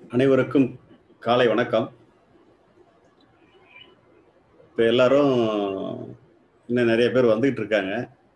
அனைவருக்கும் காலை வணக்கம். இப்போ எல்லாரும் இன்னும் நிறைய பேர் வந்துகிட்டு இருக்காங்க.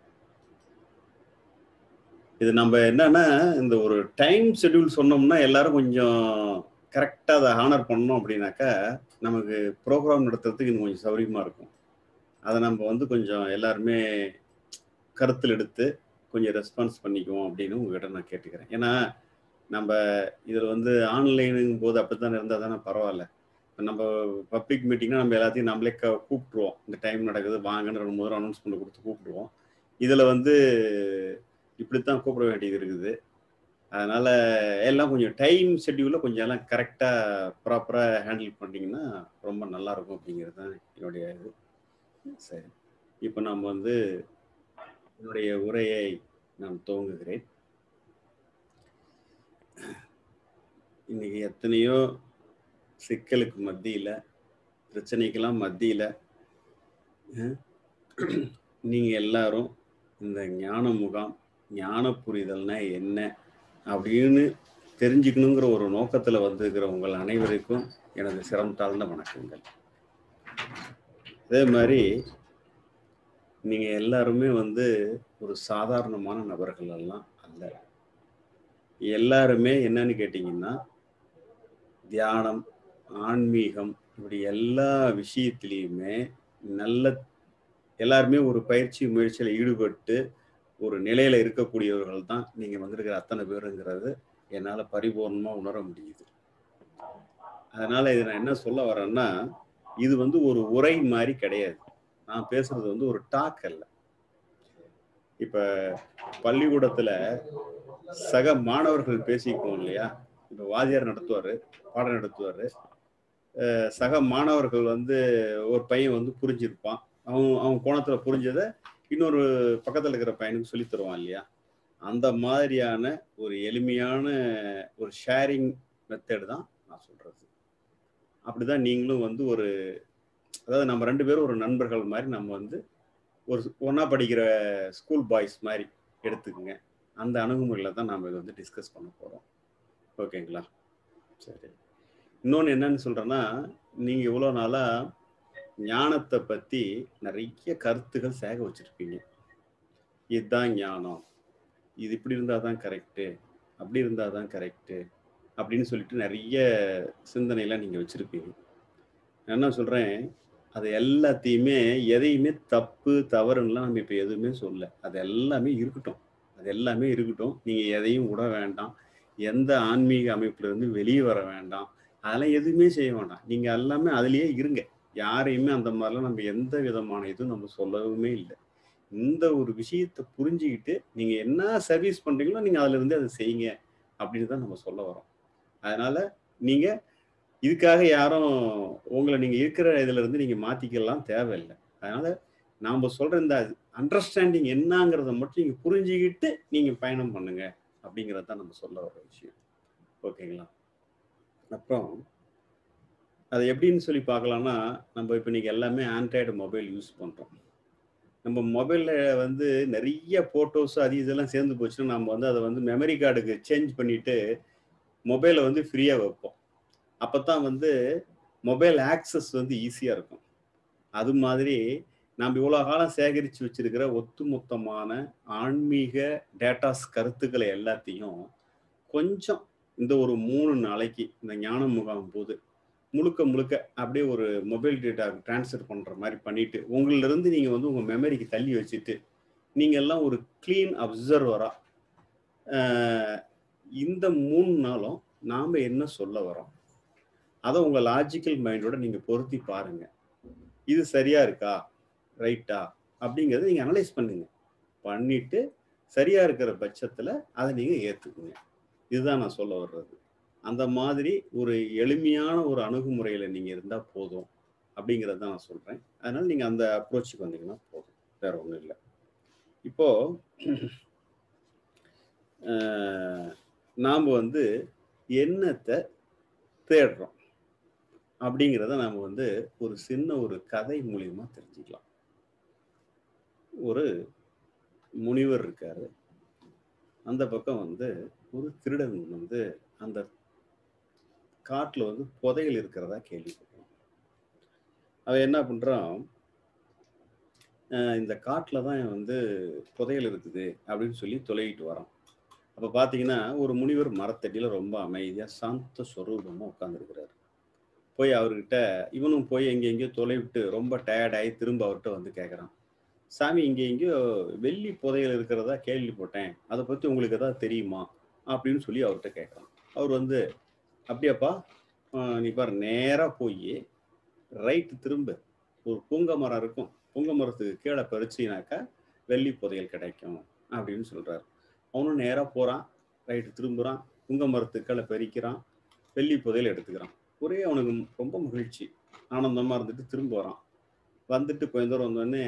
இது நம்ம என்னன்னா இந்த ஒரு டைம் ஷெட்யூல் சொன்னோம்னா எல்லாரும் கொஞ்சம் கரெக்டாக அதை ஹானர் பண்ணோம் அப்படின்னாக்கா நமக்கு ப்ரோக்ராம் நடத்துறதுக்கு இன்னும் கொஞ்சம் சௌரியமாக இருக்கும். அதை நம்ம வந்து கொஞ்சம் எல்லாருமே கருத்தில் எடுத்து கொஞ்சம் ரெஸ்பான்ஸ் பண்ணிக்குவோம் அப்படின்னு உங்ககிட்ட நான் கேட்டுக்கிறேன். ஏன்னா நம்ம இதில் வந்து ஆன்லைனுங்கும் போது அப்படி தான் இருந்தால் தானே பரவாயில்ல. நம்ம பப்ளிக் மீட்டிங்னா நம்ம எல்லாத்தையும் நம்மளே கூப்பிட்டுருவோம். இந்த டைம் நடக்குது வாங்கன்னு 2 3 அனௌன்ஸ்மெண்ட் கொடுத்து கூப்பிடுவோம். இதில் வந்து இப்படித்தான் கூப்பிட வேண்டியது இருக்குது. அதனால எல்லாம் கொஞ்சம் டைம் ஷெட்யூலில் கொஞ்சம் எல்லாம் கரெக்டாக ப்ராப்பராக ஹேண்டில் பண்ணிங்கன்னா ரொம்ப நல்லா இருக்கும் அப்படிங்கிறது தான் என்னுடைய இது. சரி, இப்போ நாம் வந்து என்னுடைய உரையை நான் துவங்குகிறேன். இன்னைக்கு எத்தனையோ சிக்கலுக்கு மத்தியில், பிரச்சனைக்கெல்லாம் மத்தியில் நீங்கள் எல்லாரும் இந்த ஞான முகாம், ஞான புரிதல்னா என்ன அப்படின்னு தெரிஞ்சுக்கணுங்கிற ஒரு நோக்கத்தில் வந்திருக்கிற உங்கள் அனைவருக்கும் எனது சிரம் தாழ்ந்த வணக்கங்கள். அதே மாதிரி நீங்கள் எல்லாருமே வந்து ஒரு சாதாரணமான நபர்கள் எல்லாம் அல்ல. எல்லாருமே என்னன்னு கேட்டிங்கன்னா தியானம், ஆன்மீகம் இப்படி எல்லா விஷயத்திலையுமே நல்ல எல்லாருமே ஒரு பயிற்சி முயற்சியில் ஈடுபட்டு ஒரு நிலையில இருக்கக்கூடியவர்கள் தான் நீங்க வந்திருக்கிற அத்தனை பேருங்கிறது என்னால பரிபூர்ணமா உணர முடியுது. அதனால இது நான் என்ன சொல்ல வரேன்னா, இது வந்து ஒரு உரை மாதிரி கிடையாது. நான் பேசுறது வந்து ஒரு டாக் அல்ல. இப்ப பள்ளிக்கூடத்துல சக மாணவர்கள் பேசிக்குவோம் இல்லையா? இப்ப வாத்தியார் நடத்துவாரு, பாடம் நடத்துவாரு. சக மாணவர்கள் வந்து ஒரு பையன் வந்து புரிஞ்சிருப்பான். அவன் கோணத்துல புரிஞ்சதை இன்னொரு பக்கத்துல இருக்கிற பையனுக்கு சொல்லி தருவான் இல்லையா? அந்த மாதிரியான ஒரு எளிமையான ஒரு ஷேரிங் மெத்தட் தான் நான் சொல்றது. அப்படிதான் நீங்களும் வந்து ஒரு அதாவது நம்ம 2 பேரும் ஒரு நண்பர்கள் மாதிரி நம்ம வந்து ஒரு ஒன்றா படிக்கிற ஸ்கூல் பாய்ஸ் மாதிரி எடுத்துக்கோங்க. அந்த அணுகுமுறையில தான் நாம் இதை வந்து டிஸ்கஸ் பண்ண போகிறோம். ஓகேங்களா? சரி. இன்னொன்று என்னன்னு சொல்கிறேன்னா, நீங்கள் இவ்வளோ நாளாக ஞானத்தை பற்றி நிறைய கருத்துகள் சேக வச்சுருப்பீங்க. இதுதான் ஞானம், இது இப்படி இருந்தால் தான் கரெக்டு, அப்படி இருந்தால் தான் கரெக்டு அப்படின்னு சொல்லிட்டு நிறைய சிந்தனையெல்லாம் நீங்கள் வச்சுருப்பீங்க. நான் என்ன சொல்கிறேன், அது எல்லாத்தையுமே எதையுமே தப்பு தவறுன்னெலாம் நம்ம இப்போ எதுவுமே சொல்ல. அது எல்லாமே இருக்கட்டும், அது எல்லாமே இருக்கட்டும். நீங்கள் எதையும் விட வேண்டாம். எந்த ஆன்மீக அமைப்புலேருந்து வெளியே வர வேண்டாம். அதெல்லாம் எதுவுமே செய்ய வேண்டாம். நீங்கள் எல்லாமே அதுலேயே இருங்க. யாரையுமே அந்த மாதிரிலாம் நம்ம எந்த விதமான இதுவும் நம்ம சொல்லவுமே இல்லை. இந்த ஒரு விஷயத்தை புரிஞ்சுக்கிட்டு நீங்கள் என்ன சர்வீஸ் பண்ணுறீங்களோ நீங்கள் அதிலிருந்து அதை செய்யுங்க அப்படின்னு தான் நம்ம சொல்ல வரோம். அதனால் நீங்கள் இதுக்காக யாரும் உங்களை நீங்கள் இருக்கிற இதில் இருந்து நீங்கள் மாற்றிக்கலாம் தேவையில்லை. அதனால் நாம் சொல்கிற இந்த அண்டர்ஸ்டாண்டிங் என்னங்கிறத மட்டும் நீங்கள் புரிஞ்சுக்கிட்டு நீங்கள் பயணம் பண்ணுங்க அப்படிங்கிறது தான் நம்ம சொல்ல வர விஷயம். ஓகேங்களா? அப்புறம் அதை எப்படின்னு சொல்லி பார்க்கலாம்னா, நம்ம இப்போ நீங்கள் எல்லாமே ஆண்ட்ராய்டு மொபைல் யூஸ் பண்ணுறோம். நம்ம மொபைலில் வந்து நிறைய ஃபோட்டோஸ் அது இதெல்லாம் சேர்ந்து போச்சுன்னா நம்ம வந்து அதை வந்து மெமரி கார்டுக்கு சேஞ்ச் பண்ணிவிட்டு மொபைலை வந்து ஃப்ரீயாக வைப்போம். அப்போ தான் வந்து மொபைல் ஆக்சஸ் வந்து ஈஸியாக இருக்கும். அது மாதிரி நாம் இவ்வளோ காலம் சேகரித்து வச்சிருக்கிற ஒட்டுமொத்தமான ஆன்மீக டேட்டாஸ் கருத்துக்களை எல்லாத்தையும் கொஞ்சம் இந்த ஒரு 3 நாளைக்கு இந்த ஞான முகாம் போது முழுக்க முழுக்க அப்படியே ஒரு மொபைல் டேட்டா டிரான்ஸ்ஃபர் பண்ணுற மாதிரி பண்ணிட்டு உங்களிலிருந்து நீங்கள் வந்து உங்கள் மெமரிக்கு தள்ளி வச்சுட்டு நீங்கள் எல்லாம் ஒரு க்ளீன் அப்சர்வராக இந்த 3 நாளும் நாம் என்ன சொல்ல வரோம் அதை உங்கள் லாஜிக்கல் மைண்டோட நீங்கள் பொருத்தி பாருங்க. இது சரியா இருக்கா, ரைட்டா அப்படிங்கிறத நீங்கள் அனலைஸ் பண்ணுங்க. பண்ணிட்டு சரியா இருக்கிற பட்சத்தில் அதை நீங்கள் ஏற்றுக்குங்க. இதுதான் நான் சொல்ல வர்றது. அந்த மாதிரி ஒரு எளிமையான ஒரு அணுகுமுறையில் நீங்கள் இருந்தால் போதும் அப்படிங்கிறது தான் நான் சொல்கிறேன். அதனால் நீங்கள் அந்த அப்ரோச்சுக்கு வந்தீங்கன்னா போதும், வேற ஒன்றும் இல்லை. இப்போது நாம் வந்து என்னத்தை தேடுறோம் அப்படிங்கிறத நாம் வந்து ஒரு சின்ன ஒரு கதை மூலியமா தெரிஞ்சுக்கலாம். ஒரு முனிவர் இருக்காரு. அந்த பக்கம் வந்து ஒரு திருடன் வந்து அந்த காட்டுல வந்து புதையல் இருக்கிறதா கேள்விப்பட்டோம். அவன் என்ன பண்றான், இந்த காட்டுல தான் வந்து புதையல் இருக்குது அப்படின்னு சொல்லி தொலைவிட்டு வரான். அப்ப பார்த்தீங்கன்னா, ஒரு முனிவர் மரத்தடியில ரொம்ப அமைதியா சாந்த சொரூபமா உட்கார்ந்திருக்கிறாரு. போய் அவர்கிட்ட இவனும் போய் எங்கெங்கேயோ தொலைவிட்டு ரொம்ப டயர்ட் ஆயி திரும்ப அவர்ட்ட வந்து கேட்கறான். "சாமி இங்க எங்கேயோ வெள்ளி புதையல் இருக்கிறதா கேள்விப்பட்டேன். அத பத்தி உங்களுக்கு ஏதாவது தெரியுமா?" அப்படின்னு சொல்லி அவர்ட்ட கேட்கறான். அவர் வந்து, "அப்படியாப்பா, நீ பாரு நேரா போயி ரைட் திரும்பு. ஒரு புங்க மரம் இருக்கும். புங்க மரத்துக்கு கீழ பறிச்சீனாக்கா வெள்ளி புதையல் கிடைக்கும்." அப்படின்னு சொல்றாரு. அவனும் நேரா போறான். ரைட் திரும்புறான். புங்க மரத்துக்கு கீழ பறிக்கிறான். வெள்ளி புதையல் எடுத்துக்கிறான். ஒரே அவனுக்கு ரொம்ப மகிழ்ச்சி. ஆனந்தமா இருந்துட்டு திரும்ப வரான். வந்துட்டு கொஞ்ச தூரம் வந்தோனே,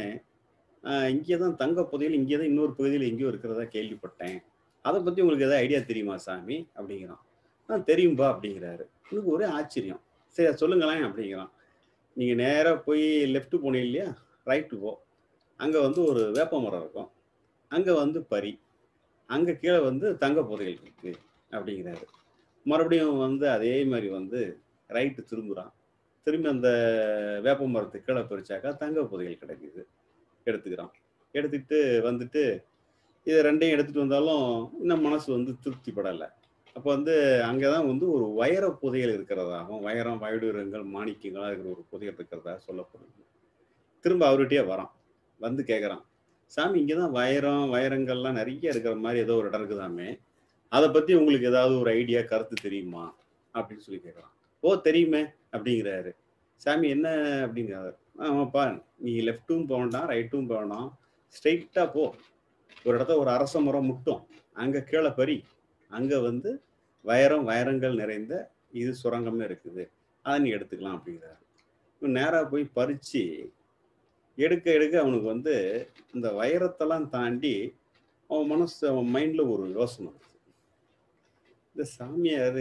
இங்கே தான் தங்க புதையல் இங்கே தான் இன்னொரு பகுதியில எங்கேயோ இருக்கிறதா கேள்விப்பட்டேன். அத பத்தி உங்களுக்கு ஏதாவது ஐடியா தெரியுமா சாமி? அப்படிங்கிறான். தெரியும்பா அப்படிங்கிறாரு. இவனுக்கு ஒரே ஆச்சரியம். சரி அத சொல்லுங்களேன் அப்படிங்கிறான். நீங்க நேரா போய் லெஃப்ட் போனீங்க இல்லையா? ரைட் போ. அங்க வந்து ஒரு வேப்ப மரம் இருக்கும். அங்க வந்து பறி. அங்க கீழ வந்து தங்க புதையல் இருக்கு அப்படிங்கிறாரு. மறுபடியும் வந்து அதே மாரி வந்து ரைட் திரும்புறான். திரும்பி அந்த வேப்ப மரத்துக்கு கீழ பறிச்சாக்கா தங்க புதையல் கிடைக்குது. எடுத்துக்கிறான். எடுத்துக்கிட்டு வந்துட்டு இத 2யும் எடுத்துட்டு வந்தாலும் இன்னும் மனசு வந்து திருப்தி படல. அப்ப வந்து அங்க தான் வந்து ஒரு வைர புதையல் இருக்கிறதாகவும், வைரம், வைடூரியங்கள், மாணிக்கங்களா இருக்கிற ஒரு புதையல் இருக்கிறதா சொல்லப்படுது. திரும்ப அவர்கிட்டயே வரான். வந்து கேட்கறான். "சாமி இங்க தான் வைரம், வைரங்கள்லாம் நெறைய இருக்கிற மாரி ஏதோ ஒரு இடம் இருக்குதாமே. அத பத்தி உங்களுக்கு ஏதாவது ஒரு ஐடியா, கருத்து தெரியுமா?" அப்படின்னு சொல்லி கேட்கறான். "ஓ! தெரியுமே" அப்படிங்கிறாரு. "சாமி என்ன?" அப்படிங்கிறாரு. "ஆமாப்பா, நீ லெஃப்ட்டும் போ வேண்டாம், ரைட்டும் போ வேண்டாம். ஸ்ட்ரெயிட்டா போ. ஒரு இடத்துல ஒரு அரச மரம் முட்டும். அங்க கீழ பறி. அங்க வந்து வைரம், வைரங்கள் நிறைந்த இது சுரங்கமே இருக்குது. அத நீ எடுத்துக்கலாம்" அப்படிங்கிறாரு. இவன் நேரா போய் பறிச்சு எடுக்க எடுக்க அவனுக்கு வந்து இந்த வைரத்தெல்லாம் தாண்டி அவன் மனசு அவன் மைண்ட்ல ஒரு யோசனை வருது. இந்த சாமியாரு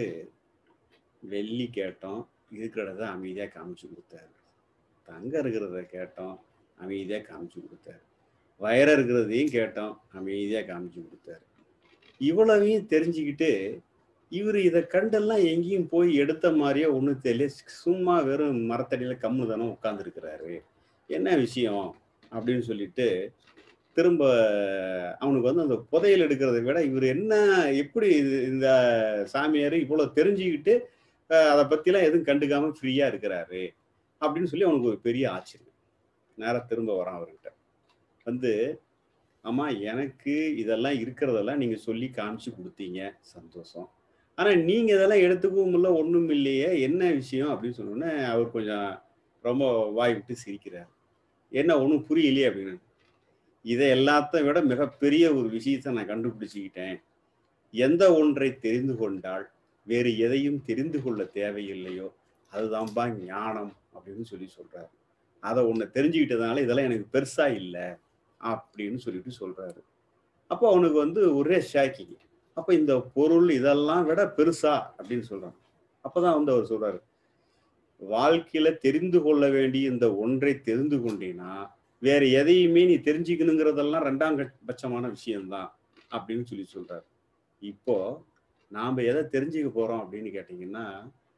வெள்ளி கேட்டோம், இருக்கிறத அமைதியா காமிச்சு குடுத்தாரு. தங்கம் இருக்கிறத கேட்டோம், அமைதியா காமிச்சு குடுத்தாரு. வைரம் இருக்கிறதையும் கேட்டோம், அமைதியா காமிச்சு குடுத்தாரு. இவ்வளவையும் தெரிஞ்சுக்கிட்டு, இவரு இத கண்டெல்லாம் எங்கேயும் போய் எடுத்த மாரியே ஒண்ணும் தெரியல. சும்மா வெறும் மரத்தடியில கம்முனு தானே உட்கார்ந்திருக்கிறாரு. என்ன விஷயம்? அப்படின்னு சொல்லிட்டு, திரும்ப அவனுக்கு வந்து அந்த புதையல் எடுக்கிறத விட, இவரு என்ன எப்படி இந்த சாமியாரு இவ்வளோ தெரிஞ்சுக்கிட்டு, அத பத்திலாம் எதுவும் கண்டுக்காம ஃப்ரீயா இருக்கிறாரு. அப்படின்னு சொல்லி அவனுக்கு ஒரு பெரிய ஆச்சரியம். நேரா திரும்ப வரான் அவர்கிட்ட. வந்து, "ஆமா எனக்கு இதெல்லாம் இருக்கிறதெல்லாம் நீங்க சொல்லி காமிச்சு குடுத்தீங்க. சந்தோஷம். ஆனா நீங்க இதெல்லாம் எடுத்துக்கவும் இல்ல, ஒண்ணும் இல்லையே. என்ன விஷயம்?" அப்படின்னு சொன்னோனே, அவர் கொஞ்சம் ரொம்ப வாய் விட்டு சிரிக்கிறார். "என்ன ஒண்ணும் புரியலையே?" அப்படின்னு. "இத எல்லாத்த விட மிகப்பெரிய ஒரு விஷயத்த நான் கண்டுபிடிச்சுக்கிட்டேன். எந்த ஒன்றை தெரிந்து கொண்டால், வேறு எதையும் தெரிந்து கொள்ள தேவையில்லையோ, அதுதான்பா ஞானம்." அப்படின்னு சொல்லி சொல்றாரு. "அத ஒண்ண தெரிஞ்சுக்கிட்டதுனால இதெல்லாம் எனக்கு பெருசா இல்ல." அப்படின்னு சொல்லிட்டு சொல்றாரு. அப்போ அவனுக்கு வந்து ஒரே ஷாக்கிங். அப்ப இந்த பொருள் இதெல்லாம் விட பெருசா அப்படின்னு சொல்றான். அப்பதான் வந்து அவர் சொல்றாரு, வாழ்க்கையில தெரிந்து கொள்ள வேண்டிய இந்த ஒன்றை தெரிந்து கொண்டீன்னா, வேற எதையுமே நீ தெரிஞ்சுக்கணுங்கிறதெல்லாம் 2ஆம் பட்சமான விஷயம் தான் அப்படின்னு சொல்லி சொல்றாரு. இப்போ நாம எத தெரிஞ்சுக்க போறோம் அப்படின்னு கேட்டீங்கன்னா,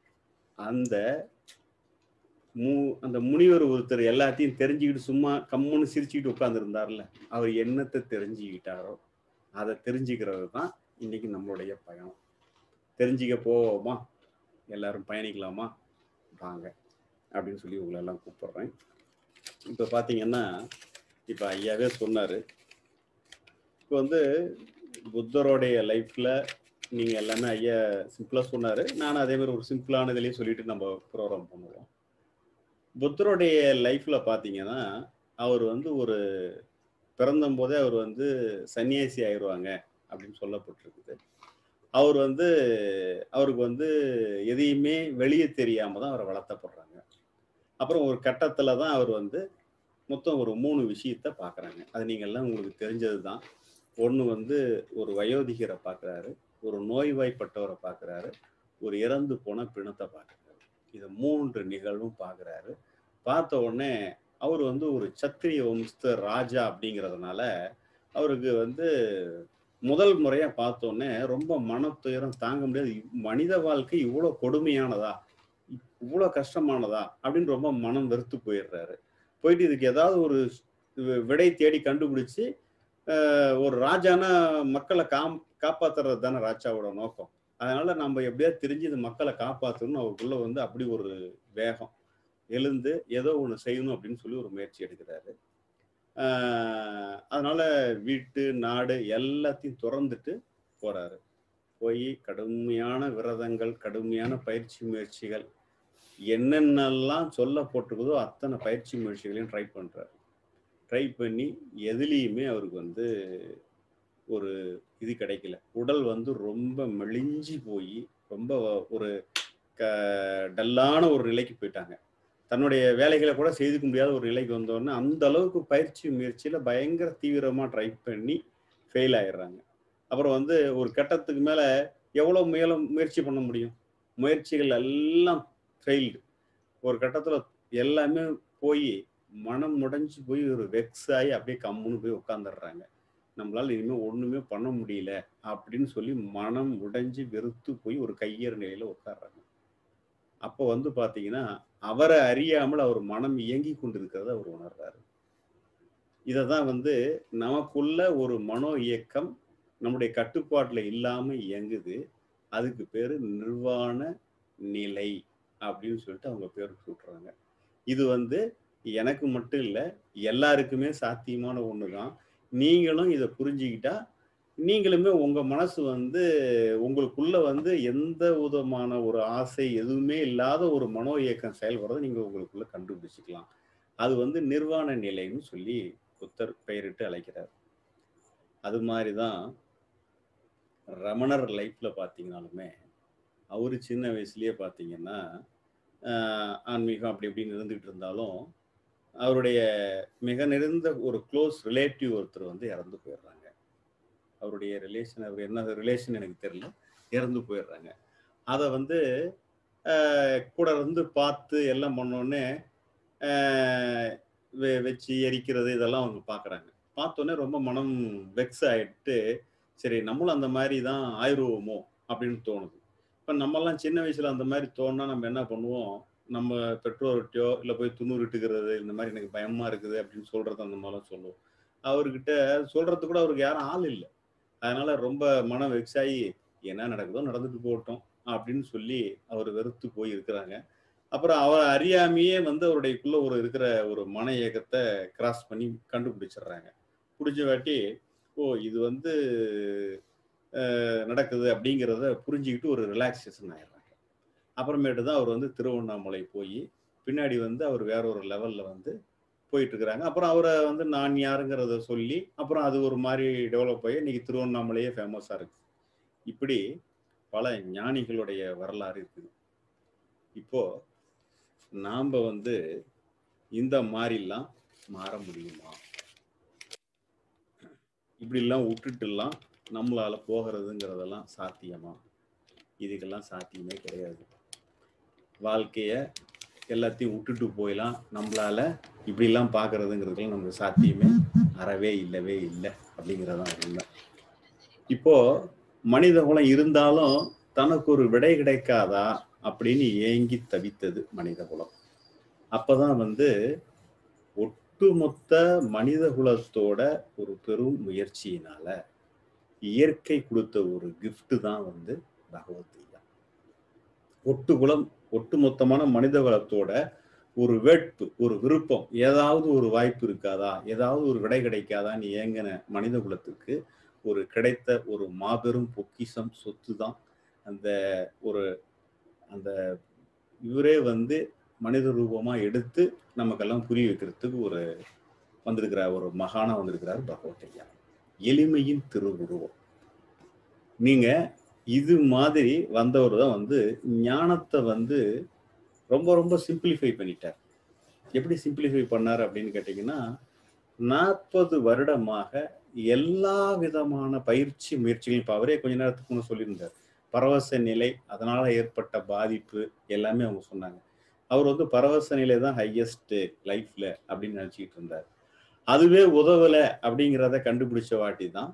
அந்த மு அந்த முனிவர் ஒருத்தர் எல்லாத்தையும் தெரிஞ்சுக்கிட்டு சும்மா கம்முன்னு சிரிச்சுக்கிட்டு உட்கார்ந்திருந்தார்ல, அவர் என்னத்த தெரிஞ்சுக்கிட்டாரோ, அத தெரிஞ்சுக்கிறது தான் இன்னைக்கு நம்மளுடைய பயணம். தெரிஞ்சுக்க போவோமா? எல்லாரும் பயணிக்கலாமா? வாங்க. அப்படின்னு சொல்லி உங்கள எல்லாம் கூப்பிடுறேன். இப்ப பார்த்தீங்கன்னா, இப்ப ஐயாவே சொன்னாரு. இப்ப வந்து புத்தருடைய லைஃப்ல நீங்க எல்லாமே ஐயா சிம்பிளா சொன்னாரு. நானும் அதே மாரி ஒரு சிம்பிளான இதுலயே சொல்லிட்டு நம்ம ப்ரோகிராம் பண்ணுவோம். புத்தருடைய லைஃப்ல பார்த்தீங்கன்னா, அவர் வந்து ஒரு பிறந்தம்போதே அவர் வந்து சன்னியாசி ஆயிருவாங்க அப்படின்னு சொல்லப்பட்டிருக்குது. அவர் வந்து அவருக்கு வந்து எதையுமே வெளிய தெரியாம தான் அவர வளர்த்தப்படுறாங்க. அப்புறம் ஒரு கட்டத்துல தான் அவர் வந்து மொத்தம் ஒரு 3 விஷயத்த பார்க்குறாங்க. அது நீங்க எல்லாம் உங்களுக்கு தெரிஞ்சது தான். ஒண்ணு வந்து ஒரு வயோதிகர பார்க்குறாரு, ஒரு நோய்வாய்ப்பட்டவர பார்க்குறாரு, ஒரு இறந்து போன பிணத்த பார்க்குறாரு. இத 3 நிகழ்வும் பார்க்குறாரு. பார்த்த உடனே அவரு வந்து ஒரு சத்திரிய வம்சத்து ராஜா அப்படிங்கிறதுனால, அவருக்கு வந்து முதல் முறையா பார்த்தோன்னே ரொம்ப மனத்துயரம் தாங்க முடியாது. மனித வாழ்க்கை இவ்வளோ கொடுமையானதா, இவ்வளோ கஷ்டமானதா அப்படின்னு ரொம்ப மனம் வெறுத்து போயிடுறாரு. போயிட்டு இதுக்கு ஏதாவது ஒரு விடை தேடி கண்டுபிடிச்சு, ஒரு ராஜானா மக்களை காப்பாத்துறது தானே ராஜாவோட நோக்கம். அதனால நம்ம எப்படியாவது தெரிஞ்சு இந்த மக்களை காப்பாற்றணும்னு அவருக்குள்ள வந்து அப்படி ஒரு வேகம் எழுந்து ஏதோ ஒன்று செய்யணும் அப்படின்னு சொல்லி ஒரு முயற்சி எடுக்கிறாரு. அதனால வீட்டு நாடு எல்லாத்தையும் துறந்துட்டு போறாரு. போய் கடுமையான விரதங்கள், கடுமையான பயிற்சி முயற்சிகள், என்னென்னலாம் சொல்லப்பட்டிருக்குதோ அத்தனை பயிற்சி முயற்சிகளையும் ட்ரை பண்றாரு. ட்ரை பண்ணி எதுலேயுமே அவருக்கு வந்து ஒரு இது கிடைக்கல. உடல் வந்து ரொம்ப மெலிஞ்சு போய் ரொம்ப ஒரு டல்லான ஒரு நிலைக்கு போயிட்டாங்க. தன்னுடைய வேலைகளை கூட செய்துக்க முடியாத ஒரு நிலைக்கு வந்தோடனே அந்த அளவுக்கு பயிற்சி முயற்சியில் பயங்கர தீவிரமாக ட்ரை பண்ணி ஃபெயில் ஆயிடுறாங்க. அப்புறம் வந்து ஒரு கட்டத்துக்கு மேலே எவ்வளோ முயற்சி பண்ண முடியும்? முயற்சிகள் எல்லாம் ஃபெயில்டு. ஒரு கட்டத்தில் எல்லாமே போய் மனம் முடைஞ்சு போய் ஒரு வெக்ஸ் ஆகி அப்படியே கம்முன்னு போய் உட்காந்துடுறாங்க. நம்மளால இனிமேல் ஒன்றுமே பண்ண முடியல அப்படின்னு சொல்லி மனம் உடைஞ்சு வெறுத்து போய் ஒரு கையேறு நிலையில் உட்காடுறாங்க. அப்போ வந்து பார்த்தீங்கன்னா அவரை அறியாமல் அவர் மனம் இயங்கி கொண்டிருக்கிறத அவர் உணர்றாரு. இதை தான் வந்து நமக்குள்ள ஒரு மனோ இயக்கம் நம்முடைய கட்டுப்பாட்டில் இல்லாமல் இயங்குது. அதுக்கு பேர் நிர்வாண நிலை அப்படின்னு சொல்லிட்டு அவங்க பேர் சொல்றாங்க. இது வந்து எனக்கு மட்டும் இல்லை, எல்லாருக்குமே சாத்தியமான ஒன்று தான். நீங்களும் இதை புரிஞ்சுக்கிட்டா நீங்களுமே உங்க மனசு வந்து உங்களுக்குள்ள வந்து எந்த விதமான ஒரு ஆசை எதுவுமே இல்லாத ஒரு மனோ இயக்கம் செயல்படுறதை நீங்க உங்களுக்குள்ள கண்டுபிடிச்சிக்கலாம். அது வந்து நிர்வாண நிலைன்னு சொல்லி புத்தர் பெயரிட்டு அழைக்கிறார். அது மாதிரிதான் ரமணர் லைஃப்ல பார்த்தீங்கன்னாலுமே அவரு சின்ன வயசுலயே பார்த்தீங்கன்னா ஆன்மீகம் அப்படி இப்படின்னு இருந்துகிட்டு இருந்தாலும் அவருடைய மிக நெருந்த ஒரு க்ளோஸ் ரிலேட்டிவ் ஒருத்தர் வந்து இறந்து போயிடுறாங்க. அவருடைய ரிலேஷன், அவர் என்ன ரிலேஷன் எனக்கு தெரியல, இறந்து போயிடுறாங்க. அதை வந்து கூட இருந்து பார்த்து எல்லாம் பண்ணோடனே வச்சு எரிக்கிறது இதெல்லாம் அவங்க பார்க்குறாங்க. பார்த்தோன்னே ரொம்ப மனம் வெக்ஸ் ஆகிட்டு, சரி நம்மளும் அந்த மாதிரி தான் ஆயிடுவோமோ அப்படின்னு தோணுது. இப்போ நம்மெல்லாம் சின்ன வயசில் அந்த மாதிரி தோணுனா நம்ம என்ன பண்ணுவோம், நம்ம பெற்றோர்கிட்டயோ இல்லை போய் துண்ணூறுட்டுக்கிறது, இந்த மாதிரி எனக்கு பயமாக இருக்குது அப்படின்னு சொல்கிறது அந்த மாதிரிலாம் சொல்லுவோம். அவர்கிட்ட சொல்கிறதுக்கு கூட அவருக்கு யாரும் ஆள் இல்லை. அதனால ரொம்ப மனம் வெக்ஸ் ஆகி என்ன நடக்குதோ நடந்துட்டு போகட்டும் அப்படின்னு சொல்லி அவர் வெறுத்து போய் இருக்கிறாங்க. அப்புறம் அவர் அறியாமையே வந்து அவருடையக்குள்ள ஒரு இருக்கிற ஒரு மன இயக்கத்தை கிராஸ் பண்ணி கண்டுபிடிச்சிடுறாங்க. பிடிச்ச வாட்டி இது வந்து நடக்குது அப்படிங்கிறத புரிஞ்சுக்கிட்டு ஒரு ரிலாக்ஸேஷன் ஆயிடுறாங்க. அப்புறமேட்டு தான் அவர் வந்து திருவண்ணாமலை போய் பின்னாடி வந்து அவர் வேற ஒரு லெவல்ல வந்து போயிட்டு இருக்கிறாங்க. அப்புறம் அவரை வந்து நான் யாருங்கிறத சொல்லி அப்புறம் அது ஒரு மாதிரி டெவலப் ஆகி இன்னைக்கு திருவண்ணாமலையே ஃபேமஸா இருக்கு. இப்படி பல ஞானிகளுடைய வரலாறு இருக்குது. இப்போ நாம வந்து இந்த மாதிரிலாம் மாற முடியுமா? இப்படிலாம் விட்டுட்டுலாம் நம்மளால போகிறதுங்கிறதெல்லாம் சாத்தியமா? இதுக்கெல்லாம் சாத்தியமே கிடையாது. வாழ்க்கைய எல்லாத்தையும் விட்டுட்டு போயலாம் நம்மளால இப்படிலாம் பார்க்கறதுங்கிறதுக்கெல்லாம் நமக்கு சாத்தியமே அறவே இல்லவே இல்லை அப்படிங்கிறதான் உண்மை. இப்போ மனித குலம் இருந்தாலும் தனக்கு ஒரு விடை கிடைக்காதா அப்படின்னு ஏங்கி தவித்தது மனித குலம். அப்பதான் வந்து ஒட்டுமொத்த மனித குலத்தோட ஒரு பெரும் முயற்சியினால இயற்கை கொடுத்த ஒரு கிஃப்ட் தான் வந்து பகவத்கீதா. ஒட்டுமொத்தமான மனித குலத்தோட ஒரு வேட்பு, ஒரு விருப்பம், ஏதாவது ஒரு வாய்ப்பு இருக்காதா, ஏதாவது ஒரு விடை கிடைக்காதான்னு ஏங்கின மனித குலத்துக்கு ஒரு கிடைத்த ஒரு மாபெரும் பொக்கிஷம் சொத்து தான் அந்த இவரே வந்து மனித ரூபமா எடுத்து நமக்கெல்லாம் புரிய வைக்கிறதுக்கு ஒரு வந்திருக்கிற ஒரு மகானா வந்திருக்கிறார் பகவத்கீதா. எளிமையின் திருவுருவம். நீங்க இது மாதிரி வந்தவர் தான் வந்து ஞானத்தை வந்து ரொம்ப ரொம்ப சிம்பிளிஃபை பண்ணிட்டார். எப்படி சிம்பிளிஃபை பண்ணார் அப்படின்னு கேட்டீங்கன்னா 40 வருடமாக எல்லா விதமான பயிற்சி முயற்சிகளையும் இப்போ அவரே கொஞ்ச நேரத்துக்கு முன்ன சொல்லியிருந்தார். பரவச நிலை, அதனால ஏற்பட்ட பாதிப்பு எல்லாமே அவங்க சொன்னாங்க. அவர் வந்து பரவச நிலை தான் ஹையஸ்ட் லைஃப்ல அப்படின்னு நினைச்சிட்டு இருந்தார். அதுவே உதவலை அப்படிங்கிறத கண்டுபிடிச்ச வாட்டி தான்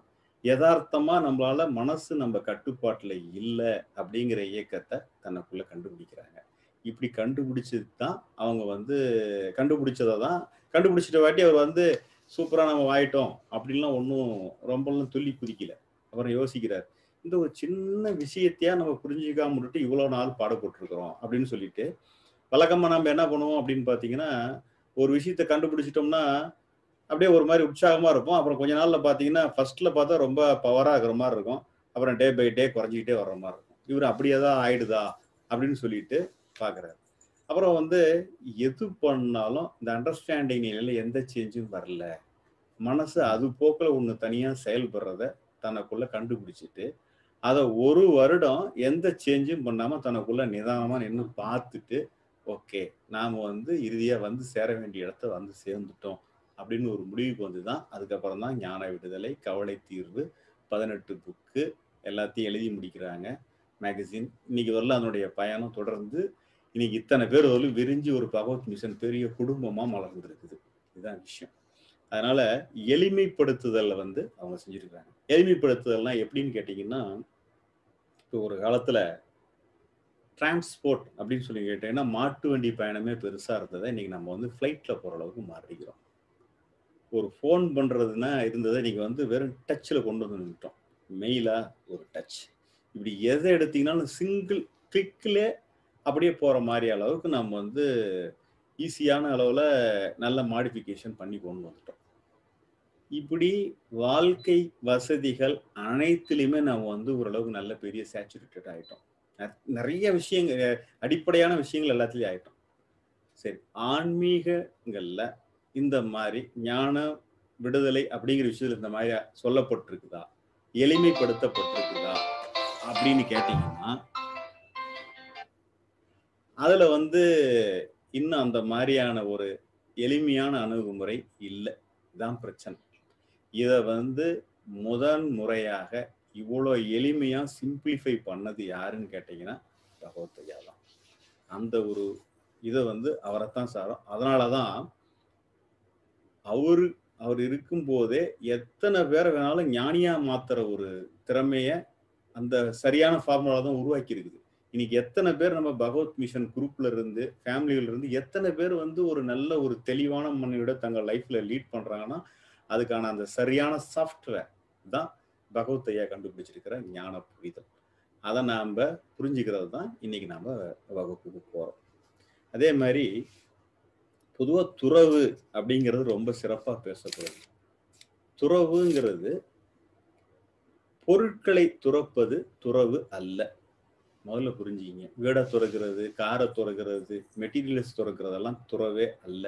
யதார்த்தமா நம்மளால மனசு நம்ம கட்டுப்பாட்டுல இல்லை அப்படிங்கிற இயக்கத்தை தனக்குள்ள கண்டுபிடிக்கிறாங்க. இப்படி கண்டுபிடிச்சது தான் அவங்க வந்து கண்டுபிடிச்சதை தான் கண்டுபிடிச்சிட்ட வாட்டி அவர் வந்து சூப்பரா நம்ம ஆயிட்டோம் அப்படின்லாம் ஒன்றும் ரொம்பலாம் துள்ளி குதிக்கல. அப்புறம் யோசிக்கிறார், இந்த ஒரு சின்ன விஷயத்தையா நம்ம புரிஞ்சுக்காம விட்டுட்டு இவ்வளவு நாள் பாடுபட்டுருக்கிறோம் அப்படின்னு சொல்லிட்டு, வழக்கமா நம்ம என்ன பண்ணுவோம் அப்படின்னு பார்த்தீங்கன்னா, ஒரு விஷயத்த கண்டுபிடிச்சிட்டோம்னா அப்படியே ஒரு மாதிரி உற்சாகமா இருப்போம். அப்புறம் கொஞ்ச நாள்ல பார்த்தீங்கன்னா, ஃபர்ஸ்ட்ல பார்த்தா ரொம்ப பவரா இருக்கிற மாரி இருக்கும். அப்புறம் டே பை டே குறைஞ்சுக்கிட்டே வர்ற மாரி இருக்கும். இவரு அப்படியே தான் ஆயிடுதா அப்படின்னு சொல்லிட்டு பார்க்குறாரு. அப்புறம் வந்து எது பண்ணாலும் இந்த அண்டர்ஸ்டாண்டிங் நிலையில எந்த சேஞ்சும் வரல. மனசு அது போக்குல ஒண்ணு தனியா செயல்படுறத தனக்குள்ள கண்டுபிடிச்சிட்டு, அத 1 வருடம் எந்த சேஞ்சும் பண்ணாம தனக்குள்ள நிதானமா நின்னு பார்த்துட்டு, ஓகே. நாம வந்து இறுதியா வந்து சேர வேண்டிய இடத்த வந்து சேர்ந்துட்டோம். அப்படின்னு ஒரு முடிவுக்கு வந்து தான், அதுக்கப்புறம் தான் ஞான விடுதலை, கவலை தீர்வு, 18 புக்கு எல்லாத்தையும் எழுதி முடிக்கிறாங்க. மேகசின். இன்னைக்கு வரலும் அதனுடைய பயணம் தொடர்ந்து, இன்னைக்கு இத்தனை பேர் வரலும் விரிஞ்சு ஒரு பகவத் மிஷன் பெரிய குடும்பமா மலர்ந்திருக்குது. இதுதான் விஷயம். அதனால எளிமைப்படுத்துதல்ல வந்து அவங்க செஞ்சிருக்காங்க. எளிமைப்படுத்துதல்னா எப்படின்னு கேட்டீங்கன்னா, இப்போ ஒரு காலத்துல டிரான்ஸ்போர்ட் அப்படின்னு சொல்லி கேட்டீங்கன்னா, மாட்டு வண்டி பயணமே பெருசா இருந்தத இன்னைக்கு நம்ம வந்து ஃப்ளைட்ல போற அளவுக்கு மாறிக்கிறோம். ஒரு ஃபோன் பண்றதுன்னா இருந்தத இன்னைக்கு வந்து வெறும் டச்ல கொண்டு வந்து நின்னுட்டோம். மெயிலா ஒரு டச். இப்படி எத எடுத்தீங்கனாலும் சிங்கிள் கிளிக்லே அப்படியே போற மாரி அளவுக்கு நம்ம வந்து ஈஸியான அளவுல நல்ல மாடிஃபிகேஷன் பண்ணி கொண்டு வந்துட்டோம். இப்படி வாழ்க்கை வசதிகள் அனைத்திலுமே நம்ம வந்து ஓரளவுக்கு நல்ல பெரிய சேச்சுரேட்டட் ஆயிட்டோம். நெறைய விஷயங்கள் அடிப்படையான விஷயங்கள் எல்லாத்துலயும் ஆயிட்டோம். சரி, ஆன்மீகங்கள்ல இந்த மாரி ஞான விடுதலை அப்படிங்கிற விஷயத்துல இந்த மாரி சொல்லப்பட்டிருக்குதா? எளிமைப்படுத்தப்பட்டிருக்குதா? அப்படின்னு கேட்டீங்கன்னா, அதுல வந்து இன்னும் அந்த மாரியான ஒரு எளிமையான அணுகுமுறை இல்ல. இதான் பிரச்சனை. இத வந்து முதன் முறையாக இவ்வளோ எளிமையா சிம்பிளிஃபை பண்ணது யாருன்னு கேட்டீங்கன்னா, பகவத் ஐயா தான். அந்த ஒரு இத வந்து அவரத்தான் சாரும். அதனால தான் அவர் இருக்கும்போதே எத்தனை பேரை வேணாலும் ஞானியா மாத்துற ஒரு திறமைய அந்த சரியான ஃபார்முலா தான் உருவாக்கி இருக்குது. இன்னைக்கு எத்தனை பேர் நம்ம பகவத் மிஷன் குரூப்ல இருந்து, ஃபேமிலில இருந்து எத்தனை பேர் வந்து ஒரு நல்ல ஒரு தெளிவான மனிதோட தங்கள் லைஃப்ல லீட் பண்றாங்கன்னா, அதுக்கான அந்த சரியான சாஃப்ட்வேர் தான் பகவத் ஐயா கண்டுபிடிச்சிருக்கிற ஞான புரிதல். அத நாம புரிஞ்சுக்கிறது தான் இன்னைக்கு நாம வகுப்புக்கு போறோம். அதே மாரி பொதுவா துறவு அப்படிங்கிறது ரொம்ப சிறப்பா பேசப்படுது. துறவுங்கிறது பொருட்களை துறப்பது துறவு அல்ல. முதல்ல புரிஞ்சுக்கிங்க. வீட துறக்கிறது, கார துறக்கிறது, மெட்டீரியல்ஸ் துறக்கிறதெல்லாம் துறவே அல்ல.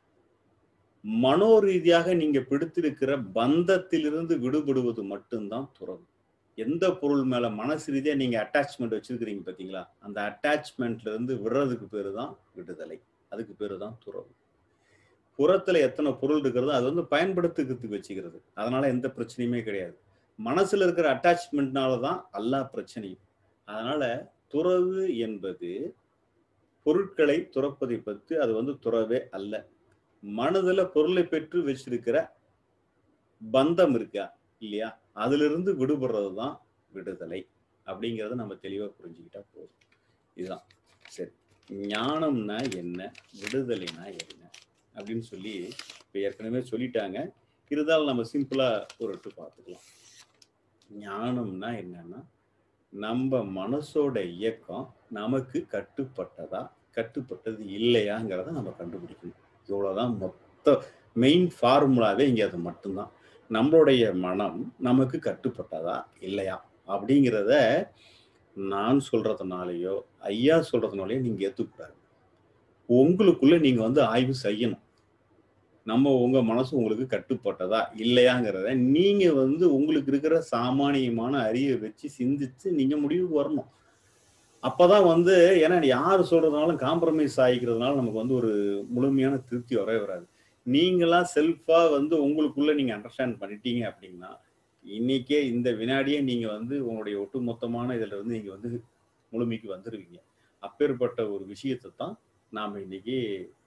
மனோரீதியாக நீங்க பிடித்திருக்கிற பந்தத்திலிருந்து விடுபடுவது மட்டும்தான் துறவு. எந்த பொருள் மேல மனசு ரீதியா நீங்க அட்டாச்மெண்ட் வச்சிருக்கிறீங்க பாத்தீங்களா? அந்த அட்டாச்மெண்ட்ல இருந்து விடுறதுக்கு பேரு தான் விடுதலை. அதுக்கு பேரு தான் துறவு. புறத்துல எத்தனை பொருள் இருக்கிறதோ அது வந்து பயன்படுத்துறதுக்கு வச்சுக்கிறது. அதனால எந்த பிரச்சனையுமே கிடையாது. மனசுல இருக்கிற அட்டாச்மெண்ட்னால தான் எல்லா பிரச்சனையும். அதனால துறவு என்பது பொருட்களை துறப்பதை பற்றி அது வந்து துறவே அல்ல. மனதுல பொருளை பெற்று வச்சிருக்கிற பந்தம் இருக்கா இல்லையா? அதிலிருந்து விடுபடுறது தான் விடுதலை. அப்படிங்கிறத நம்ம தெளிவா புரிஞ்சுக்கிட்டா போதும். இதுதான். சரி. ஞானம்னா என்ன? விடுதலைனா என்ன? அப்படின்னு சொல்லி இப்ப ஏற்கனவே சொல்லிட்டாங்க. இருந்தாலும் நம்ம சிம்பிளா ஒரு எட்டு பார்த்துக்கலாம். ஞானம்னா என்னன்னா, நம்ம மனசோட இயக்கம் நமக்கு கட்டுப்பட்டதா, கட்டுப்பட்டது இல்லையாங்கிறத நம்ம கண்டுபிடிக்கணும். இவ்வளவுதான் மொத்த மெயின் ஃபார்முலாவே இங்க அது மட்டும்தான். நம்மளுடைய மனம் நமக்கு கட்டுப்பட்டதா இல்லையா அப்படிங்கிறத நான் சொல்றதுனாலயோ ஐயா சொல்றதுனாலயோ நீங்க ஏத்துக்கூடாது. உங்களுக்குள்ள நீங்க வந்து ஆய்வு செய்யணும். உங்க மனசு உங்களுக்கு கட்டுப்பட்டதா இல்லையாங்கிறத நீங்க வந்து உங்களுக்கு இருக்கிற சாமானியமான அறிவை வச்சு சிந்திச்சு நீங்க முடிவுக்கு வரணும். அப்பதான் வந்து ஏன்னா யாரு சொல்றதுனாலும் காம்ப்ரமைஸ் ஆகிக்கிறதுனால நமக்கு வந்து ஒரு முழுமையான திருப்தி வரவே வராது. நீங்களா செல்ஃபா வந்து உங்களுக்குள்ள நீங்க அண்டர்ஸ்டாண்ட் பண்ணிட்டீங்க அப்படின்னா, இன்னைக்கே இந்த வினாடியே நீங்க வந்து உங்களுடைய ஒட்டுமொத்தமான இதுல இருந்து நீங்க வந்து முழுமைக்கு வந்துருவீங்க. அப்பேற்பட்ட ஒரு விஷயத்தை தான் நாம இன்னைக்கு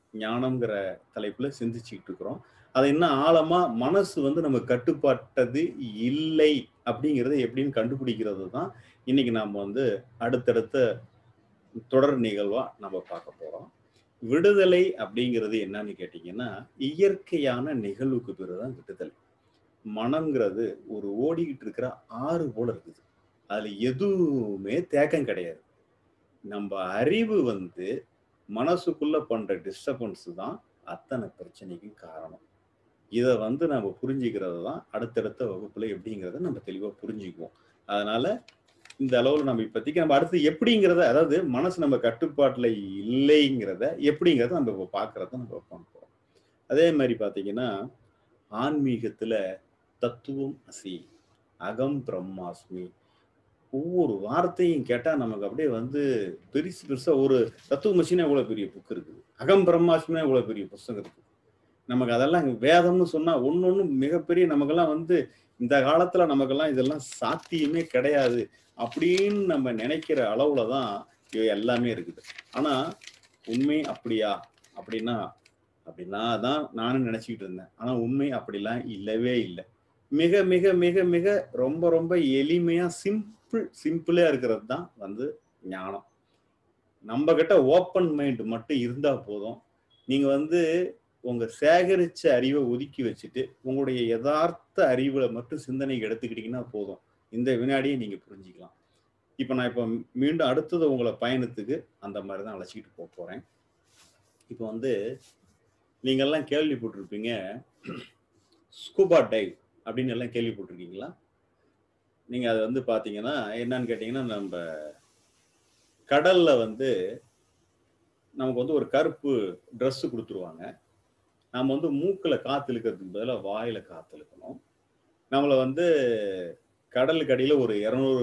ஞானம்ங்கிற தலைப்புல சிந்திச்சுக்கிட்டு இருக்கிறோம். அதை இன்னும் ஆழமா மனசு வந்து நம்ம கட்டுப்பட்டது இல்லை அப்படிங்கிறத எப்படின்னு கண்டுபிடிக்கிறது தான் இன்னைக்கு நாம வந்து அடுத்தடுத்த தொடர் நிகழ்வா நம்ம பார்க்க போறோம். விடுதலை அப்படிங்கிறது என்னன்னு கேட்டீங்கன்னா, இயற்கையான நிகழ்வுக்கு பேருதான் விடுதலை. மனம்ங்கிறது ஒரு ஓடிக்கிட்டு இருக்கிற ஆறு போல இருக்குது. அதுல எதுவுமே தேக்கம் கிடையாது. நம்ம அறிவு வந்து மனசுக்குள்ள பண்ற டிஸ்டர்பன்ஸ் தான் அத்தனை பிரச்சனைக்கும் காரணம். இத வந்து நம்ம புரிஞ்சுக்கிறது தான் அடுத்தடுத்த வகுப்புல எப்படிங்கிறத நம்ம தெளிவா புரிஞ்சுக்குவோம். அதனால இந்த அளவுல நம்ம இப்போதைக்கு நம்ம அடுத்து எப்படிங்கிறத, அதாவது மனசு நம்ம கட்டுப்பாட்டுல இல்லைங்கிறத எப்படிங்கிறத நம்ம இப்போ பார்க்கறத நம்ம பார்க்க போறோம். அதே மாதிரி பார்த்தீங்கன்னா, ஆன்மீகத்துல தத்துவம் அசி, அகம் பிரம்மாஸ்மி, ஒவ்வொரு வார்த்தையும் கேட்டா நமக்கு அப்படியே வந்து பெருசு பெருசா ஒரு தத்துவமசின்னா எவ்வளவு பெரிய புக் இருக்குது, அகம் பிரம்மாஸ்மினா எவ்வளவு பெரிய புஸ்தகம் இருக்கு. நமக்கு அதெல்லாம் வேதம்னு சொன்னா ஒன்னொன்னு மிகப்பெரிய, நமக்கெல்லாம் வந்து இந்த காலத்துல நமக்கெல்லாம் இதெல்லாம் சாத்தியமே கிடையாது அப்படின்னு நம்ம நினைக்கிற அளவுல தான் எல்லாமே இருக்குது. ஆனா உண்மை அப்படியா அப்படின்னா, அப்படின்னா தான் நானும் நினைச்சுக்கிட்டு இருந்தேன். ஆனா உண்மை அப்படிலாம் இல்லவே இல்லை. மிக மிக மிக மிக ரொம்ப ரொம்ப எளிமையா சிம்பிளா இருக்கிறது தான் வந்து ஞானம். நம்ம கிட்ட ஓப்பன் மைண்ட் மட்டும் இருந்தா போதும். நீங்க வந்து உங்க சேகரிச்ச அறிவை ஒதுக்கி வச்சுட்டு உங்களுடைய யதார்த்த அறிவுல மட்டும் சிந்தனைக்கு எடுத்துக்கிட்டீங்கன்னா போதும். இந்த வினாடியை நீங்க புரிஞ்சுக்கலாம். இப்ப நான் மீண்டும் அடுத்தது உங்களை பயணத்துக்கு அந்த மாதிரி தான் அழைச்சிக்கிட்டு போறேன். இப்போ வந்து நீங்க எல்லாம் கேள்விப்பட்டிருப்பீங்க, ஸ்கூபா டைவ் அப்படின்னு எல்லாம் கேள்விப்பட்டிருக்கீங்களா? நீங்க அதை வந்து பாத்தீங்கன்னா என்னன்னு கேட்டீங்கன்னா, நம்ம கடல்ல வந்து நமக்கு வந்து ஒரு கருப்பு ட்ரெஸ் கொடுத்துருவாங்க. நம்ம வந்து மூக்குல காத்து இழுக்கிறதுக்கு பதிலாக வாயில காத்து இழுக்கணும். நம்மளை வந்து கடலுக்கு அடியில ஒரு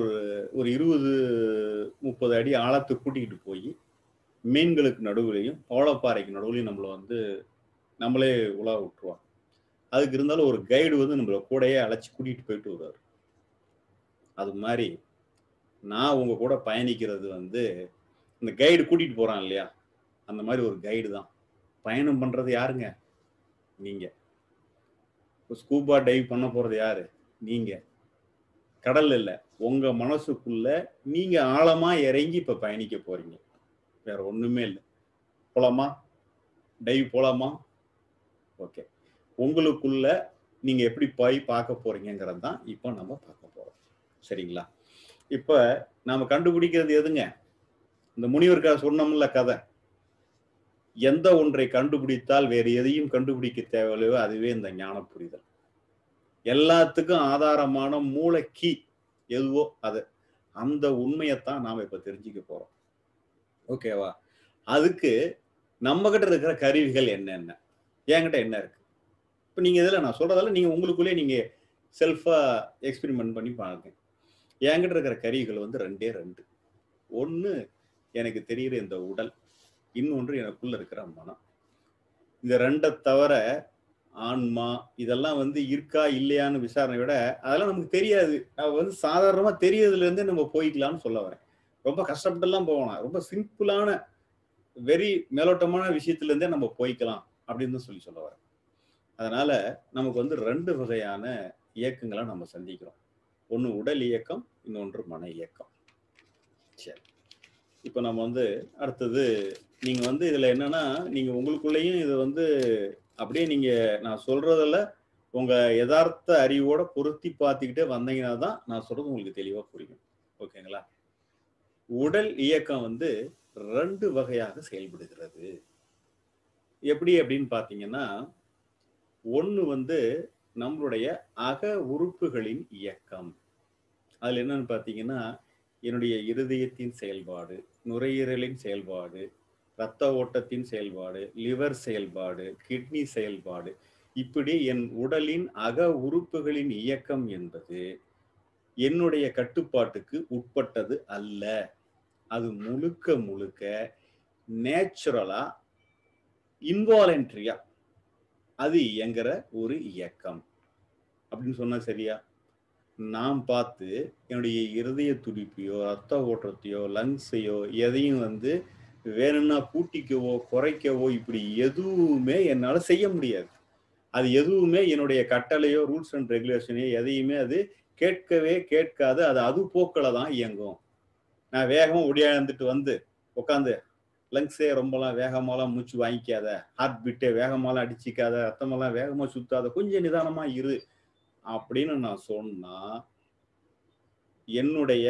20 30 அடி ஆழத்துக்கு கூட்டிக்கிட்டு போய் மீன்களுக்கு நடுவுலையும் பவளப்பாறைக்கு நடுவுலையும் நம்மளை வந்து நம்மளே உலா விட்டுருவாங்க. அதுக்கு இருந்தாலும் ஒரு கைடு வந்து நம்மளை கூடையே அழைச்சி கூட்டிகிட்டு போயிட்டு வருவார். அது மாதிரி நான் உங்க கூட பயணிக்கிறது வந்து இந்த கைடு கூட்டிட்டு போறான் இல்லையா, அந்த மாதிரி ஒரு கைடு தான். பயணம் பண்றது யாருங்க? நீங்க. ஸ்கூபா டைவ் பண்ண போறது யாரு? நீங்க. கடல் இல்ல, உங்க மனசுக்குள்ள நீங்க ஆழமா இறங்கி இப்ப பயணிக்க போறீங்க. வேற ஒண்ணுமே இல்லை. போலாமா? டைவ் போலாமா? ஓகே. உங்களுக்குள்ள நீங்க எப்படி போய் பார்க்க போறீங்கிறது தான் இப்போ நம்ம பார்க்க போறோம். சரிங்களா? இப்ப நாம கண்டுபிடிக்கிறது எதுங்க? இந்த முனிவருக்காக சொன்னோம்ல கதை, எந்த ஒன்றை கண்டுபிடித்தால் வேறு எதையும் கண்டுபிடிக்க தேவையில்லையோ அதுவே இந்த ஞான புரிதல். எல்லாத்துக்கும் ஆதாரமான மூளை கீ எதுவோ அது, அந்த உண்மையத்தான் நாம இப்ப தெரிஞ்சுக்க போறோம். ஓகேவா? அதுக்கு நம்ம கிட்ட இருக்கிற கருவிகள் என்னென்ன, என்கிட்ட என்ன இருக்கு? இப்ப நீங்க இதுல நான் சொல்றதால நீங்க உங்களுக்குள்ளே நீங்க செல்ஃபா எக்ஸ்பெரிமெண்ட் பண்ணி பாருங்க. என்கிட்ட இருக்கிற கருவிகள் வந்து 2. ஒண்ணு எனக்கு தெரிகிற இந்த உடல், இன்னொன்று எனக்குள்ள இருக்கிற மனம். இந்த 2 தவிர ஆன்மா இதெல்லாம் வந்து இருக்கா இல்லையான்னு விசாரணை விட அதெல்லாம் நமக்கு தெரியாது. வந்து சாதாரணமா தெரியறதுல இருந்தே நம்ம போய்க்கலாம்னு சொல்ல வரேன். ரொம்ப கஷ்டப்பட்டுலாம் போகலாம். ரொம்ப சிம்பிளான வெரி மேலோட்டமான விஷயத்துல இருந்தே நம்ம போய்க்கலாம் அப்படின்னு சொல்லி சொல்ல வரேன். அதனால நமக்கு வந்து 2 வகையான இயக்கங்களை நம்ம சந்திக்கிறோம். ஒண்ணு உடல் இயக்கம், இன்னொன்று மன இயக்கம். சரி, இப்போ நம்ம வந்து அடுத்தது நீங்க வந்து இதுல என்னன்னா, நீங்க உங்களுக்குள்ளேயும் இது வந்து அப்படியே நீங்க நான் சொல்றதுல உங்க யதார்த்த அறிவோட பொருத்தி பார்த்துக்கிட்டே வந்தீங்கன்னா தான் நான் சொல்றது உங்களுக்கு தெளிவா புரியும். ஓகேங்களா? உடல் இயக்கம் வந்து 2 வகையாக செயல்படுகிறது. எப்படி அப்படின்னு பார்த்தீங்கன்னா, ஒண்ணு வந்து நம்மளுடைய அக உறுப்புகளின் இயக்கம். அதுல என்னன்னு பார்த்தீங்கன்னா, என்னுடைய இருதயத்தின் செயல்பாடு, நுரையீரலின் செயல்பாடு, இரத்த ஓட்டத்தின் செயல்பாடு, லிவர் செயல்பாடு, கிட்னி செயல்பாடு, இப்படி என் உடலின் அக உறுப்புகளின் இயக்கம் என்பது என்னுடைய கட்டுப்பாட்டுக்கு உட்பட்டது அல்ல. அது முழுக்க முழுக்க நேச்சுரலா, இன்வாலன்ட்ரியா அது இயங்குற ஒரு இயக்கம் அப்படின்னு சொன்னா சரியா? நான் பார்த்து என்னுடைய இருதய துடிப்பையோ, ரத்த ஓட்டத்தையோ, லங்ஸையோ எதையும் வந்து வேணும்னா கூட்டிக்கவோ குறைக்கவோ இப்படி எதுவுமே என்னால செய்ய முடியாது. அது எதுவுமே என்னுடைய கட்டளையோ ரூல்ஸ் அண்ட் ரெகுலேஷனையோ எதையுமே அது கேட்கவே கேட்காது. அது போக்கில தான் இயங்கும். நான் வேகமா ஒடியாந்துட்டு வந்து உட்காந்து லங்ஸே ரொம்பலாம் வேகமாலாம் மூச்சு வாங்கிக்காத, ஹார்ட் பீட்டே வேகமாலாம் அடிச்சிக்காத, ரத்தமெல்லாம் வேகமா சுத்தாத, கொஞ்சம் நிதானமா இரு அப்படின்னு நான் சொன்னா என்னுடைய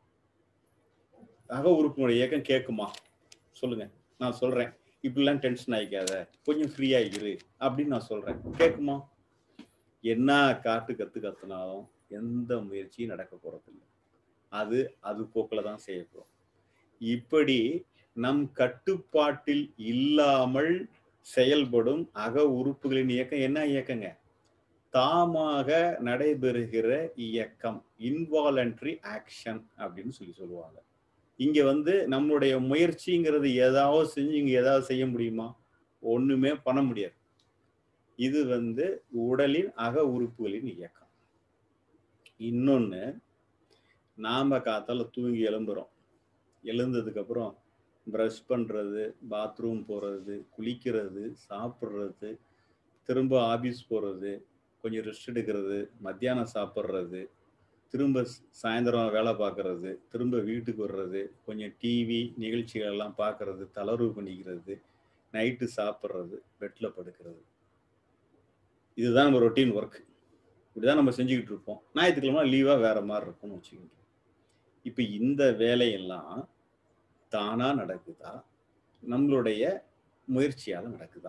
அக உறுப்பினுடைய இயக்கம் கேட்குமா? சொல்லுங்க. நான் சொல்றேன், இப்படிலாம் டென்ஷன் ஆகிக்காத, கொஞ்சம் ஃப்ரீயா இரு அப்படின்னு நான் சொல்றேன். கேட்குமா? என்ன காட்டு கத்துனாலும் எந்த முயற்சியும் நடக்க போறதில்லை. அது போக்கில் தான் செய்யப்படும். இப்படி நம் கட்டுப்பாட்டில் இல்லாமல் செயல்படும் அக உறுப்புகளின் இயக்கம் என்ன இயக்கங்க? தாமாக நடைபெறுகிற இயக்கம், இன்வாலண்டரி ஆக்ஷன் அப்படின்னு சொல்லுவாங்க. இங்க வந்து நம்மளுடைய முயற்சிங்கிறது ஏதாவது செஞ்சு இங்க ஏதாவது செய்ய முடியுமா? ஒண்ணுமே பண்ண முடியாது. இது வந்து உடலின் அக உறுப்புகளின் இயக்கம். இன்னொன்னு, நாம காத்தால தூங்கி எழும்புறோம். எழுந்ததுக்கு அப்புறம் பிரஷ் பண்றது, பாத்ரூம் போறது, குளிக்கிறது, சாப்பிடுறது, திரும்ப ஆபீஸ் போறது, கொஞ்சம் ரெஸ்ட் எடுக்கிறது, மத்தியானம் சாப்பிட்றது, திரும்ப சாயந்தரம் வேலை பார்க்கறது, திரும்ப வீட்டுக்கு வர்றது, கொஞ்சம் டிவி நிகழ்ச்சிகள் எல்லாம் பார்க்கறது, தளர்வு பண்ணிக்கிறது, நைட்டு சாப்பிட்றது, பெட்ல படுக்கிறது. இதுதான் நம்ம ரொட்டீன் ஒர்க். இப்படிதான் நம்ம செஞ்சுக்கிட்டு இருப்போம். ஞாயிற்றுக்கிழமை லீவா வேற மாதிரி இருக்கும்னு வச்சுக்கோங்க. இப்ப இந்த வேலையெல்லாம் தானா நடக்குதா, நம்மளுடைய முயற்சியால நடக்குதா?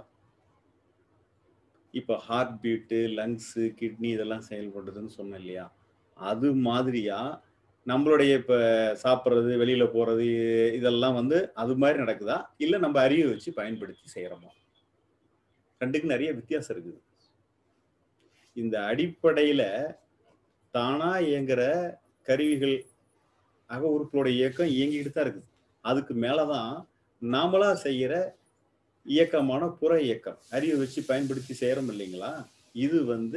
இப்ப ஹார்ட் பீட்டு, லங்ஸ், கிட்னி இதெல்லாம் செயல்படுதுன்னு சொன்னேன் இல்லையா? அது மாதிரியா நம்மளுடைய இப்ப சாப்பிட்றது, வெளியில போறது இதெல்லாம் வந்து அது மாதிரி நடக்குதா, இல்ல நம்ம அறிவை வச்சு பயன்படுத்தி செய்யறோமா? ரெண்டுக்கும் நிறைய வித்தியாசம் இருக்குது. இந்த அடிப்படையில தானா இயங்குற கருவிகள் அக உறுப்புகளோட இயக்கம் இயங்கிட்டு தான் இருக்குது. அதுக்கு மேலதான் நாமளா செய்யற இயக்கமான புற இயக்கம், அறிவை வச்சு பயன்படுத்தி செய்யறோம் இல்லைங்களா? இது வந்து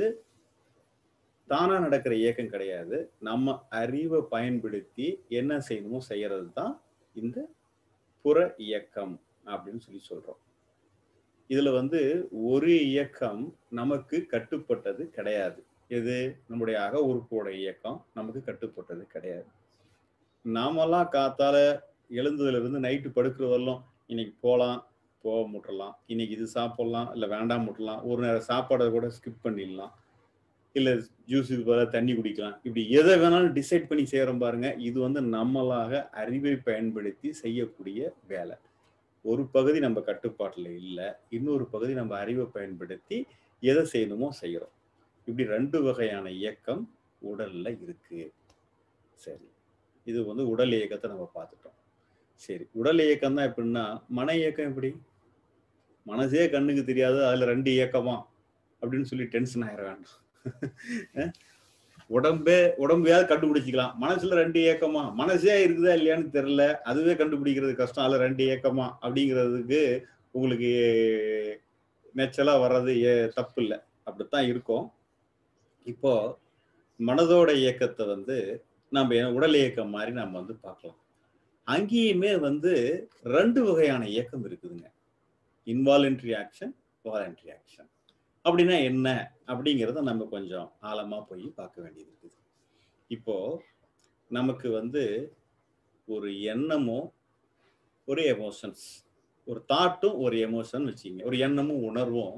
தானா நடக்கிற இயக்கம் கிடையாது. நம்ம அறிவை பயன்படுத்தி என்ன செய்யணுமோ செய்யறது தான் இந்த புற இயக்கம் அப்படின்னு சொல்றோம். இதுல வந்து ஒரு இயக்கம் நமக்கு கட்டுப்பட்டது கிடையாது. எது? நம்முடைய அக உறுப்போட இயக்கம் நமக்கு கட்டுப்பட்டது கிடையாது. நாமெல்லாம் காத்தால எழுந்ததுல இருந்து நைட்டு படுக்கிறதெல்லாம் இன்னைக்கு போகலாம், போக முட்டலாம், இன்னைக்கு இது சாப்பிடலாம், இல்லை வேண்டாம் முட்டலாம், ஒரு நேரம் சாப்பாடை கூட ஸ்கிப் பண்ணிடலாம், இல்லை ஜூஸுக்கு பதிலாக தண்ணி குடிக்கலாம், இப்படி எதை வேணாலும் டிசைட் பண்ணி செய்யறோம் பாருங்க. இது வந்து நம்மளாக அறிவை பயன்படுத்தி செய்யக்கூடிய வேலை. ஒரு பகுதி நம்ம கட்டுப்பாட்டில் இல்லை, இன்னொரு பகுதி நம்ம அறிவை பயன்படுத்தி எதை செய்யணுமோ செய்யறோம். இப்படி ரெண்டு வகையான இயக்கம் உடல்ல இருக்கு. சரி, இது வந்து உடல் இயக்கத்தை நம்ம பார்த்துட்டோம். சரி, உடல் இயக்கம் தான் எப்படின்னா, மன இயக்கம் எப்படி? மனசே கண்ணுக்கு தெரியாது, அதுல ரெண்டு இயக்கமா அப்படின்னு சொல்லி டென்ஷன் ஆயிட வேண்டாம். உடம்பையாவது கண்டுபிடிச்சிக்கலாம். மனசுல ரெண்டு இயக்கமா, மனசே இருக்குதா இல்லையான்னு தெரியல, அதுவே கண்டுபிடிக்கிறது கஷ்டம், அதுல ரெண்டு இயக்கமா அப்படிங்கிறதுக்கு உங்களுக்கு நேச்சலா வர்றது தப்பு இல்லை, அப்படித்தான் இருக்கும். இப்போ மனதோட இயக்கத்தை வந்து நம்ம உடல் இயக்கம் மாதிரி நம்ம வந்து பார்க்கலாம். அங்கேயுமே வந்து ரெண்டு வகையான இயக்கம் இருக்குதுங்க. Involuntary action, voluntary action. அப்படின்னா என்ன அப்படிங்கிறத நம்ம கொஞ்சம் ஆழமா போய் பார்க்க வேண்டியது இருக்குது. இப்போ நமக்கு வந்து ஒரு எண்ணமும் ஒரு எமோஷன்ஸ், ஒரு தாட்டும் ஒரு எமோஷன் வச்சுங்க, ஒரு எண்ணமும் உணர்வும்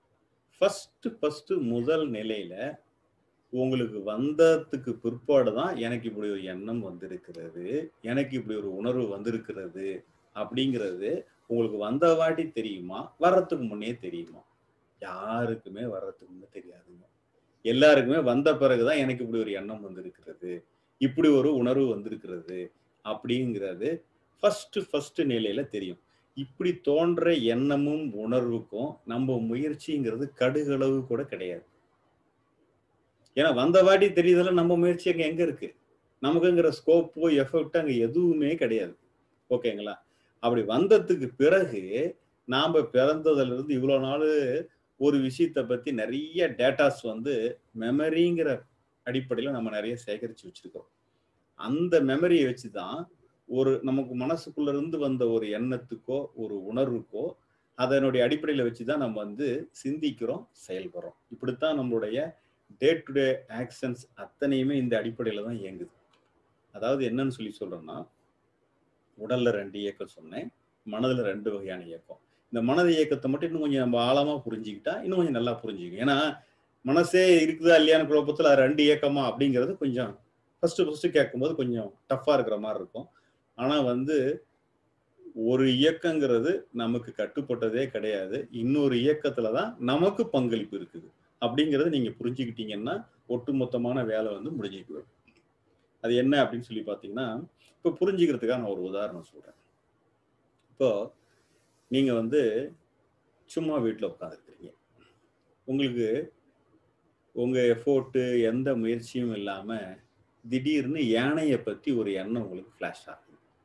ஃபர்ஸ்ட் முதல் நிலையில உங்களுக்கு வந்ததுக்கு பிற்பாடு தான் எனக்கு இப்படி ஒரு எண்ணம் வந்திருக்கிறது, எனக்கு இப்படி ஒரு உணர்வு வந்திருக்கிறது அப்படிங்கிறது உங்களுக்கு வந்த வாட்டி தெரியுமா, வர்றதுக்கு முன்னே தெரியுமா? யாருக்குமே வர்றதுக்கு முன்னே தெரியாதுங்க. எல்லாருக்குமே வந்த பிறகுதான் எனக்கு இப்படி ஒரு எண்ணம் வந்திருக்கிறது, இப்படி ஒரு உணர்வு வந்திருக்கிறது அப்படிங்கிறது ஃபர்ஸ்ட் நிலையில தெரியும். இப்படி தோன்ற எண்ணமும் உணர்வுக்கும் நம்ம முயற்சிங்கிறது கடுகளவு கூட கிடையாது. ஏன்னா வந்த வாட்டி தெரியுதுல, நம்ம முயற்சி அங்க எங்க இருக்கு? நமக்குங்கிற ஸ்கோப்போ எஃபெக்ட் அங்க எதுவுமே கிடையாது. ஓகேங்களா? அப்படி வந்ததுக்கு பிறகு நாம பிறந்ததுல இருந்து இவ்வளவு நாள் ஒரு விஷயத்தை பத்தி நிறைய டேட்டாஸ் வந்து மெமரிங்கிற அடிப்படையில நம்ம நிறைய சேகரிச்சு வச்சிருக்கோம். அந்த மெமரியை வச்சுதான் நமக்கு மனசுக்குள்ள இருந்து வந்த ஒரு எண்ணத்துக்கோ ஒரு உணர்வுக்கோ அதனுடைய அடிப்படையில வச்சுதான் நம்ம வந்து சிந்திக்கிறோம், செயல்படுறோம். இப்படித்தான் நம்மளுடைய டே டு டே ஆக்ஷன்ஸ் அத்தனையுமே இந்த அடிப்படையில தான் இயங்குது. அதாவது என்னன்னு சொல்றேன்னா, உடல்ல 2 இயக்கம் சொன்னேன், மனதுல 2 வகையான இயக்கம். இந்த மனது இயக்கத்தை மட்டும் இன்னும் கொஞ்சம் நம்ம ஆழமா புரிஞ்சுக்கிட்டா இன்னும் கொஞ்சம் நல்லா புரிஞ்சுக்கும். ஏன்னா மனசே இருக்குதா இல்லையான்னு குழப்பத்துல 2 இயக்கமா அப்படிங்கிறது கொஞ்சம் ஃபர்ஸ்ட் கேட்கும்போது கொஞ்சம் டஃப்பா இருக்கிற மாதிரி இருக்கும். ஆனா வந்து ஒரு இயக்கங்கிறது நமக்கு கட்டுப்பட்டதே கிடையாது. இன்னொரு இயக்கத்துல தான் நமக்கு பங்களிப்பு இருக்குது. அப்படிங்கறத நீங்க புரிஞ்சுக்கிட்டீங்கன்னா ஒட்டுமொத்தமான வேலை வந்து முடிஞ்சுக்கு. அது என்ன அப்படின்னு சொல்லி பாத்தீங்கன்னா, இப்ப புரிஞ்சுக்கிறதுக்காக நான் ஒரு உதாரணம் சொல்றேன். இப்போ நீங்க வந்து சும்மா வீட்டுல உட்கார்ந்துருக்கீங்க. உங்களுக்கு உங்க எஃபோர்ட் எந்த முயற்சியும் இல்லாம திடீர்னு யானைய பத்தி ஒரு எண்ணம் உங்களுக்கு ஃபிளாஷ் ஆகும்.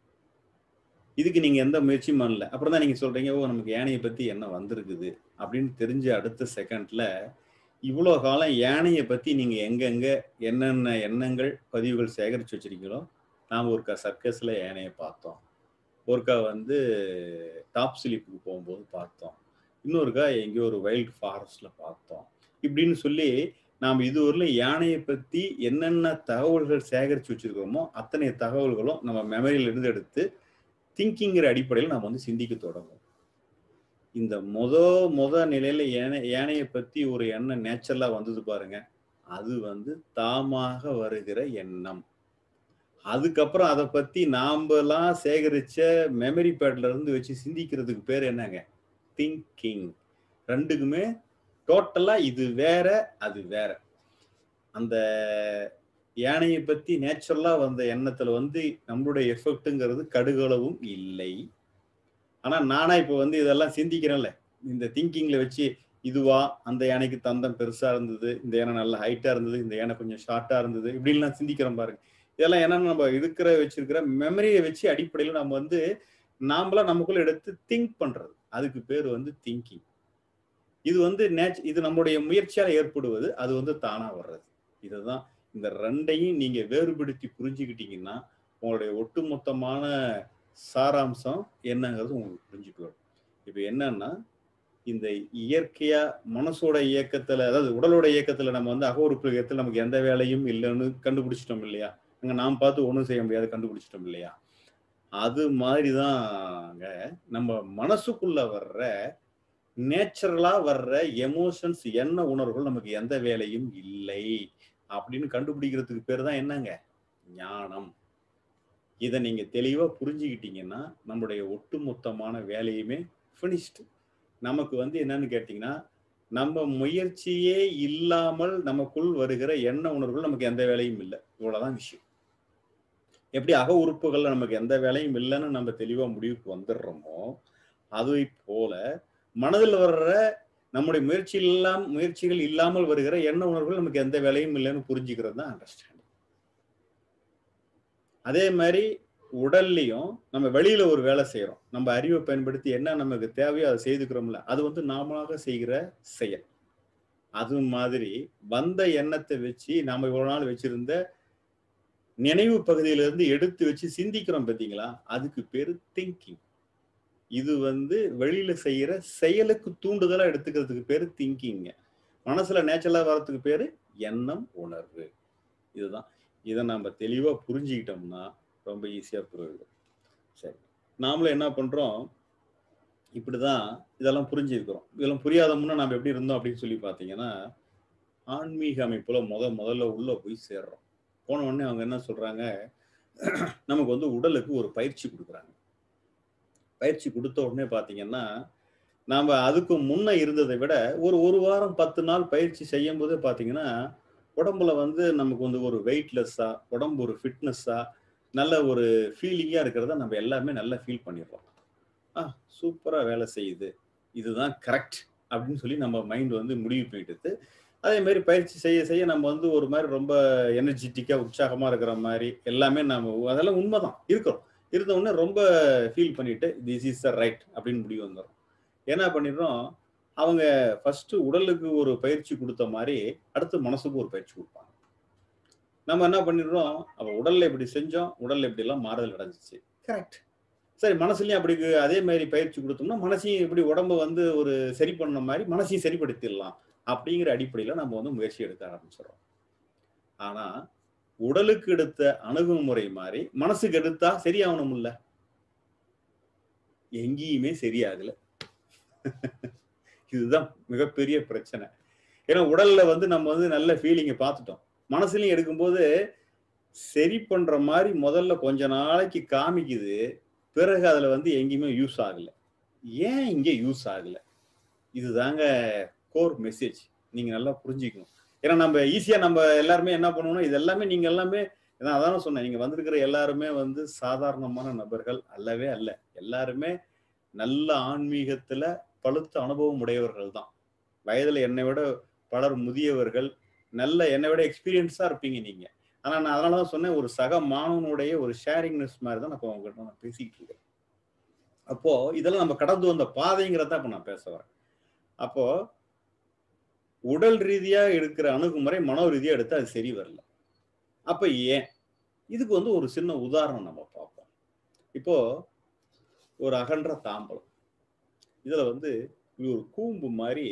இதுக்கு நீங்க எந்த முயற்சியும் பண்ணல. அப்புறம் தான் நீங்க சொல்றீங்க, ஓ நமக்கு யானைய பத்தி எண்ணம் வந்திருக்குது அப்படின்னு தெரிஞ்ச அடுத்த செகண்ட்ல இவ்வளோ காலம் யானைய பத்தி நீங்க எங்கெங்க என்னென்ன எண்ணங்கள் பதிவுகள் சேகரிச்சு வச்சிருக்கீங்களோ, நாம ஒருக்கா சர்க்கஸ்ல யானைய பார்த்தோம், ஒருக்கா வந்து டாப் ஸ்லிப்புக்கு போகும்போது பார்த்தோம், இன்னொருக்கா எங்கேயோ ஒரு வைல்ட் ஃபாரஸ்ட்ல பார்த்தோம், இப்படின்னு சொல்லி நாம் இதுவரையிலும் யானையை பத்தி என்னென்ன தகவல்கள் சேகரிச்சு வச்சிருக்கிறோமோ அத்தனை தகவல்களும் நம்ம மெமரியில இருந்து எடுத்து திங்கிங்கிற அடிப்படையில் நாம் வந்து சிந்திக்க தொடங்கும். இந்த முத நிலையில யானையை பத்தி ஒரு எண்ணம் நேச்சுரலா வந்தது பாருங்க, அது வந்து தாமாக வருகிற எண்ணம். அதுக்கப்புறம் அதை பத்தி நாமெல்லாம் சேகரிச்ச மெமரி பேட்ல இருந்து வச்சு சிந்திக்கிறதுக்கு பேர் என்னங்க? திங்கிங். ரெண்டுக்குமே டோட்டலா இது வேற அது வேற. அந்த யானையை பத்தி நேச்சுரலா வந்த எண்ணத்துல வந்து நம்மளுடைய எஃபெக்ட்ங்கிறது கடுகளவும் இல்லை. ஆனா நானா இப்ப வந்து இதெல்லாம் சிந்திக்கிறேன்ல, இந்த திங்கிங்ல வச்சு இதுவா அந்த யானைக்கு தந்தம் பெருசா இருந்தது, இந்த யானை நல்ல ஹைட்டா இருந்தது, இந்த யானை கொஞ்சம் ஷார்ட்டா இருந்தது, இப்படின்லாம் சிந்திக்கிறோம் பாருங்க. இதெல்லாம் என்னன்னா நம்ம வச்சிருக்கிற மெமரியை வச்சு அடிப்படையில் நம்ம வந்து நாமளா நமக்குள்ள எடுத்து திங்க் பண்றது. அதுக்கு பேர் வந்து திங்கிங். இது வந்து இது நம்முடைய முயற்சியால் ஏற்படுவது, அது வந்து தானா வர்றது. இதுதான் இந்த ரெண்டையும் நீங்க வேறுபடுத்தி புரிஞ்சுக்கிட்டீங்கன்னா உங்களுடைய ஒட்டுமொத்தமான சாராம்சம் என்னங்கிறது உங்களுக்கு புரிஞ்சுக்கு வரும். இப்ப என்னன்னா இந்த இயற்கையா மனசோட இயக்கத்துல, அதாவது உடலோட இயக்கத்துல நம்ம வந்து அக உறுப்பு இயக்கத்துல நமக்கு எந்த வேலையும் இல்லைன்னு கண்டுபிடிச்சிட்டோம் இல்லையா? அங்க நாம் பார்த்து ஒண்ணும் செய்ய முடியாது கண்டுபிடிச்சிட்டோம் இல்லையா? அது மாதிரிதாங்க நம்ம மனசுக்குள்ள வர்ற நேச்சுரலா வர்ற எமோஷன்ஸ் எண்ண உணர்வுகள் நமக்கு எந்த வேலையும் இல்லை அப்படின்னு கண்டுபிடிக்கிறதுக்கு பேர் தான் என்னங்க? ஞானம். இதை நீங்க தெளிவா புரிஞ்சுக்கிட்டீங்கன்னா நம்மளுடைய ஒட்டுமொத்தமான வேலையுமே ஃபினிஷ்டு. நமக்கு வந்து என்னன்னு கேட்டீங்கன்னா, நம்ம முயற்சியே இல்லாமல் நமக்குள் வருகிற எண்ண உணர்வுகள் நமக்கு எந்த வேலையும் இல்லை. இவ்வளவுதான் விஷயம். எப்படி அக உறுப்புகள்ல நமக்கு எந்த வேலையும் இல்லைன்னு நம்ம தெளிவா முடிவுக்கு வந்துடுறோமோ, அதை போல மனதில் வர்ற நம்முடைய முயற்சிகள் இல்லாமல் வருகிற எண்ண உணர்வுகள் நமக்கு எந்த வேலையும் இல்லைன்னு புரிஞ்சுக்கிறது தான் அண்டர்ஸ்டாண்டிங். அதே மாதிரி உடல்லையும் நம்ம வெளியில ஒரு வேலை செய்யறோம், நம்ம அறிவை பயன்படுத்தி என்ன நமக்கு தேவையோ அதை செய்துக்கிறோம்ல, அது வந்து நாமளாக செய்கிற செயல். அது மாதிரி வந்த எண்ணத்தை வச்சு நாம இவ்வளவு நாள் வச்சிருந்த நினைவு பகுதியிலிருந்து எடுத்து வச்சு சிந்திக்கிறோம் பார்த்தீங்களா, அதுக்கு பேரு திங்கிங். இது வந்து வெளியில செய்யற செயலுக்கு தூண்டுதலா எடுத்துக்கிறதுக்கு பேரு திங்கிங்க. மனசுல நேச்சுரலா வர்றதுக்கு பேரு எண்ணம், உணர்வு. இதுதான். இதை நம்ம தெளிவா புரிஞ்சுக்கிட்டோம்னா ரொம்ப ஈஸியா புரியுது. சரி, நாமளும் என்ன பண்றோம், இப்படிதான் இதெல்லாம் புரிஞ்சுக்கிறோம். இதெல்லாம் புரியாத முன்ன நாம எப்படி இருந்தோம் அப்படின்னு சொல்லி பாத்தீங்கன்னா, ஆன்மீக அமைப்புல முதல்ல உள்ள போய் சேர்றோம். போன உடனே அவங்க என்ன சொல்றாங்க, நமக்கு வந்து உடலுக்கு ஒரு பயிற்சி கொடுக்குறாங்க. பயிற்சி கொடுத்த உடனே பாத்தீங்கன்னா, நாம அதுக்கு முன்ன இருந்ததை விட ஒரு வாரம் 10 நாள் பயிற்சி செய்யும் போதே பாத்தீங்கன்னா, உடம்புல வந்து நமக்கு வந்து ஒரு வெயிட்லெஸ்ஸா, உடம்பு ஒரு ஃபிட்னஸா, நல்ல ஒரு ஃபீலிங்கா இருக்கிறத நம்ம எல்லாருமே நல்லா ஃபீல் பண்ணிடுறோம். சூப்பரா வேலை செய்யுது, இதுதான் கரெக்ட் அப்படின்னு சொல்லி நம்ம மைண்ட் வந்து முடிவு பண்ணிட்டு, அதே மாதிரி பயிற்சி செய்ய செய்ய நம்ம வந்து ஒரு மாதிரி ரொம்ப எனர்ஜெட்டிக்கா உற்சாகமா இருக்கிற மாதிரி எல்லாமே நம்ம அதெல்லாம் உண்மைதான் இருக்கிறோம். இருந்த உடனே ரொம்ப ஃபீல் பண்ணிட்டு திஸ் இஸ் த ரைட் அப்படின்னு முடிவு வந்துடும். என்ன பண்ணிடுறோம், அவங்க ஃபர்ஸ்ட் உடலுக்கு ஒரு பயிற்சி கொடுத்த மாதிரி அடுத்து மனசுக்கு ஒரு பயிற்சி கொடுப்பாங்க. நம்ம என்ன பண்ணிடுறோம், அப்ப உடல்ல இப்படி செஞ்சோம், உடல்ல இப்படி எல்லாம் மாறுதல் அடைஞ்சிச்சு, கரெக்ட். சரி, மனசுலயும் அப்படி அதே மாதிரி பயிற்சி கொடுத்தோம்னா மனசையும் இப்படி உடம்பு வந்து ஒரு சரி பண்ண மாதிரி மனசையும் சரிப்படுத்திடலாம் அப்படிங்கிற அடிப்படையில நம்ம வந்து முயற்சி எடுக்க ஆரம்பிச்சிடறோம். ஆனா உடலுக்கு எடுத்த அணுகுமுறை மாதிரி மனசுக்கு எடுத்தா சரியாகணும் இல்ல, எங்கேயுமே சரியாகல. இதுதான் மிகப்பெரிய பிரச்சனை. ஏன்னா உடல்ல வந்து நம்ம வந்து நல்ல ஃபீலிங்கை பார்த்துட்டோம், மனசுலயும் எடுக்கும்போது சரி பண்ற மாதிரி முதல்ல கொஞ்ச நாளைக்கு காமிக்குது, பிறகு அதுல வந்து எங்கேயுமே யூஸ் ஆகல. ஏன் இங்க யூஸ் ஆகல? இதுதாங்க கோர் மெசேஜ். நீங்க நல்லா புரிஞ்சுக்கணும். ஏன்னா நம்ம ஈஸியா நம்ம எல்லாருமே என்ன பண்ணுவோம்னா, இது எல்லாமே நீங்க எல்லாமே நான் அதான சொன்னேன், நீங்க வந்திருக்கிற எல்லாருமே வந்து சாதாரணமான நபர்கள் அல்லவே அல்ல. எல்லாருமே நல்ல ஆன்மீகத்துல பழுத்த அனுபவம் உடையவர்கள் தான். வயதுல என்னை விட பலர் முதியவர்கள், நல்ல என்னை விட எக்ஸ்பீரியன்ஸா இருப்பீங்க நீங்க. ஆனா நான் அதனாலதான் சொன்னேன், ஒரு சக மாணவனுடைய ஒரு ஷேரிங்னஸ் மாதிரி தான் நான் உங்ககிட்ட நான் பேசிக்கிட்டு இருக்கேன். அப்போ இதெல்லாம் நம்ம கடந்து வந்த பாதைங்கிறத இப்ப நான் பேச வரேன். அப்போ உடல் ரீதியா எடுக்கிற அணுகுமுறை மனோ ரீதியா எடுத்தா அது சரி வரல. அப்ப ஏன்? இதுக்கு வந்து ஒரு சின்ன உதாரணம் நம்ம பார்ப்போம். இப்போ ஒரு அகன்ற தாம்பலம், இதுல வந்து ஒரு கூம்பு மாதிரி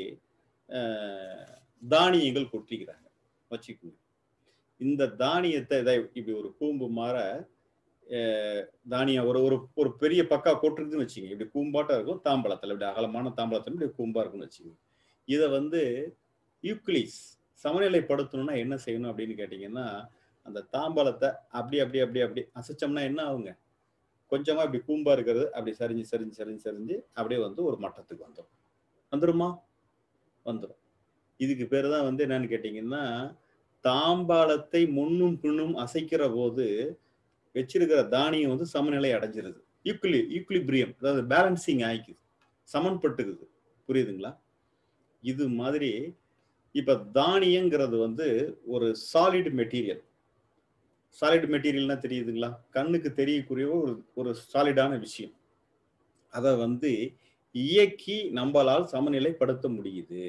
தானியங்கள் கொட்டிக்கிறாங்க வச்சுக்கோங்க. இந்த தானியத்தை இப்படி ஒரு கூம்பு மாற தானியம் ஒரு ஒரு ஒரு பெரிய பக்கா கொட்டுருக்குன்னு வச்சுங்க, இப்படி கூம்பாட்டா இருக்கும் தாம்பலத்தில், இப்படி அகலமான தாம்பலத்தில் இப்படி கூம்பா இருக்குன்னு வச்சுங்க. இதை வந்து யூக்ளிஸ் சமநிலைப்படுத்தணும்னா என்ன செய்யணும் அப்படின்னு கேட்டீங்கன்னா, அந்த தாம்பலத்தை அப்படி அப்படி அப்படி அப்படி அசைச்சோம்னா என்ன ஆகுங்க, கொஞ்சமா இப்படி கூம்பா இருக்கிறது அப்படி சரிஞ்சு சரிஞ்சு சரிஞ்சு சரிஞ்சு அப்படியே வந்து ஒரு மட்டத்துக்கு வந்துடும். வந்துருமா? வந்துடும். இதுக்கு பேரு தான் வந்து என்னன்னு கேட்டீங்கன்னா, தாம்பாளத்தை முன்னும் பின்னும் அசைக்கிற போது வச்சிருக்கிற தானியம் வந்து சமநிலை அடைஞ்சிருது. ஈக்குலிபிரியம், அதாவது பேலன்சிங் ஆயிக்குது, சமன்பட்டுக்குது. புரியுதுங்களா? இது மாதிரி இப்ப தானியங்கிறது வந்து ஒரு சாலிட் மெட்டீரியல். சாலிட் மெட்டீரியல்னா தெரியுதுங்களா? கண்ணுக்கு தெரியக்கூடிய ஒரு சாலிடான விஷயம். அதை வந்து இயக்கி நம்மளால் சமநிலைப்படுத்த முடியுது.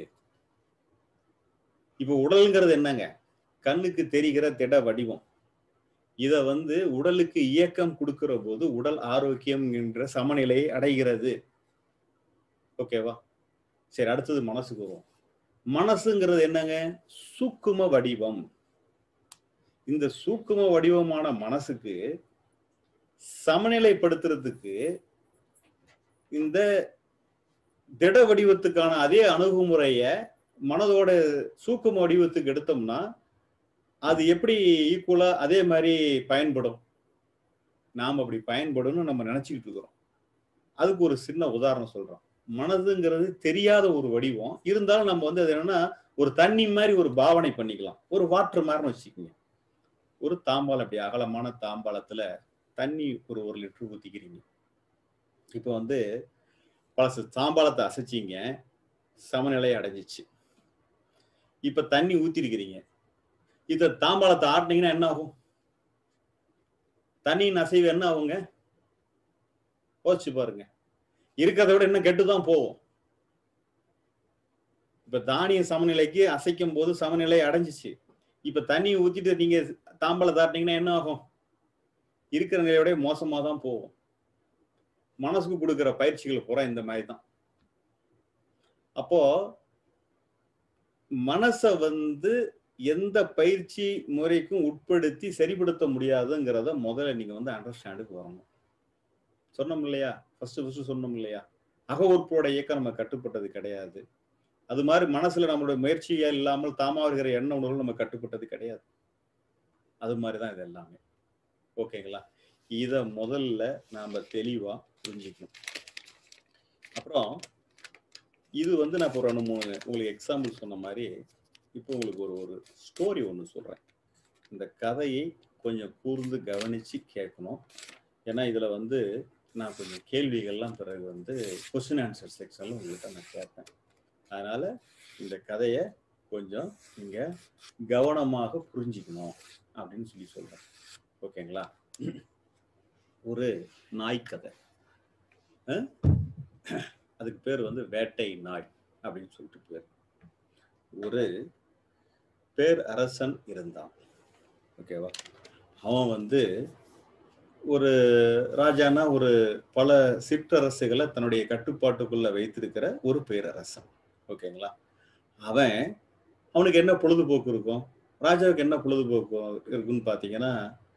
இப்ப உடல்ங்கிறது என்னங்க? கண்ணுக்கு தெரிகிற திட வடிவம். இத வந்து உடலுக்கு இயக்கம் கொடுக்கிற போது உடல் ஆரோக்கியம் என்ற சமநிலையை அடைகிறது. ஓகேவா? சரி, அடுத்தது மனசுக்கு வருவோம். மனசுங்கிறது என்னங்க? சூக்கும வடிவம். இந்த சூக்கும வடிவமான மனசுக்கு சமநிலைப்படுத்துறதுக்கு இந்த திட வடிவத்துக்கான அதே அணுகுமுறைய மனதோட சூக்கும வடிவத்துக்கு எடுத்தோம்னா அது எப்படி ஈக்குவலா அதே மாதிரி பயன்படும்? நாம் அப்படி பயன்படும்னு நம்ம நினைச்சுக்கிட்டு இருக்கிறோம். அதுக்கு ஒரு சின்ன உதாரணம் சொல்றோம். மனதுங்கிறது தெரியாத ஒரு வடிவம் இருந்தாலும் நம்ம வந்து அது என்னன்னா ஒரு தண்ணி மாதிரி ஒரு பாவனை பண்ணிக்கலாம். ஒரு வாட்டர் மாதிரி வச்சுக்கோங்க. ஒரு தாம்பாளம், அப்படி அகலமான தாம்பாளத்துல தண்ணி ஒரு லிட்டர் ஊத்திக்கிறீங்க. இப்ப வந்து பழசு தாம்பாளத்தை அசைச்சிங்க, சமநிலை அடைஞ்சிச்சு. இப்ப தண்ணி ஊத்திருக்கிறீங்க. இத தாம்பாளத்தை ஆட்டினீங்கன்னா என்ன ஆகும்? தண்ணியின் அசைவு என்ன ஆகுங்க? யோசிச்சு பாருங்க. இருக்கிறத விட இன்னும் கெட்டுதான் போகும். இப்ப தானிய சமநிலைக்கு அசைக்கும் போது சமநிலை அடைஞ்சிச்சு. இப்ப தண்ணியை ஊத்திட்டு நீங்க தாம்பலை தாட்டினீங்கன்னா என்ன ஆகும்? இருக்கிற நிலையோட மோசமா தான் போகும். மனசுக்கு கொடுக்கிற பயிற்சிகள் பூரா இந்த மாதிரி தான். அப்போ மனசை வந்து எந்த பயிற்சி முறைக்கும் உட்படுத்தி சரிப்படுத்த முடியாதுங்கிறத முதல்ல நீங்க வந்து அண்டர்ஸ்டாண்டுக்கு வரணும். சொன்னோம் இல்லையா? ஃபர்ஸ்ட் சொன்னோம் இல்லையா? அக உறுப்போட இயக்கம் நம்ம கட்டுப்பட்டது கிடையாது. அது மாதிரி மனசுல நம்மளுடைய முயற்சியே இல்லாமல் தாமா இருக்கிற எண்ண உணர்வு நம்ம கட்டுப்பட்டது கிடையாது. அது மாதிரிதான் இது எல்லாமே. ஓகேங்களா? இத முதல்ல நாம தெளிவா புரிஞ்சுக்கணும். அப்புறம் இது வந்து நான் இப்போ 2-3 உங்களுக்கு எக்ஸாம்பிள் சொன்ன மாதிரி இப்போ உங்களுக்கு ஒரு ஸ்டோரி ஒன்று சொல்றேன். இந்த கதையை கொஞ்சம் கூர்ந்து கவனிச்சு கேட்கணும். ஏன்னா இதுல வந்து நான் கொஞ்சம் கேள்விகள்லாம் பிறகு வந்து கொஸ்டின் ஆன்சர் செக்ஷன்ல உங்கள்கிட்ட நான் கேட்பேன். அதனால இந்த கதையை கொஞ்சம் நீங்க கவனமாக புரிஞ்சுக்கணும் அப்படின்னு சொல்லி சொல்றேன். ஓகேங்களா? ஒரு நாய்க்கதை. அதுக்கு பேர் வந்து வேட்டை நாய் அப்படின்னு சொல்லிட்டு பேர். ஒரு பேர் அரசன் இருந்தான். ஓகேவா? அவன் வந்து ஒரு ராஜானா ஒரு பல சிற்றரசுகளை தன்னுடைய கட்டுப்பாட்டுக்குள்ள வைத்திருக்கிற ஒரு பேரரசன். ஓகேங்களா? அவன் அவனுக்கு என்ன பொழுதுபோக்கு இருக்கும்? ராஜாவுக்கு என்ன பொழுதுபோக்கு இருக்குன்னு பார்த்தீங்கன்னா,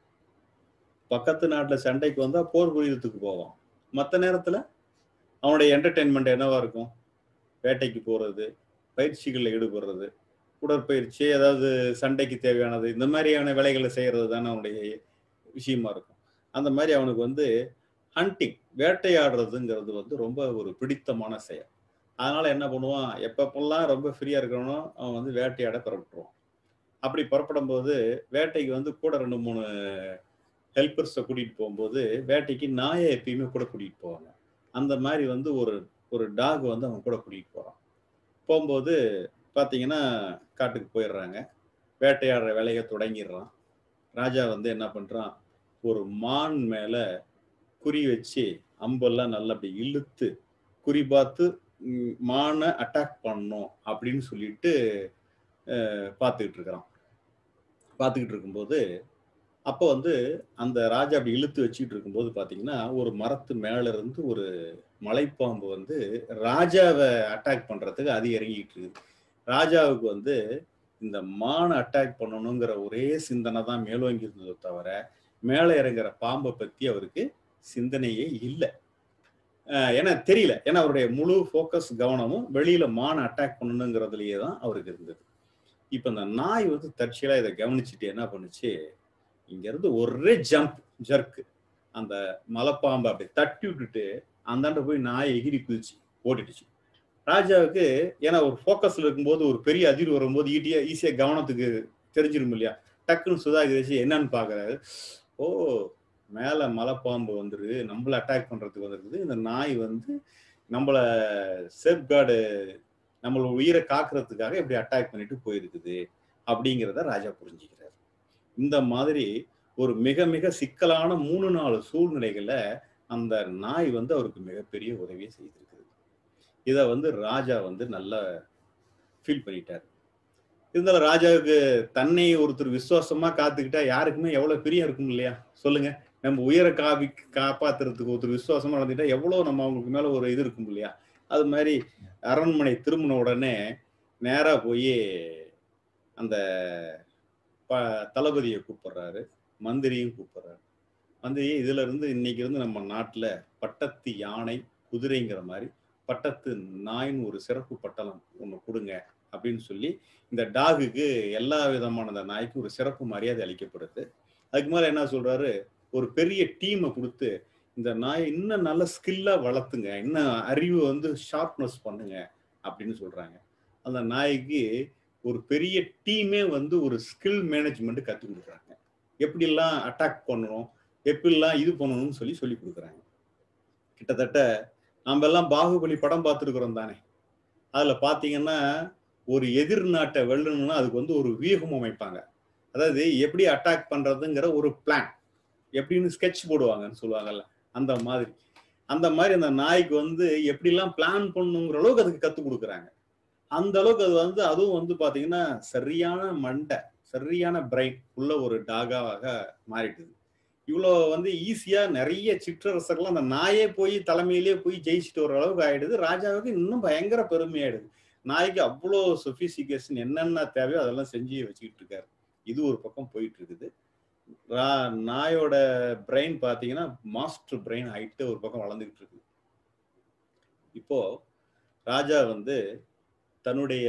பக்கத்து நாட்டுல சண்டைக்கு வந்தா போர் புரியறதுக்கு போவான். மத்த நேரத்துல அவனுடைய என்டர்டெயின்மெண்ட் என்னவா இருக்கும்? வேட்டைக்கு போறது, பயிற்சிகள்ல ஈடுபடுறது, உடற்பயிற்சி, ஏதாவது சண்டைக்கு தேவையானது, இந்த மாதிரியான வேலைகளை செய்யறது தானே அவனுடைய விஷயமா இருக்கும். அந்த மாதிரி அவனுக்கு வந்து ஹண்டிங், வேட்டையாடுறதுங்கிறது வந்து ரொம்ப ஒரு பிடித்தமான செயல். அதனால என்ன பண்ணுவான், எப்பப்பெல்லாம் ரொம்ப ஃப்ரீயா இருக்கிறானோ அவன் வந்து வேட்டையாட புறப்பட்டுருவான். அப்படி புறப்படும் போது வேட்டைக்கு வந்து கூட 2, 3 ஹெல்பர்ஸ கூட்டிட்டு போகும்போது, வேட்டைக்கு நாயை எப்பயுமே கூட கூட்டிட்டு போவாங்க. அந்த மாதிரி வந்து ஒரு ஒரு டாக் வந்து அவன் கூட கூட்டிட்டு போறான். போம்போது பார்த்தீங்கன்னா, காட்டுக்கு போயிடுறாங்க. வேட்டையாடுற வேலைய தொடங்கிடுறான். ராஜா வந்து என்ன பண்றான், ஒரு மான் மேல குறி வச்சு அம்பெல்லாம் நல்லா அப்படி இழுத்து குறி பார்த்து மான அட்டாக் பண்ணணும் அப்படின்னு சொல்லிட்டு பார்த்துக்கிட்டு இருக்கிறான். பார்த்துக்கிட்டு இருக்கும்போது, அப்போ வந்து அந்த ராஜா அப்படி இழுத்து வச்சுக்கிட்டு இருக்கும்போது பார்த்தீங்கன்னா, ஒரு மரத்து மேல இருந்து ஒரு மலைப்பாம்பு வந்து ராஜாவ அட்டாக் பண்றதுக்கு அது இறங்கிட்டு இருக்குது. ராஜாவுக்கு வந்து இந்த மான அட்டாக் பண்ணணுங்கிற ஒரே சிந்தனை தான் மேலோங்கி இருந்ததோ தவிர, மேல இறங்குற பாம்பை பத்தி அவருக்கு சிந்தனையே இல்ல. ஏன்னா தெரியல. ஏன்னா அவருடைய முழு ஃபோக்கஸ் கவனமும் வெளியில மான அட்டாக் பண்ணணுங்கிறதுலயே தான் அவருக்கு இருந்தது. இப்ப இந்த நாய் வந்து தற்செயலா இத கவனிச்சுட்டு என்ன பண்ணுச்சு, இங்க இருந்து ஒரே ஜம்ப், ஜர்க். அந்த மலைப்பாம்பை அப்படி தட்டி விட்டுட்டு, அந்தாண்ட போய் நாய் எகிறி குதிச்சு ஓடிடுச்சு. ராஜாவுக்கு ஏன்னா ஒரு ஃபோக்கஸ்ல இருக்கும்போது ஒரு பெரிய அதிர்வு வரும்போது ஈஸியா கவனத்துக்கு தெரிஞ்சிரும் இல்லையா? டக்குன்னு சுதாகரிச்சு என்னன்னு பார்க்குறாரு. ஓ! மேல மலைப்பாம்பு வந்துருக்கு. நம்மள அட்டாக் பண்றதுக்கு வந்திருக்குது. இந்த நாய் வந்து நம்மள சேஃப்கார்டு நம்மளோட உயிரை காக்குறதுக்காக இப்படி அட்டாக் பண்ணிட்டு போயிருக்குது. அப்படிங்கிறத ராஜா புரிஞ்சுக்கிறார். இந்த மாதிரி ஒரு மிக மிக சிக்கலான 3, 4 சூழ்நிலைகள்ல அந்த நாய் வந்து அவருக்கு மிகப்பெரிய உதவியை செய்திருக்குது. இத வந்து ராஜா வந்து நல்லா ஃபீல் பண்ணிட்டாரு. இருந்தாலும் ராஜாவுக்கு தன்னை ஒருத்தர் விசுவாசமா காத்துக்கிட்டா யாருக்குமே எவ்வளவு பிரியம் இருக்கும் இல்லையா? சொல்லுங்க. நம்ம உயிரை காப்பாத்துறதுக்கு ஒருத்தர் விசுவாசமா நடந்துக்கிட்டா எவ்வளவு நம்ம அவங்களுக்கு மேல ஒரு இது இருக்கும் இல்லையா? அது மாதிரி அரண்மனை திரும்பின உடனே நேரா போய் அந்த தளபதியை கூப்பிடுறாரு. மந்திரியும் கூப்பிடுறாரு. மந்திரி, இதுல இருந்து இன்னைக்கு இருந்து நம்ம நாட்டுல பட்டத்து யானை, குதிரைங்கிற மாதிரி பட்டத்து நாய்ன்னு ஒரு சிறப்பு பட்டலம் ஒண்ணு கொடுங்க அப்படின்னு சொல்லி இந்த டாகுக்கு எல்லா விதமான அந்த நாய்க்கு ஒரு சிறப்பு மரியாதை அளிக்கப்படுது. அதுக்கு மேல என்ன சொல்றாரு, ஒரு பெரிய டீமை கொடுத்து இந்த நாயை இன்னும் நல்ல ஸ்கில்லா வளர்த்துங்க, இன்னும் அறிவு வந்து ஷார்ப்னஸ் பண்ணுங்க அப்படின்னு சொல்றாங்க. அந்த நாய்க்கு ஒரு பெரிய டீமே வந்து ஒரு ஸ்கில் மேனேஜ்மெண்ட் கத்து கொடுக்குறாங்க. எப்படிலாம் அட்டாக் பண்ணணும், எப்படிலாம் இது பண்ணணும்னு சொல்லி சொல்லி கொடுக்குறாங்க. கிட்டத்தட்ட நாம எல்லாம் பாகுபலி படம் பார்த்துருக்கிறோம் தானே. அதுல பாத்தீங்கன்னா ஒரு எதிர் நாட்டை வெல்லணும்னா அதுக்கு வந்து ஒரு வியூகம் அமைப்பாங்க. அதாவது எப்படி அட்டாக் பண்றதுங்கிற ஒரு பிளான், எப்படின்னு ஸ்கெட்ச் போடுவாங்கன்னு சொல்லுவாங்கல்ல, அந்த மாதிரி. அந்த மாதிரி அந்த நாய்க்கு வந்து எப்படிலாம் பிளான் பண்ணுங்கிற அளவுக்கு அதுக்கு கத்துக் கொடுக்குறாங்க. அந்த அளவுக்கு அது வந்து அதுவும் வந்து பாத்தீங்கன்னா சரியான மண்டை, சரியான பிரைன் உள்ள ஒரு டாகாவாக மாறிடுது. இவ்வளோ வந்து ஈஸியா நிறைய சிற்றரசர்கள் அந்த நாயே போய் தலைமையிலேயே போய் ஜெயிச்சுட்டு வர அளவுக்கு ஆயிடுது. ராஜாவுக்கு இன்னும் பயங்கர பெருமையாயிடுது. நாய்க்கு அவ்வளோ சொபிஸ்டிகேஷன் என்னென்ன தேவையோ அதெல்லாம் செஞ்சு வச்சுக்கிட்டு இருக்காரு. இது ஒரு பக்கம் போயிட்டு இருக்குது. நாயோட பிரெயின் பார்த்தீங்கன்னா மாஸ்டர் பிரெயின் ஆயிட்டு ஒரு பக்கம் வளர்ந்துகிட்டு இருக்கு. இப்போ ராஜா வந்து தன்னுடைய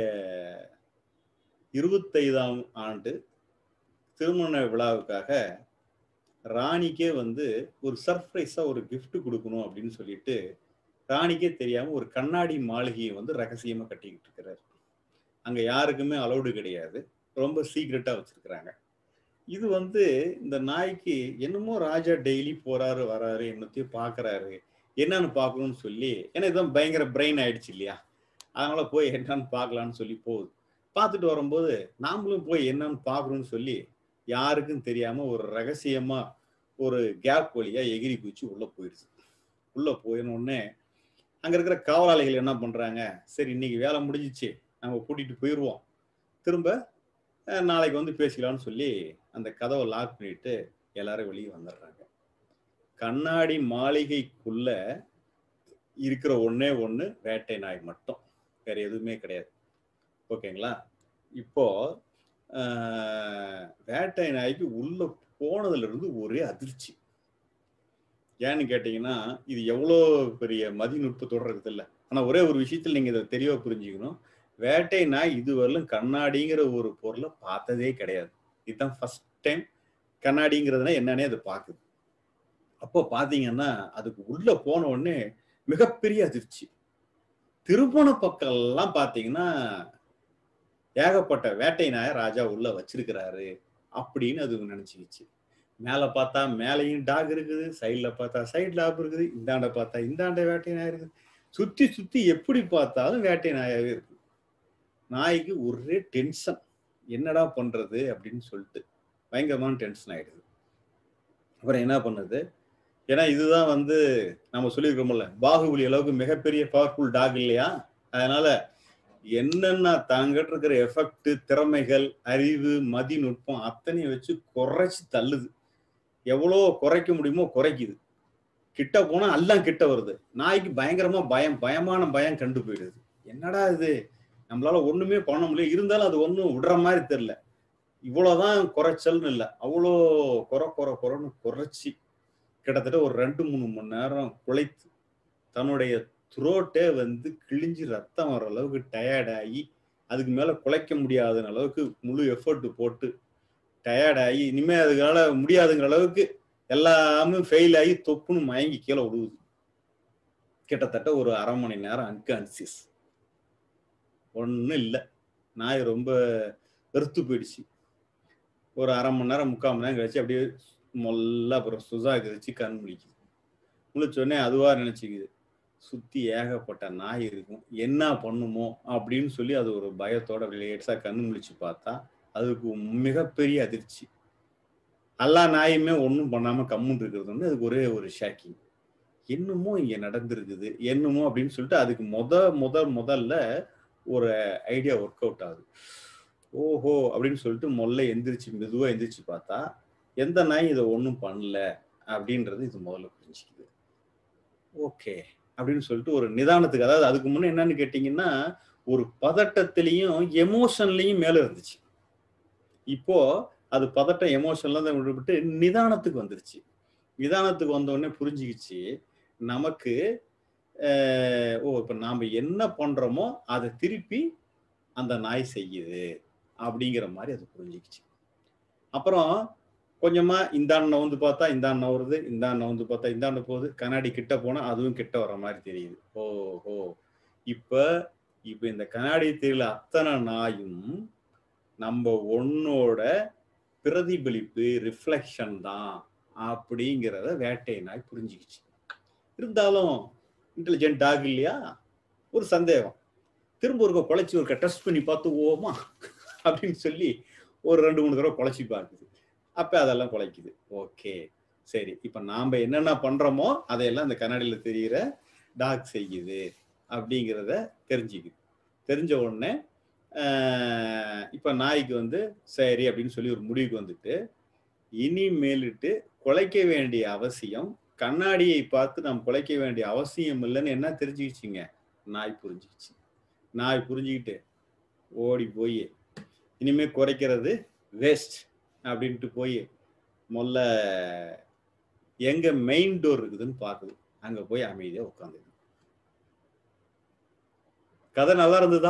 25ஆம் ஆண்டு திருமண விழாவுக்காக ராணிக்கே வந்து ஒரு சர்ப்ரைஸா ஒரு கிஃப்ட் கொடுக்கணும் அப்படின்னு சொல்லிட்டு ராணிக்கே தெரியாம ஒரு கண்ணாடி மாளிகையை வந்து ரகசியமா கட்டிக்கிட்டு இருக்கிறாரு. அங்க யாருக்குமே அலௌடு கிடையாது. ரொம்ப சீக்ரெட்டா வச்சிருக்கிறாங்க. இது வந்து இந்த நாய்க்கு என்னமோ ராஜா டெய்லி போறாரு வராரு, என்னத்தையும் பாக்குறாரு, என்னன்னு பார்க்கணும்னு சொல்லி, ஏன்னா இதான் பயங்கர பிரெயின் ஆயிடுச்சு இல்லையா? அதனால போய் என்னன்னு பார்க்கலான்னு சொல்லி போகுது. பார்த்துட்டு வரும்போது நாமளும் போய் என்னன்னு பார்க்கணும்னு சொல்லி யாருக்கும் தெரியாம ஒரு ரகசியமா ஒரு கேப் வழியா எகிரி குதிச்சு உள்ள போயிடுச்சு. உள்ள போயின உடனே அங்க இருக்கிற காவலாளிகள் என்ன பண்றாங்க, சரி இன்னைக்கு வேலை முடிஞ்சிச்சு, நம்ம கூட்டிட்டு போயிடுவோம், திரும்ப நாளைக்கு வந்து பேசிக்கலாம்னு சொல்லி அந்த கதவை லாக் பண்ணிட்டு எல்லாரும் வெளியே வந்துடுறாங்க. கண்ணாடி மாளிகைக்குள்ள இருக்கிற ஒண்ணே ஒண்ணு வேட்டை நாய் மட்டும், வேற எதுவுமே கிடையாது. ஓகேங்களா? இப்போ வேட்டை நாய்க்கு உள்ள போனதுல இருந்து ஒரே அதிர்ச்சி. ஏன்னு கேட்டீங்கன்னா, இது எவ்வளோ பெரிய மதிநுட்பத்தோட இருக்குது இல்ல. ஆனா ஒரே ஒரு விஷயத்துல நீங்க இதை தெளிவா புரிஞ்சுக்கணும். வேட்டை நாய் இதுவரையிலும் கண்ணாடிங்கிற ஒரு பொருளை பார்த்ததே கிடையாது. இதுதான் ஃபர்ஸ்ட் டைம் கண்ணாடிங்கிறதுனா என்னன்னே அது பார்க்குது. அப்போ பாத்தீங்கன்னா அதுக்கு உள்ள போன உடனே மிகப்பெரிய அதிர்ச்சி. திருமண பக்கம் எல்லாம் பாத்தீங்கன்னா ஏகப்பட்ட வேட்டை நாய ராஜா உள்ள வச்சிருக்கிறாரு அப்படின்னு அது நினைச்சுக்கிச்சு. மேல பார்த்தா மேலையும் டாக் இருக்குது, சைட்ல பார்த்தா சைட் டாக் இருக்குது, இந்தாண்ட பார்த்தா இந்தாண்ட வேட்டை நாய் இருக்குது. சுத்தி சுத்தி எப்படி பார்த்தாலும் வேட்டை நாயாவே இருக்கு. நாய்க்கு ஒரே டென்ஷன், என்னடா பண்றது அப்படின்னு சொல்லிட்டு பயங்கரமான டென்ஷன் ஆயிடுது. அப்புறம் என்ன பண்ணுது, ஏன்னா இதுதான் வந்து நம்ம சொல்லியிருக்கோம்ல, பாகுபலி அளவுக்கு மிகப்பெரிய பவர்ஃபுல் டாக் இல்லையா, அதனால என்னென்ன தாங்கிட்ட இருக்கிற எஃபெக்ட், திறமைகள், அறிவு, மதிநுட்பம் அத்தனையும் வச்சு குறைச்சு தள்ளுது. எவ்வளோ குறைக்க முடியுமோ குறைக்குது. கிட்ட போனா எல்லாம் கிட்ட வருது. நாய்க்கு பயங்கரமா பயமான பயம் கண்டு போயிடுது. என்னடா இது, நம்மளால ஒண்ணுமே பண்ண முடியல, இருந்தாலும் அது ஒண்ணும் விடுற மாதிரி தெரியல. இவ்வளவுதான் குறைச்சல்னு இல்லை, அவ்வளோ குறைன்னு குறைச்சி கிட்டத்தட்ட ஒரு 2-3 மணி நேரம் குலைத்து தன்னுடைய த்ரோட்டே வந்து கிழிஞ்சு ரத்தம் வர அளவுக்கு டயர்ட் ஆகி, அதுக்கு மேல குலைக்க முடியாத அளவுக்கு முழு எஃபர்ட் போட்டு டயர்ட் ஆகி இனிமே அதுக்கால முடியாதுங்கிற அளவுக்கு எல்லாமே ஃபெயில் ஆகி தொப்புன்னு மயங்கி கீழே விடுவுது. கிட்டத்தட்ட ஒரு 1/2 மணி நேரம் அன்கான்சியஸ். ஒன்றும் இல்லை, நாய் ரொம்ப வெறுத்து போயிடுச்சு. ஒரு 1/2 மணி நேரம் 3/4 மணி நேரம் கழிச்சு அப்படியே மொல்ல அப்புறம் சுசாகரிச்சு கண் முழிக்குது. முழிச்சோடனே அதுவா நினைச்சுக்குது, சுத்தி ஏகப்பட்ட நாய் இருக்கும், என்ன பண்ணுமோ அப்படின்னு சொல்லி அது ஒரு பயத்தோட லேசா கண்ணு முழிச்சு பார்த்தா அதுக்கு மிகப்பெரிய அதிர்ச்சி. எல்லா நாயுமே ஒன்றும் பண்ணாம கம்முன்னு இருக்கிறது வந்து அதுக்கு ஒரே ஒரு ஷாக்கிங். என்னமோ இங்க நடந்திருக்குது என்னமோ அப்படின்னு சொல்லிட்டு அதுக்கு முதல்ல ஒரு ஐடியா ஒர்க் அவுட் ஆகுது. ஓஹோ அப்படின்னு சொல்லிட்டு மெதுவா எந்திரிச்சு பார்த்தா எந்த நாய் இதை ஒன்றும் பண்ணல அப்படின்றது இது முதல்ல புரிஞ்சுக்குது. ஓகே அப்படின்னு சொல்லிட்டு ஒரு நிதானத்துக்கு, அதாவது அதுக்கு முன்னே என்னன்னு கேட்டீங்கன்னா ஒரு பதட்டத்திலையும் எமோஷன்லையும் மேல இருந்துச்சு. இப்போ அது பதட்டம் எமோஷன்ல தான் விட்டு நிதானத்துக்கு வந்துருச்சு. நிதானத்துக்கு வந்த உடனே புரிஞ்சுக்கிச்சு, நமக்கு இப்ப நாம என்ன பண்றோமோ அதை திருப்பி அந்த நாய் செய்யுது அப்படிங்கிற மாதிரி அது புரிஞ்சுக்கிச்சு. அப்புறம் கொஞ்சமா இந்தாண்ட நவுந்து பார்த்தா இந்தாண்ட நவுறுது, இந்தாண்ட நவுந்து பார்த்தா இந்தாண்ட போகுது, கண்ணாடி கிட்ட போனா அதுவும் கிட்ட வர மாதிரி தெரியுது. ஓஹோ, இப்ப இந்த கண்ணாடி தெரியல அத்தனை நாயும் நம்ம ஒன்னோட பிரதிபலிப்பு, ரிஃப்ளெக்ஷன் தான் அப்படிங்கிறத வேட்டை நாய் புரிஞ்சுக்கிச்சு. இருந்தாலும் இன்டெலிஜென்ட் டாக் இல்லையா, ஒரு சந்தேகம். திரும்ப ஒரு குலைச்சி ஒரு டெஸ்ட் பண்ணி பார்த்துவோமா அப்படின்னு சொல்லி ஒரு 2-3 தடவை குலைச்சி பார்க்குது. அப்ப அதெல்லாம் குலைக்குது. ஓகே சரி, இப்ப நாம என்னென்ன பண்றோமோ அதையெல்லாம் இந்த கண்ணாடியில தெரிகிற டாக் செய்யுது அப்படிங்கிறத தெரிஞ்சுக்குது. தெரிஞ்ச உடனே இப்ப நாய்க்கு வந்து சரி அப்படின்னு சொல்லி ஒரு முடிவுக்கு வந்துட்டு, இனிமேலிட்டு குலைக்க வேண்டிய அவசியம், கண்ணாடியை பார்த்து நாம் குலைக்க வேண்டிய அவசியம் இல்லைன்னு என்ன தெரிஞ்சுக்கிச்சுங்க, நாய் புரிஞ்சுக்கிச்சு. நாய் புரிஞ்சுக்கிட்டு ஓடி போய் இனிமே குறைக்கிறது வேஸ்ட் அப்படின்ட்டு போய் முதல்ல எங்க மெயின் டோர் இருக்குதுன்னு பார்க்குது. அங்க போய் அமைதியா உட்காந்து. கதை நல்லா இருந்ததா?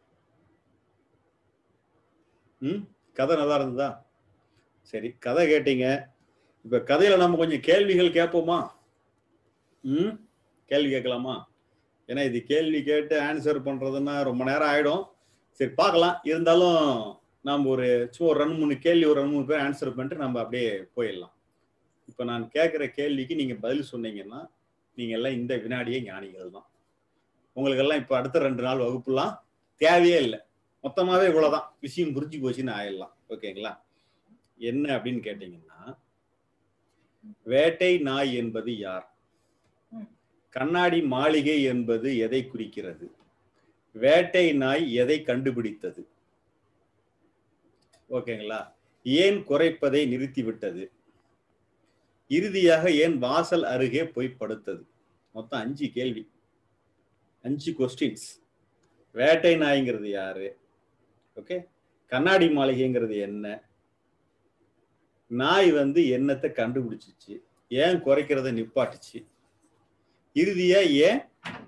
கதை நல்லா இருந்ததா? சரி, கதை கேட்டீங்க. இப்ப கதையில நம்ம கொஞ்சம் கேள்விகள் கேட்போமா? கேள்வி கேட்கலாமா? ஏன்னா இது கேள்வி கேட்டு ஆன்சர் பண்றதுன்னா ரொம்ப நேரம் ஆயிடும். சரி பார்க்கலாம். இருந்தாலும் நம்ம ஒரு சும்மா ஒரு 2-3 கேள்வி, ஒரு 2-3 பேர் ஆன்சர் பண்ணிட்டு நம்ம அப்படியே போயிடலாம். இப்ப நான் கேட்கிற கேள்விக்கு நீங்க பதில் சொன்னீங்கன்னா நீங்க எல்லாம் இந்த வினாடியே ஞானிகள் தான். உங்களுக்கு எல்லாம் இப்ப அடுத்த 2 நாள் வகுப்புலாம் தேவையே இல்லை. மொத்தமாவே இவ்வளவுதான், விஷயம் புரிஞ்சு போச்சுன்னு ஆயிடலாம். ஓகேங்களா? என்ன அப்படின்னு கேட்டீங்கன்னா, வேட்டை நாய் என்பது யார்? கண்ணாடி மாளிகை என்பது எதை குறிக்கிறது? வேட்டை நாய் எதை கண்டுபிடித்தது? ஓகேங்களா? ஏன் குறைப்பதை நிறுத்திவிட்டது? இறுதியாக ஏன் வாசல் அருகே போய் படுத்தது? மொத்தம் 5 கேள்வி, 5 கொஸ்டின்ஸ். வேட்டை நாய்ங்கிறது யாரு? ஓகே, கண்ணாடி மாளிகைங்கிறது என்ன, நாய் வந்து என்னத்தை கண்டுபிடிச்சிச்சு, ஏன் குறைக்கிறத நிப்பாட்டுச்சு, இறுதியா ஏன்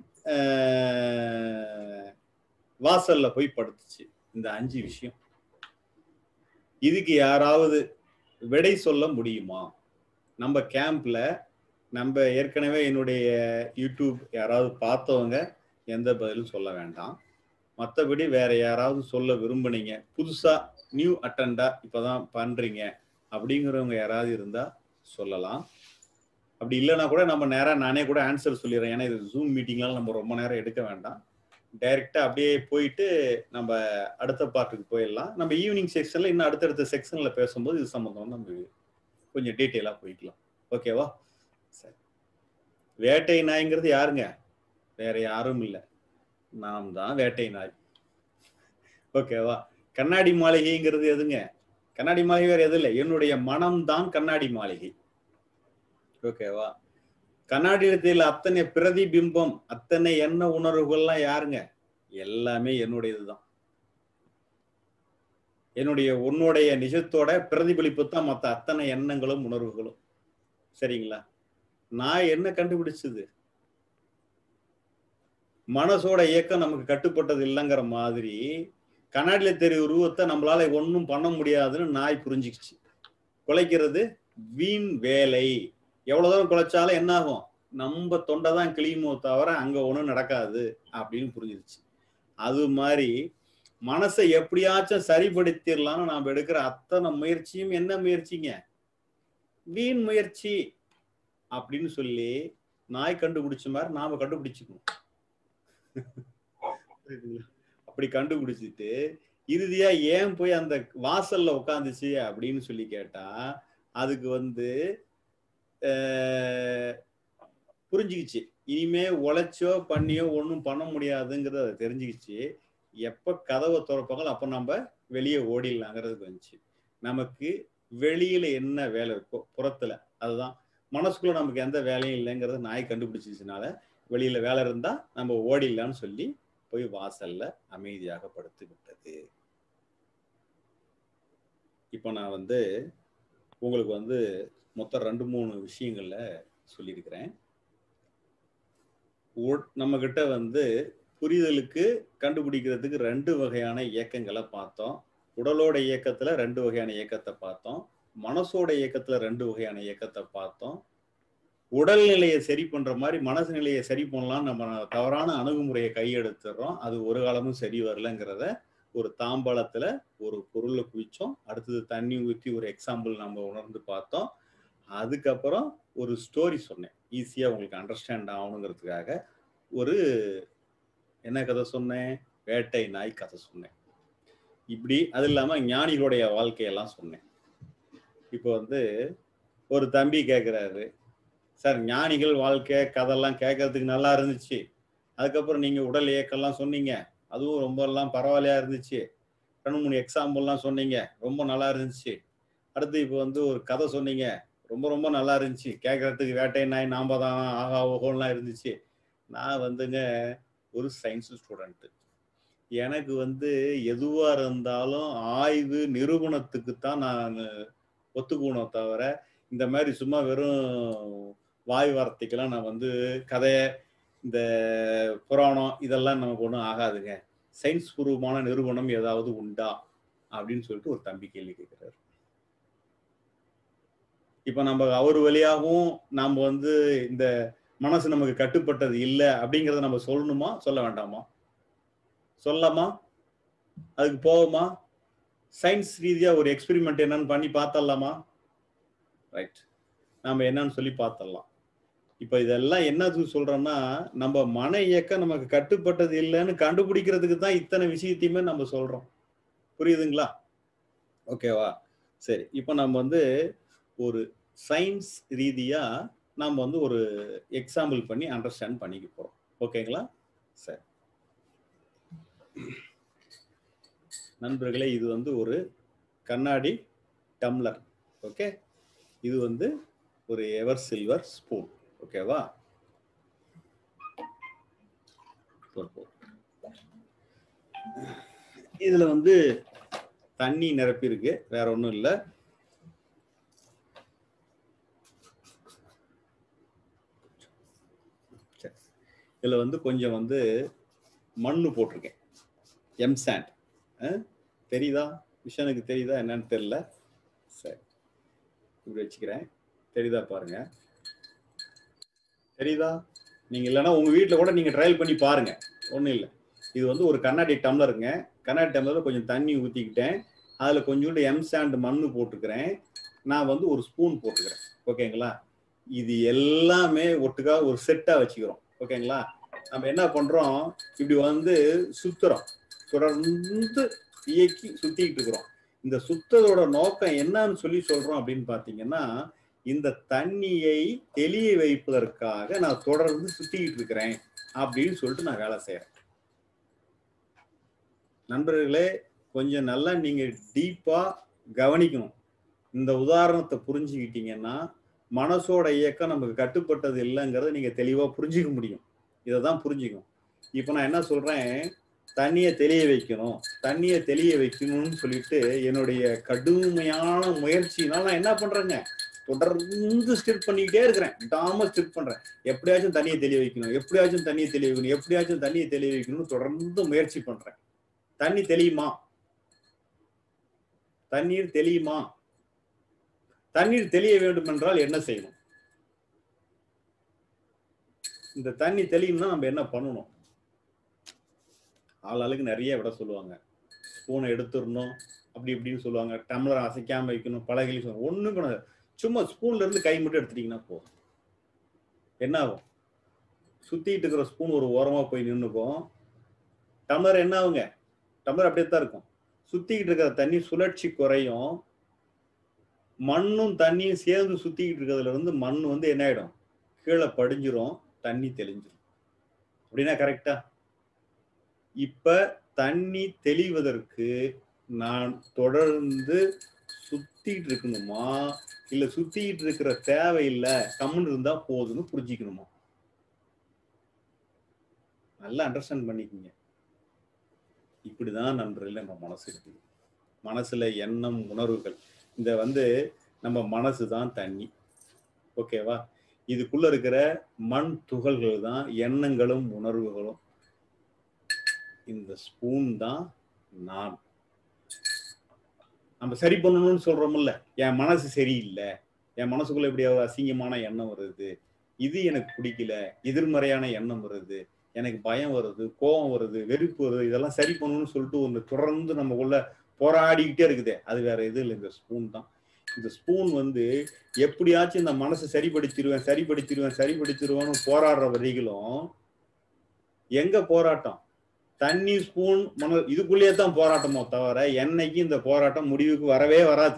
வாசல்ல போய் படுத்துச்சு. இந்த 5 விஷயம். இதுக்கு யாராவது விடை சொல்ல முடியுமா? நம்ம கேம்ப்ல நம்ம ஏற்கனவே என்னுடைய யூடியூப் யாராவது பார்த்தவங்க எந்த பதிலும் சொல்ல வேண்டாம். மற்றபடி வேற யாராவது சொல்ல விரும்புனீங்க, புதுசா நியூ அட்டண்டா இப்பதான் பண்றீங்க அப்படிங்கிறவங்க யாராவது இருந்தா சொல்லலாம். அப்படி இல்லைன்னா கூட நம்ம நேரம் நானே கூட ஆன்சர் சொல்லிடுறேன். ஏன்னா இது ஜூம் மீட்டிங்லாம் நம்ம ரொம்ப நேரம் எடுக்க வேண்டாம். டைரக்டா அப்படியே போயிட்டு நம்ம அடுத்த பார்ட்டுக்கு போயிடலாம். நம்ம ஈவினிங் செக்ஷன்ல இன்னும் அடுத்தடுத்த செக்ஷன்ல பேசும்போது இது சம்பந்தம் நம்ம கொஞ்சம் டீட்டெயிலா போய்க்கலாம். ஓகேவா? சரி. வேட்டை நாய்ங்கிறது யாருங்க? வேற யாரும் இல்லை, நாம் தான் வேட்டை நாய். ஓகேவா? கண்ணாடி மாளிகைங்கிறது எதுங்க? கண்ணாடி மாளிகை வேற எது இல்லை, என்னுடைய மனம் தான் கண்ணாடி மாளிகை. ஓகேவா? கண்ணாடியத்தில் அத்தனை பிரதிபிம்பம், அத்தனை எண்ண உணர்வுகள்லாம் யாருங்க? எல்லாமே என்னுடையதுதான். உன்னுடைய நிஜத்தோட பிரதிபலிப்பு தான் மற்ற அத்தனை எண்ணங்களும் உணர்வுகளும். சரிங்களா? நான் என்ன கண்டுபிடிச்சது? மனசோட இயக்கம் நமக்கு கட்டுப்பட்டது இல்லைங்கிற மாதிரி கண்ணாடியில தெரிய உருவத்தை நம்மளால ஒன்றும் பண்ண முடியாதுன்னு நாய் புரிஞ்சுக்கிச்சு. குலைக்கிறது வீண் வேலை. எவ்வளவுதான் குலைச்சாலும் என்ன ஆகும்? நம்ம தொண்டை தான் கிளியுமோ தவிர அங்க ஒண்ணும் நடக்காது அப்படின்னு புரிஞ்சிருச்சு. அது மாதிரி மனசை எப்படியாச்சும் சரிப்படுத்திடலாம்னு நாம் எடுக்கிற அத்தனை முயற்சியும் என்ன முயற்சிங்க? வீண் முயற்சி அப்படின்னு சொல்லி நாய் கண்டுபிடிச்ச மாதிரி நாம கண்டுபிடிச்சுக்கணும். அப்படி கண்டுபிடிச்சிட்டு இறுதியா ஏன் போய் அந்த வாசல்ல உட்காந்துச்சு அப்படின்னு சொல்லி கேட்டா அதுக்கு வந்து புரிஞ்சுக்கிச்சு. இனிமே உழைச்சோ பண்ணியோ ஒன்றும் பண்ண முடியாதுங்கிறத அதை தெரிஞ்சுக்கிச்சு. எப்ப கதவை திறப்பாங்களோ அப்ப நம்ம வெளியே ஓடிடலாங்கிறதுக்கு வந்துச்சு. நமக்கு வெளியில என்ன வேலை இருக்கோ புறத்துல, அதுதான் மனசுக்குள்ள நமக்கு எந்த வேலையும் இல்லைங்கிறத நாய் கண்டுபிடிச்சிச்சுனால வெளியில வேலை இருந்தா நம்ம ஓடிடலான்னு சொல்லி போய் வாசல்ல அமைதியாக படுத்து விட்டது. இப்போ நான் வந்து உங்களுக்கு வந்து மொத்தம் 2-3 விஷயங்கள்ல சொல்லியிருக்கிறேன். நம்ம கிட்ட வந்து புரிதலுக்கு கண்டுபிடிக்கிறதுக்கு 2 வகையான இயக்கங்களை பார்த்தோம். உடலோட இயக்கத்துல 2 வகையான இயக்கத்தை பார்த்தோம். மனசோட இயக்கத்துல 2 வகையான இயக்கத்தை பார்த்தோம். உடல்நிலையை சரி பண்ற மாதிரி மனசு நிலையை சரி பண்ணலாம் நம்ம தவறான அணுகுமுறையை கையெடுத்துறோம். அது ஒரு காலமும் சரி வரலங்கிறத ஒரு தாம்பாளத்துல ஒரு பொருளை குவிச்சோம். அடுத்தது தண்ணி ஊற்றி ஒரு எக்ஸாம்பிள் நம்ம உணர்ந்து பார்த்தோம். அதுக்கப்புறம் ஒரு ஸ்டோரி சொன்னேன், ஈஸியா உங்களுக்கு அண்டர்ஸ்டாண்ட் ஆகணுங்கிறதுக்காக. ஒரு என்ன கதை சொன்னேன்? வேட்டை நாய் கதை சொன்னேன். இப்படி அது இல்லாம ஞானிகளுடைய வாழ்க்கையெல்லாம் சொன்னேன். இப்போ வந்து ஒரு தம்பி கேட்கிறாரு, சார் ஞானிகள் வாழ்க்கை கதையெல்லாம் கேட்கறதுக்கு நல்லா இருந்துச்சு, அதுக்கப்புறம் நீங்க உடல் இயக்கம்லாம் சொன்னீங்க, அதுவும் ரொம்ப எல்லாம் பரவாயில்லையா இருந்துச்சு, 2-3 எக்ஸாம்பிள்லாம் சொன்னீங்க, ரொம்ப நல்லா இருந்துச்சு. அடுத்து இப்போ வந்து ஒரு கதை சொன்னீங்க, ரொம்ப ரொம்ப நல்லா இருந்துச்சு, கேட்கறதுக்கு வேட்டை நாய் நாம தான் ஆகா ஓகோன்லாம் இருந்துச்சு. நான் வந்துங்க ஒரு சயின்ஸ் ஸ்டூடெண்ட். எனக்கு வந்து எதுவா இருந்தாலும் ஆய்வு நிரூபணத்துக்கு தான் நான் ஒத்துக்கணும் தவிர இந்த மாதிரி சும்மா வெறும் வாய் வார்த்தைக்கெல்லாம் நான் வந்து கதை இந்த புராணம் இதெல்லாம் நமக்கு ஒன்றும் ஆகாதுங்க. சயின்ஸ் பூர்வமான நிரூபணம் ஏதாவது உண்டா அப்படின்னு சொல்லிட்டு ஒரு தம்பி கேள்வி கேட்கிறாரு. இப்ப நம்ம அவர் வழியாகவும் நாம வந்து இந்த மனசு நமக்கு கட்டுப்பட்டது இல்லை அப்படிங்கிறத நம்ம சொல்லணுமா சொல்ல வேண்டாமா? சொல்லலாமா? அதுக்கு போவோமா? சயின்ஸ் ரீதியா ஒரு எக்ஸ்பெரிமெண்ட் என்னன்னு பண்ணி பார்த்தரலாமா? ரைட், நாம என்னன்னு சொல்லி பார்த்தரலாம். இப்ப இதெல்லாம் என்னது சொல்றோம்னா நம்ம மன இயக்கம் நமக்கு கட்டுப்பட்டது இல்லைன்னு கண்டுபிடிக்கிறதுக்கு தான் இத்தனை விஷயத்தையுமே நம்ம சொல்றோம். புரியுதுங்களா? ஓகேவா? சரி, இப்போ நம்ம வந்து ஒரு சயின்ஸ் ரீதியா நாம வந்து ஒரு எக்ஸாம்பிள் பண்ணி அண்டர்ஸ்டாண்ட் பண்ணிக்க போறோம். ஓகேங்களா? சரி நண்பர்களே, இது வந்து ஒரு கண்ணாடி டம்ளர். ஓகே, இது வந்து ஒரு எவர் சில்வர் ஸ்பூன். ஓகேவா? இதுல வந்து தண்ணி நிரப்பி இருக்கு, வேற ஒண்ணும் இல்லை. இதுல வந்து கொஞ்சம் வந்து மண்ணு போட்டிருக்கேன், எம்சாண்ட். தெரியுதா? விஷனுக்கு தெரியுதா என்னன்னு தெரியல. சரி, இப்படி வச்சுக்கிறேன். தெரியுதா பாருங்க. தெரியுதா? நீங்க இல்லைன்னா உங்க வீட்டில் கூட நீங்க ட்ரையல் பண்ணி பாருங்க, ஒன்றும் இல்லை. இது வந்து ஒரு கண்ணாடி டம்ளருங்க. கண்ணாடி டம்ளர்ல கொஞ்சம் தண்ணி ஊற்றிக்கிட்டேன். அதில் கொஞ்சோண்டு எம்சாண்ட் மண்ணு போட்டுக்கிறேன். நான் வந்து ஒரு ஸ்பூன் போட்டுக்கிறேன். ஓகேங்களா? இது எல்லாமே ஒட்டுக்கா ஒரு செட்டா வச்சுக்கிறோம். ஓகேங்களா? நம்ம என்ன பண்றோம், இப்படி வந்து சுத்துறோம், தொடர்ந்து இயக்கி சுத்திட்டு இருக்கிறோம். இந்த சுத்ததோட நோக்கம் என்னன்னு சொல்லி சொல்றோம் அப்படின்னு பாத்தீங்கன்னா, இந்த தண்ணியை தெளிய வைப்பதற்காக நான் தொடர்ந்து சுத்திக்கிட்டு இருக்கிறேன் அப்படின்னு சொல்லிட்டு நான் வேலை செய்யறேன். நண்பர்களே, கொஞ்சம் நல்லா நீங்க டீப்பா கவனிக்கணும். இந்த உதாரணத்தை புரிஞ்சுக்கிட்டீங்கன்னா மனசோட இயக்கம் நமக்கு கட்டுப்பட்டது இல்லைங்கிறத நீங்க தெளிவா புரிஞ்சுக்க முடியும். இதைதான் புரிஞ்சுக்கணும். இப்ப நான் என்ன சொல்றேன், தண்ணியை தெளிய வைக்கணும், தண்ணியை தெளிய வைக்கணும்னு சொல்லிட்டு என்னுடைய கடுமையான முயற்சினால நான் என்ன பண்றேங்க, தொடர்ந்து ஸ்டிப் பண்ணிக்கிட்டே இருக்கிறேன். விடாம ஸ்டிப் பண்றேன். எப்படியாச்சும் தண்ணியை தெளிய வைக்கணும், எப்படியாச்சும் தண்ணியை தெளிய வைக்கணும், எப்படியாச்சும் தண்ணியை தெளிய வைக்கணும்னு தொடர்ந்து முயற்சி பண்றேன். தண்ணி தெளியுமா? தண்ணீர் தெளியுமா? தண்ணீர் தெளிய வேண்டும் என்றால் என்ன செய்யணும்? இந்த தண்ணி தெளியும்னா நம்ம என்ன பண்ணணும்? ஆளாளுக்கு நிறைய விட சொல்லுவாங்க. ஸ்பூனை எடுத்துடணும், அப்படி இப்படின்னு சொல்லுவாங்க. டம்ளர் அசைக்காம வைக்கணும், பலகையில் சொல்லுவாங்க. ஒண்ணும் பண்ணாது. சும்மா ஸ்பூன்ல இருந்து கை மட்டும் எடுத்துட்டீங்கன்னா போதும். என்ன ஆகும்? சுத்திட்டு இருக்கிற ஸ்பூன் ஒரு ஓரமா போய் நின்னுக்கும். டம்ளர் என்ன ஆகுங்க? டம்ளர் அப்படியே தான் இருக்கும். சுத்திக்கிட்டு இருக்கிற தண்ணி சுழற்சி குறையும். மண்ணும் தண்ணியும் சேர்ந்து சுத்திக்கிட்டு இருக்கிறதுல இருந்து மண் வந்து என்ன ஆயிடும், கீழே படிஞ்சிரும், தண்ணி தெளிஞ்சிரும். அப்படின்னா கரெக்டா? இப்ப தண்ணி தெளிவதற்கு நான் தொடர்ந்து சுத்திட்டு இருக்கணுமா, இல்ல சுத்திட்டு இருக்கிற தேவையில்லை, கம்முன்னு இருந்தா போதும்னு புரிஞ்சுக்கணுமா? நல்லா அண்டர்ஸ்டாண்ட் பண்ணிக்கோங்க. இப்படிதான் நண்பர்கள் நம்ம மனசு இருக்குது. மனசுல எண்ணம், உணர்வுகள். இந்த வந்து நம்ம மனசுதான் தண்ணி. ஓகேவா? இதுக்குள்ள இருக்கிற மண் துகள்கள் தான் எண்ணங்களும் உணர்வுகளும். இந்த ஸ்பூன் தான் நான். நம்ம சரி பண்ணணும்னு சொல்றோம்ல, என் மனசு சரியில்லை, என் மனசுக்குள்ள இப்படி அசிங்கமான எண்ணம் வருது, இது எனக்கு பிடிக்கல, எதிர்மறையான எண்ணம் வருது, எனக்கு பயம் வருது, கோபம் வருது, வெறுப்பு வருது, இதெல்லாம் சரி பண்ணணும்னு சொல்லிட்டு ஒன்று தொடர்ந்து நமக்குள்ள போராடிக்கிட்டே இருக்குது. அது வேற எதுவும் இல்லை, இந்த ஸ்பூன் தான். இந்த ஸ்பூன் வந்து எப்படியாச்சும் இந்த மனசை சரிப்படுத்திடுவேன் சரிப்படுத்திடுவேன் சரிப்படுத்திடுவேன்னு போராடுற வரைகளும் எங்க போராட்டம்? தண்ணி, ஸ்பூன், இதுக்குள்ளேயே தான் போராட்டமோ தவிர என்னைக்கு இந்த போராட்டம் முடிவுக்கு வரவே வராது.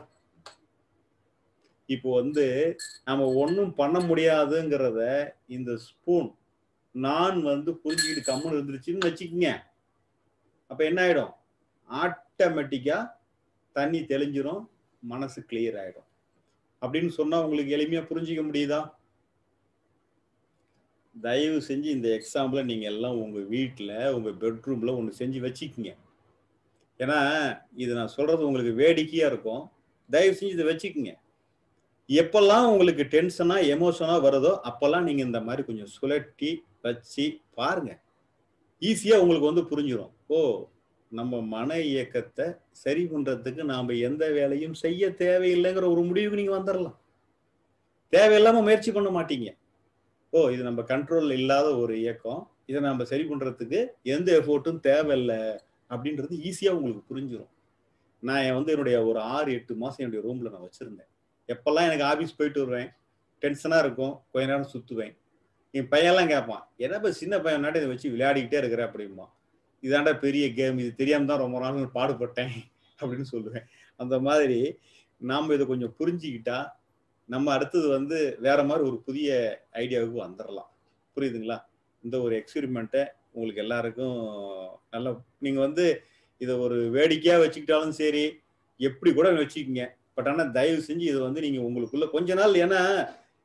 இப்போ வந்து நம்ம ஒன்றும் பண்ண முடியாதுங்கிறத இந்த ஸ்பூன் நான் வந்து புரிஞ்சுக்கிட்டு கம்முன்னு இருந்துருச்சுன்னு வச்சுக்கோங்க. அப்ப என்ன ஆயிடும்? ஆட்டோமேட்டிக்கா தண்ணி தெளிஞ்சிரும், மனசு கிளியர் ஆயிடும். அப்படின்னு சொன்னா உங்களுக்கு எளிமையா புரிஞ்சுக்க முடியுதா? தயவு செஞ்சு இந்த எக்ஸாம்பிளை நீங்க எல்லாம் உங்க வீட்டுல உங்க பெட்ரூம்ல ஒண்ணு செஞ்சு வச்சுக்கோங்க. ஏன்னா இது நான் சொல்றது உங்களுக்கு வேடிக்கையா இருக்கும். தயவு செஞ்சு இதை வச்சுக்கோங்க. எப்பெல்லாம் உங்களுக்கு டென்ஷனா எமோஷனா வருதோ அப்பெல்லாம் நீங்க இந்த மாதிரி கொஞ்சம் சுழட்டி வச்சு பாருங்க. ஈஸியா உங்களுக்கு வந்து புரிஞ்சிடும். ஓ, நம்ம மன இயக்கத்தை சரி பண்றதுக்கு நாம எந்த வேலையும் செய்ய தேவையில்லைங்கிற ஒரு முடிவுக்கு நீங்க வந்துடலாம். தேவையில்லாம முயற்சி பண்ண மாட்டீங்க. ஓ, இது நம்ம கண்ட்ரோல் இல்லாத ஒரு இயக்கம், இதை நம்ம சரி பண்றதுக்கு எந்த எஃபோர்ட்டும் தேவையில்லை அப்படின்றது ஈஸியா உங்களுக்கு புரிஞ்சிடும். நான் வந்து என்னுடைய ஒரு 6-8 மாசம் என்னுடைய ரூம்ல நான் வச்சிருந்தேன். எப்பெல்லாம் எனக்கு ஆபீஸ் போயிட்டு வருவேன், டென்ஷனா இருக்கும், கொஞ்ச நேரம் சுத்துவேன். என் பையன்லாம் கேட்பான், என்னப்பா சின்ன பையன் நாட்டை இதை வச்சு விளையாடிக்கிட்டே இருக்கிற அப்படிம்பா. இதாண்டா பெரிய கேம், இது தெரியாம தான் ரொம்ப நாள் பாடுபட்டேன் அப்படின்னு சொல்லுவேன். அந்த மாதிரி நாம இதை கொஞ்சம் புரிஞ்சுக்கிட்டா நம்ம அடுத்தது வந்து வேற மாதிரி ஒரு புதிய ஐடியாவுக்கு வந்துடலாம். புரியுதுங்களா? இந்த ஒரு எக்ஸ்பெரிமெண்ட்டை உங்களுக்கு எல்லாருக்கும் நல்லா நீங்க வந்து இதை ஒரு வேடிக்கையா வச்சுக்கிட்டாலும் சரி, எப்படி கூட வச்சுக்கோங்க. பட் ஆனால் தயவு செஞ்சு இதை வந்து நீங்க உங்களுக்குள்ள கொஞ்ச நாள், ஏன்னா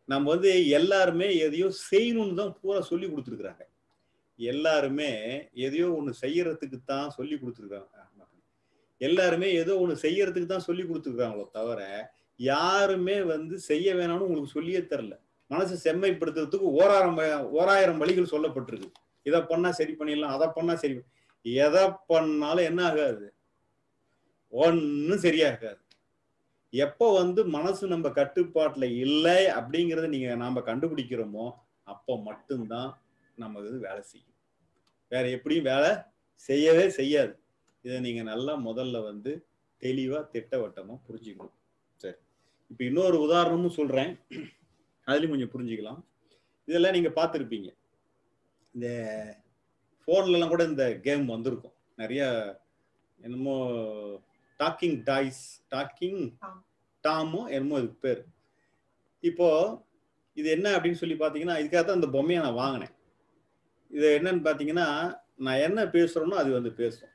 நம்ம வந்து எல்லாருமே எதையோ செய்யணும்னு தான் பூரா சொல்லி கொடுத்துருக்குறாங்க. எல்லாருமே எதையோ ஒண்ணு செய்யறதுக்கு தான் சொல்லி கொடுத்துருக்காங்க. எல்லாருமே ஏதோ ஒண்ணு செய்யறதுக்கு தான் சொல்லி கொடுத்துருக்காங்களோ தவிர யாருமே வந்து செய்ய வேணாம்னு உங்களுக்கு சொல்லியே தரல. மனசு செம்மைப்படுத்துறதுக்கு ஓராயிரம் வழிகள் சொல்லப்பட்டிருக்கு. இதை பண்ணா சரி பண்ணிடலாம், அதை பண்ணா சரி. எதை பண்ணாலும் என்ன ஆகாது, ஒன்னும் சரியாகாது. எப்போ வந்து மனசு நம்ம கட்டுப்பாட்டுல இல்லை அப்படிங்கறத நாம கண்டுபிடிக்கிறோமோ அப்போ மட்டும்தான் நமக்கு இது வேலை செய்யும். வேற எப்படியும் வேலை செய்யவே செய்யாது. இதை நீங்க நல்லா முதல்ல வந்து தெளிவா திட்டவட்டமா புரிஞ்சுக்கணும். சரி, இப்ப இன்னொரு உதாரணமும் சொல்றேன், அதுலயும் கொஞ்சம் புரிஞ்சுக்கலாம். இதெல்லாம் நீங்க பார்த்துருப்பீங்க, இந்த போன்ல எல்லாம் கூட இந்த கேம் வந்திருக்கும் நிறைய. என்னமோ டாக்கிங் டாய்ஸ், டாக்கிங் டாமோ என்னமோ இதுக்கு பேர். இப்போ இது என்ன அப்படின்னு சொல்லி பாத்தீங்கன்னா, இதுக்காக தான் இந்த பொம்மையை நான் வாங்கினேன். இது என்னன்னு பாத்தீங்கன்னா, நான் என்ன பேசுறேனோ அது வந்து பேசும்.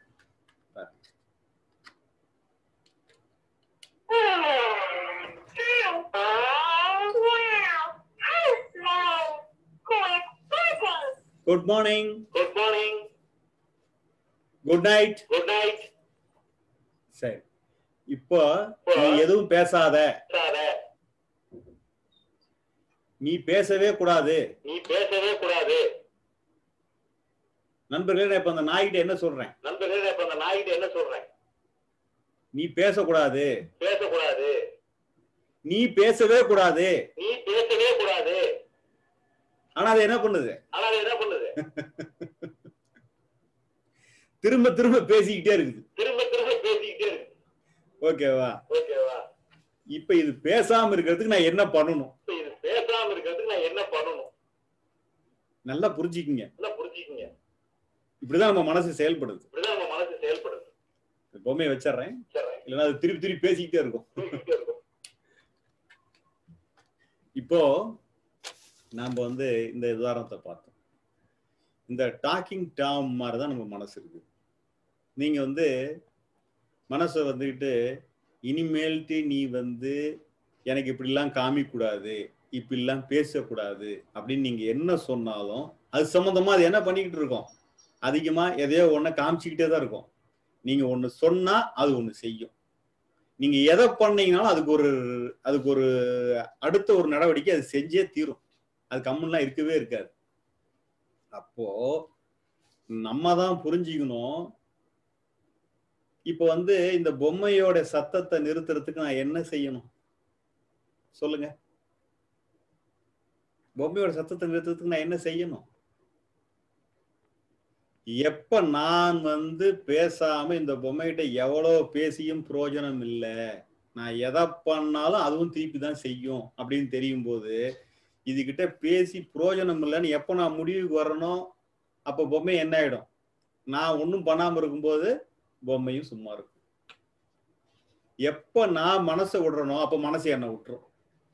Good morning, good morning, good night, good night. சரி, இப்போ நீ எதுவும் பேசாத, நீ பேசவே கூடாது, நீ பேசவே கூடாது. நண்பர்களே, இப்ப அந்த நாய்கிட்ட என்ன சொல்றேன், நண்பர்களே இப்ப அந்த நாய்கிட்ட என்ன சொல்றேன், நீ பேசக்கூடாது, பேசக்கூடாது, நீ பேசவே கூடாது, நீ பேசவே கூடாது. ஆனா அது என்ன பண்ணுது, ஆனா அது என்ன பண்ணுது, திரும்ப திரும்ப பேசிக்கிட்டே இருக்குது, திரும்ப திரும்ப பேசிக்கிட்டே இருக்கு. ஓகேவா, ஓகேவா. இப்ப இது பேசாம இருக்கிறதுக்கு நான் என்ன பண்ணணும், இது பேசாம இருக்கிறதுக்கு நான் என்ன பண்ணணும், நல்லா புரிஞ்சுக்கிங்க, நல்லா புரிஞ்சுக்கிங்க. இப்படிதான் நம்ம மனசு செயல்படுது, இப்படிதான் நம்ம மனசு செயல்படுது. பொம்மையை வச்சிடறேன், இல்லைன்னா அது திருப்பி திருப்பி பேசிக்கிட்டே இருக்கும். இப்போ நாம வந்து இந்த உதாரணத்தை பார்த்தோம். இந்த டாக்கிங் டாம் மாதிரிதான் நம்ம மனசு இருக்கு. நீங்க வந்து மனசை வந்துக்கிட்டு இனிமேல்ட்டு நீ வந்து எனக்கு இப்படிலாம் காமிக்கூடாது, இப்படிலாம் பேசக்கூடாது அப்படின்னு நீங்க என்ன சொன்னாலும் அது சம்பந்தமா அது என்ன பண்ணிக்கிட்டு இருக்கோம், அதிகமா எதையோ ஒண்ணு காமிச்சுக்கிட்டே தான் இருக்கும். நீங்க ஒண்ணு சொன்னா அது ஒண்ணு செய்யும். நீங்க எதை பண்ணீங்கன்னாலும் அதுக்கு ஒரு அடுத்த ஒரு நடவடிக்கை அது செஞ்சே தீரும். அது கம்முன்னுலாம் இருக்கவே இருக்காது. அப்போ நம்ம தான் புரிஞ்சுக்கணும், இப்ப வந்து இந்த பொம்மையோட சத்தத்தை நிறுத்துறதுக்கு நான் என்ன செய்யணும் சொல்லுங்க. பொம்மையோட சத்தத்தை நிறுத்துறதுக்கு நான் என்ன செய்யணும்? எப்ப நான் வந்து பேசாம இந்த பொம்மைகிட்ட எவ்வளவு பேசியும் பிரயோஜனம் இல்லை, நான் எதை பண்ணாலும் அதுவும் திருப்பி தான் செய்யும் அப்படின்னு தெரியும் போது, இதுகிட்ட பேசி பிரயோஜனம் இல்லைன்னு எப்ப நான் முடிவுக்கு வரணும், அப்ப பொம்மை என்ன ஆயிடும், நான் ஒன்றும் பண்ணாம இருக்கும்போது பொம்மையும் சும்மா இருக்கும். எப்ப நான் மனசை விடுறனோ அப்ப மனசு என்ன விட்டுரும்.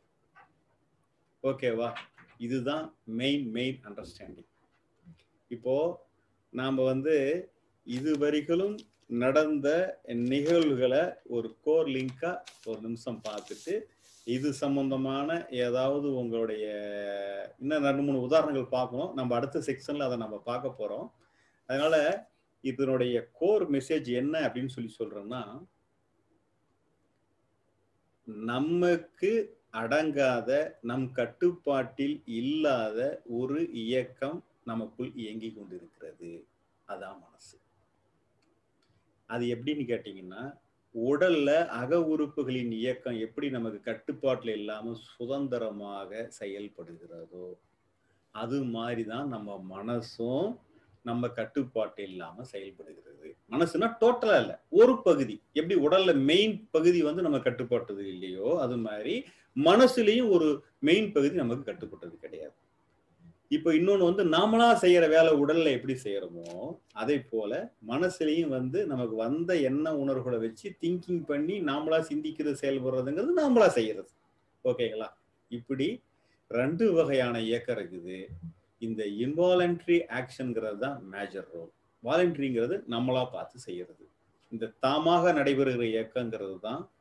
ஓகேவா, இதுதான் மெயின் அண்டர்ஸ்டாண்டிங். இப்போ நாம வந்து இதுவரைக்கும் நடந்த நிகழ்வுகளை ஒரு கோர் லிங்கா ஒரு நிமிஷம் பார்த்துட்டு, இது சம்பந்தமான ஏதாவது உங்களுடைய இன்னும் 2-3 உதாரணங்கள் பார்க்கணும். நம்ம அடுத்த செக்ஷன்ல அதை நம்ம பார்க்க போறோம். அதனால இதனுடைய கோர் மெசேஜ் என்ன அப்படின்னு சொல்றோம்னா, நமக்கு அடங்காத, நம் கட்டுப்பாட்டில் இல்லாத ஒரு இயக்கம் நமக்குள் இயங்கி கொண்டிருக்கிறது. அதான் மனசு. அது எப்படின்னு கேட்டீங்கன்னா, உடல்ல அக உறுப்புகளின் இயக்கம் எப்படி நமக்கு கட்டுப்பாட்டுல இல்லாம சுதந்திரமாக செயல்படுகிறதோ அது மாதிரிதான் நம்ம மனசும் நம்ம கட்டுப்பாட்டு இல்லாம செயல்படுகிறது. மனசுனா டோட்டலா இல்ல, ஒரு பகுதி. எப்படி உடல்ல மெயின் பகுதி வந்து நம்ம கட்டுப்பட்டது இல்லையோ அது மாதிரி மனசுலயும் ஒரு மெயின் பகுதி நமக்கு கட்டுப்பட்டது கிடையாது. இப்ப இன்னொன்னு வந்து நாமளா செய்யற வேலை உடல்ல எப்படி செய்யறோமோ அதே போல மனசுலயும் வந்து நமக்கு வந்த எண்ண உணர்வுகளை வச்சு திங்கிங் பண்ணி நாமளா சிந்திக்கிறது, செயல்படுறதுங்கிறது நாமளா செய்யறது. ஓகேங்களா? இப்படி 2 வகையான இயக்கம் இருக்குது. இந்த இன்வாலன்ட்ரி ஆக்ஷன்ங்கிறது தான் மேஜர் ரோல். வாலண்டரிங்கிறது நம்மளா பார்த்து செய்யறது. இந்த தாமாக நடைபெறுகிற இயக்கங்கிறது தான்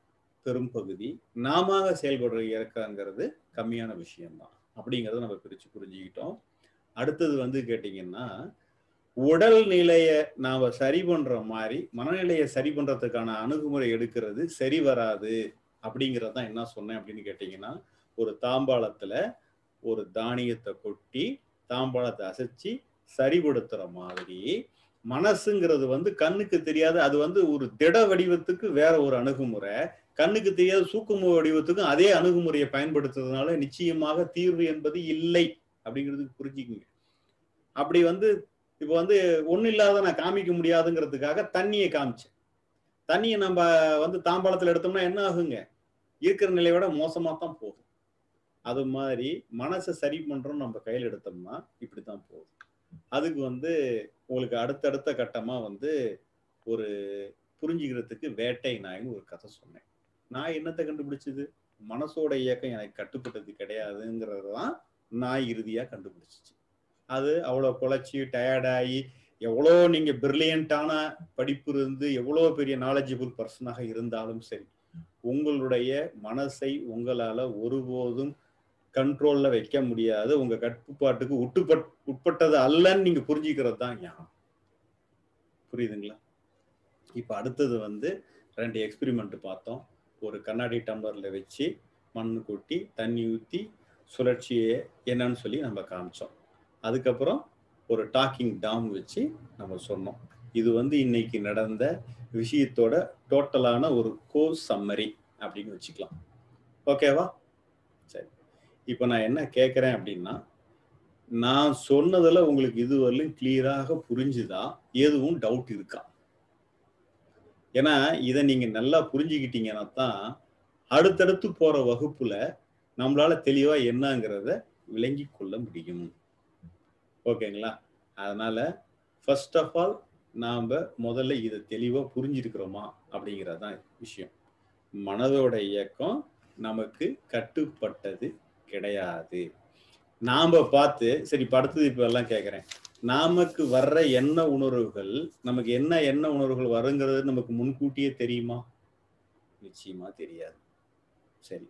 பெரும் பகுதி, நாம செயல்படுற இயக்கங்கிறது கம்மியான விஷயம்தான் அப்படிங்கிறத நம்ம பிரிச்சு புரிஞ்சுக்கிட்டோம். அடுத்தது வந்து கேட்டீங்கன்னா, உடல் நிலைய நாம சரி பண்ற மாதிரி மனநிலையை சரி பண்றதுக்கான அணுகுமுறை எடுக்கிறது சரி வராது அப்படிங்கறதான் என்ன சொன்னேன் அப்படின்னு கேட்டீங்கன்னா, ஒரு தாம்பாளத்துல ஒரு தானியத்தை கொட்டி தாம்பாளத்தை அசைச்சு சரிபடுத்துற மாதிரி மனசுங்கிறது வந்து கண்ணுக்கு தெரியாது, அது வந்து ஒரு திட வடிவத்துக்கு வேற ஒரு அணுகுமுறை, கண்ணுக்கு தெரியாத சூக்கும வடிவத்துக்கும் அதே அணுகுமுறையை பயன்படுத்துறதுனால நிச்சயமாக தீர்வு என்பது இல்லை அப்படிங்கிறதுக்கு புரிஞ்சுக்குங்க. அப்படி வந்து இப்ப வந்து ஒண்ணு இல்லாத நான் காமிக்க முடியாதுங்கிறதுக்காக தண்ணியை காமிச்சேன். தண்ணியை நம்ம வந்து தாம்பாளத்துல எடுத்தோம்னா என்ன ஆகுங்க? இருக்கிற நிலையை விட மோசமா தான் போகும். அது மாதிரி மனசை சரி பண்றோம் நம்ம கையில் எடுத்தோம்னா இப்படித்தான் போகுது. அதுக்கு வந்து உங்களுக்கு அடுத்தடுத்த கட்டமா வந்து ஒரு புரிஞ்சுக்கிறதுக்கு வேட்டை நாய்னு ஒரு கதை சொன்னேன். நாய் என்னத்தை கண்டுபிடிச்சது? மனசோட இயக்கம் எனக்கு கட்டுப்பட்டது கிடையாதுங்கிறது தான் நாய் இறுதியா கண்டுபிடிச்சிச்சு. அது அவ்வளோ குலைச்சி டயர்டாகி எவ்வளோ நீங்க பிரில்லியண்டான படிப்பு இருந்து எவ்வளோ பெரிய நாலேஜபிள் பர்சனாக இருந்தாலும் சரி, உங்களுடைய மனசை உங்களால ஒருபோதும் கண்ட்ரோல்ல வைக்க முடியாது. உங்க கட்டுப்பாட்டுக்கு உட்பட்டது அல்லன்னு நீங்க புரிஞ்சுக்கிறது தான் ஞானம். புரியுதுங்களா? இப்ப அடுத்தது வந்து 2 எக்ஸ்பெரிமெண்ட் பார்த்தோம். ஒரு கண்ணாடி டம்ளர்ல வச்சு மண் கொட்டி தண்ணி ஊற்றி சுழற்சியை என்னன்னு சொல்லி நம்ம காமிச்சோம். அதுக்கப்புறம் ஒரு டாக்கிங் டாம் வச்சு நம்ம சொன்னோம். இது வந்து இன்னைக்கு நடந்த விஷயத்தோட டோட்டலான ஒரு கோர்ஸ் சம்மரி அப்படின்னு வச்சுக்கலாம். ஓகேவா? சரி, இப்போ நான் என்ன கேட்குறேன் அப்படின்னா, நான் சொன்னதுல உங்களுக்கு இதுவரையிலும் கிளியராக புரிஞ்சுதா? எதுவும் டவுட் இருக்கா? ஏன்னா இதை நீங்க நல்லா புரிஞ்சுக்கிட்டீங்கன்னா தான் அடுத்தடுத்து போற வகுப்புல நம்மளால தெளிவா என்னங்கிறத விளங்கி கொள்ள முடியும். ஓகேங்களா? அதனால ஃபர்ஸ்ட் ஆஃப் ஆல் நாம முதல்ல இதை தெளிவா புரிஞ்சிருக்கிறோமா அப்படிங்கிறதான் விஷயம். மனதோட இயக்கம் நமக்கு கட்டுப்பட்டது கிடையாது. நாம பார்த்து சரி அடுத்தது இப்ப எல்லாம் கேட்கிறேன், நமக்கு வர்ற எண்ண உணர்வுகள் நமக்கு என்ன உணர்வுகள் வருங்கிறது நமக்கு முன்கூட்டியே தெரியுமா? நிச்சயமா தெரியாது. சரி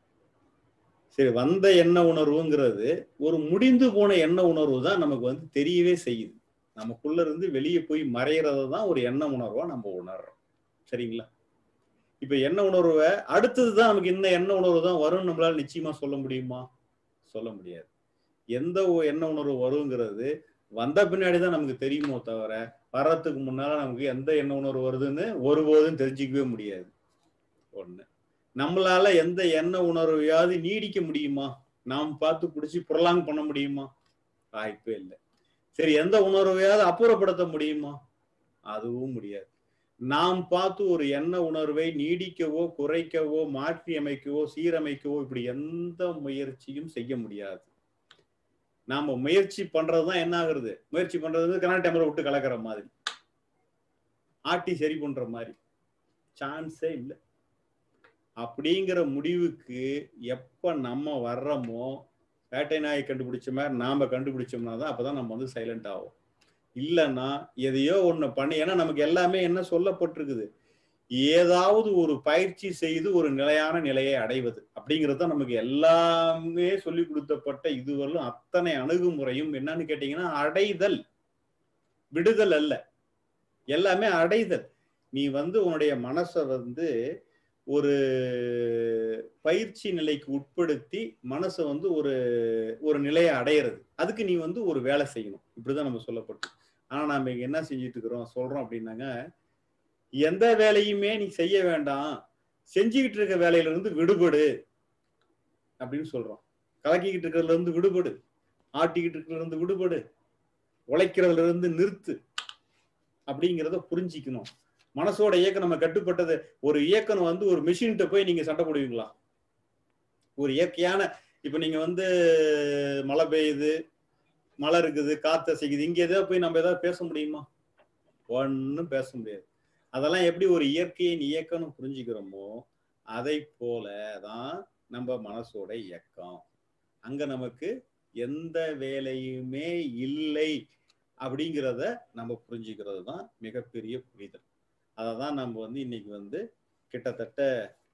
சரி, வந்த எண்ண உணர்வுங்கிறது ஒரு முடிந்து போன எண்ண உணர்வு தான் நமக்கு வந்து தெரியவே செய்யுது. நமக்குள்ள இருந்து வெளியே போய் மறைகிறத தான் ஒரு எண்ண உணர்வா நம்ம உணர்றோம். சரிங்களா? இப்ப எண்ண உணர்வை அடுத்ததுதான் நமக்கு இந்த எண்ண உணர்வு தான் வரும்னு நம்மளால நிச்சயமா சொல்ல முடியுமா? சொல்ல முடியாது. எந்த எண்ண உணர்வு வருங்கிறது வந்த பின்னாடிதான் நமக்கு தெரியுமோ தவிர வர்றதுக்கு முன்னால நமக்கு எந்த எண்ண உணர்வு வருதுன்னு ஒருபோதும் தெரிஞ்சுக்கவே முடியாது. ஒண்ணு, நம்மளால எந்த எண்ண உணர்வையாவது நீடிக்க முடியுமா? நாம் பார்த்து பிடிச்சி புரலாங் பண்ண முடியுமா? வாய்ப்பே இல்லை. சரி, எந்த உணர்வையாவது அப்புறப்படுத்த முடியுமா? அதுவும் முடியாது. நாம் பார்த்து ஒரு எண்ண உணர்வை நீடிக்கவோ குறைக்கவோ மாற்றி அமைக்கவோ சீரமைக்கவோ இப்படி எந்த முயற்சியும் செய்ய முடியாது. நாம முயற்சி பண்றதுதான் என்ன ஆகுறது? முயற்சி பண்றது கண்ணாடி டம்ளரை விட்டு கலக்கிற மாதிரி, ஆட்டி சரி பண்ற மாதிரி. சான்ஸே இல்லை. அப்படிங்கிற முடிவுக்கு எப்ப நம்ம வர்றோமோ, வேட்டை நாயை கண்டுபிடிச்ச மாதிரி நாம கண்டுபிடிச்சோம்னா தான் அப்பதான் நம்ம வந்து சைலண்ட் ஆகும். இல்லைன்னா எதையோ ஒண்ணு பண்ணி, ஏன்னா நமக்கு எல்லாமே என்ன சொல்லப்பட்டிருக்குது, ஏதாவது ஒரு பயிற்சி செய்து ஒரு நிலையான நிலையை அடைவது அப்படிங்கிறது தான் நமக்கு எல்லாமே சொல்லி கொடுத்தப்பட்ட இதுவரையும் அத்தனை அணுகுமுறையும் என்னன்னு கேட்டீங்கன்னா அடைதல், விடுதல் அல்ல, எல்லாமே அடைதல். நீ வந்து உன்னுடைய மனசை வந்து ஒரு பயிற்சி நிலைக்கு உட்படுத்தி மனசை வந்து ஒரு நிலையை அடையிறது, அதுக்கு நீ வந்து ஒரு வேலை செய்யணும். இப்படிதான் நம்ம சொல்லப்பட்டு. ஆனா நாம இங்க என்ன செஞ்சுட்டு இருக்கிறோம் சொல்றோம் அப்படின்னாங்க, எந்த வேலையுமே நீ செய்ய வேண்டாம், செஞ்சுக்கிட்டு இருக்க வேலையில இருந்து விடுபடு அப்படின்னு சொல்றோம். கலக்கிக்கிட்டு இருக்கிறதுல இருந்து விடுபடு, ஆட்டிக்கிட்டு இருக்கிறதுல இருந்து விடுபடு, உழைக்கிறதுல இருந்து நிறுத்து அப்படிங்கிறத புரிஞ்சிக்கணும். மனசோட இயக்கம் நம்ம கட்டுப்பட்டது. ஒரு இயக்கம் வந்து ஒரு மிஷின்கிட்ட போய் நீங்க சண்டை போடுவீங்களா? ஒரு இயற்கையான, இப்ப நீங்க வந்து மழை பெய்யுது, மழை இருக்குது, காத்து அசைக்குது, இங்க ஏதாவது போய் நம்ம ஏதாவது பேச முடியுமா? ஒன்னும் பேச முடியாது. அதெல்லாம் எப்படி ஒரு இயற்கையின் இயக்கம்னு புரிஞ்சுக்கிறோமோ அதை போலதான் நம்ம மனசோட இயக்கம். அங்க நமக்கு எந்த வேலையுமே இல்லை அப்படிங்கிறத நம்ம புரிஞ்சுக்கிறது தான் மிகப்பெரிய புரிதல். அதை தான் நம்ம வந்து இன்னைக்கு வந்து கிட்டத்தட்ட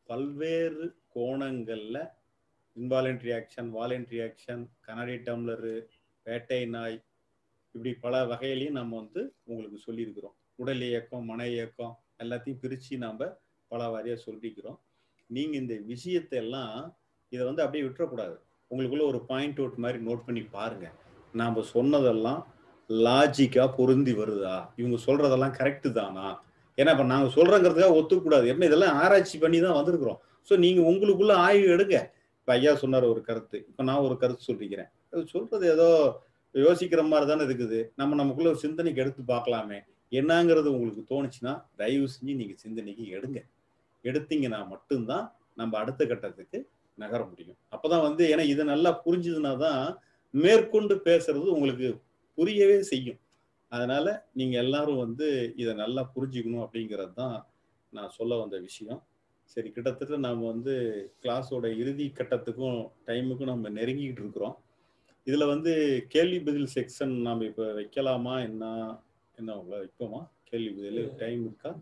பல்வேறு கோணங்கள்ல இன்வாலன்ட்ரி ஆக்ஷன், வாலன்ட்ரி ஆக்ஷன், கண்ணாடி டம்ளரு, வேட்டை நாய், இப்படி பல வகையிலையும் நம்ம வந்து உங்களுக்கு சொல்லியிருக்கிறோம். உடல் இயக்கம், மன இயக்கம் எல்லாத்தையும் பிரித்து நாம் பல வாரியாக சொல்லிக்கிறோம். நீங்கள் இந்த விஷயத்தை எல்லாம் இதை வந்து அப்படியே விட்டுறக்கூடாது. உங்களுக்குள்ள ஒரு பாயிண்ட் அவுட் மாதிரி நோட் பண்ணி பாருங்கள். நாம் சொன்னதெல்லாம் லாஜிக்காக பொருந்தி வருதா, இவங்க சொல்கிறதெல்லாம் கரெக்டு தானா? ஏன்னா இப்போ நாங்கள் சொல்கிறோங்கிறதுக்காக ஒத்துக்கூடாது. ஏன்னா இதெல்லாம் ஆராய்ச்சி பண்ணி தான் வந்திருக்கிறோம். ஸோ நீங்கள் உங்களுக்குள்ள ஆய்வு எடுங்க. இப்போ ஐயா சொன்னார் ஒரு கருத்து, இப்போ நான் ஒரு கருத்து சொல்லிக்கிறேன். அது சொல்கிறது ஏதோ யோசிக்கிற மாதிரி தானே இருக்குது. நமக்குள்ள ஒரு சிந்தனைக்கு எடுத்து பார்க்கலாமே. என்னங்கிறது உங்களுக்கு தோணுச்சுன்னா தயவு செஞ்சு நீங்க சிந்தனைக்கு எடுங்க. எடுத்தீங்கன்னா மட்டும்தான் நம்ம அடுத்த கட்டத்துக்கு நகர முடியும். அப்பதான் வந்து ஏன்னா இது நல்லா புரிஞ்சுதுன்னா தான் மேற்கொண்டு பேசுறது உங்களுக்கு புரியவே செய்யும். அதனால நீங்க எல்லாரும் வந்து இதை நல்லா புரிஞ்சுக்கணும் அப்படிங்கிறது தான் நான் சொல்ல வந்த விஷயம். சரி, கிட்டத்தட்ட நம்ம வந்து கிளாஸோட இறுதி கட்டத்துக்கும் டைமுக்கும் நம்ம நெருங்கிக்கிட்டு இருக்கிறோம். இதுல வந்து கேள்வி பதில் செக்ஷன் நாம இப்ப வைக்கலாமா? என்ன உங்களை வைப்போமா? கேள்வி பதில் டைம் இருக்கா?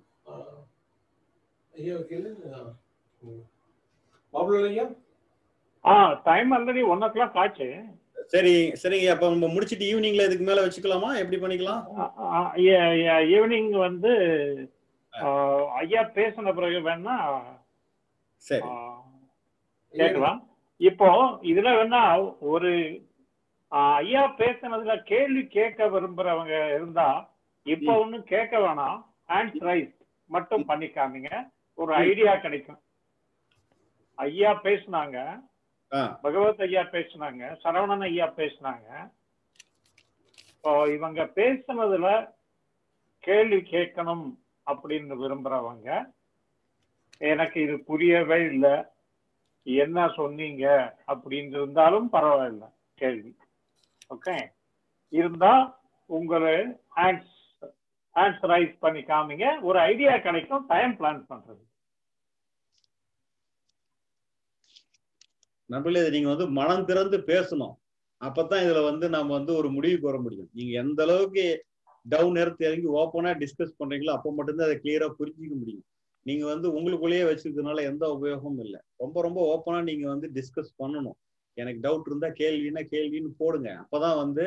டைம் ஆல்ரெடி 1 o'clock ஆச்சு. சரி சரிங்க. அப்ப நம்ம முடிச்சிட்டு ஈவினிங்ல இதுக்கு மேல வச்சுக்கலாமா? எப்படி பண்ணிக்கலாம்? ஈவினிங் வந்து ஐயா பேசின பிறகு வேணா சரி கேட்கலாம். இப்போ இதுல வேணா ஒரு ஐயா பேசினதுல கேள்வி கேட்க விரும்புறவங்க இருந்தா இப்ப ஒன்னும் கேட்க வேணாம், ஹேண்ட்ஸ் ரைஸ் மட்டும் பண்ணிக்காமீங்க, ஒரு ஐடியா கிடைக்கும். ஐயா பேசினாங்க, பகவத் ஐயா பேசினாங்க, சரவணன் ஐயா பேசினாங்க. இப்போ இவங்க பேசினதுல கேள்வி கேட்கணும் அப்படின்னு விரும்புறவங்க, எனக்கு இது புரியவே இல்லை, என்ன சொன்னீங்க அப்படின்னு இருந்தாலும் பரவாயில்ல, கேள்வி ஓகே இருந்தா உங்களை ஹேண்ட்ஸ் ரைஸ் பண்ணி காமிங்க, ஒரு ஐடியா கிடைக்கும் டைம் பிளான் பண்றது. நம்மளே நீங்க வந்து மனம் திறந்து பேசணும். அப்பதான் இதுல வந்து நம்ம வந்து ஒரு முடிவுக்கு வர முடியும். நீங்க எந்த அளவுக்கு டவுன் எடுத்து இறங்கி ஓப்பனா டிஸ்கஸ் பண்றீங்களோ அப்போ மட்டும்தான் அதை கிளியரா புரிஞ்சிக்க முடியும். நீங்க வந்து உங்களுக்குள்ளேயே வச்சிருக்கிறதுனால எந்த உபயோகமும் இல்லை. ரொம்ப ரொம்ப ஓப்பனா நீங்க வந்து டிஸ்கஸ் பண்ணணும். எனக்கு டவுட் இருந்தா கேள்வின்னா கேள்வின்னு போடுங்க. அப்பதான் வந்து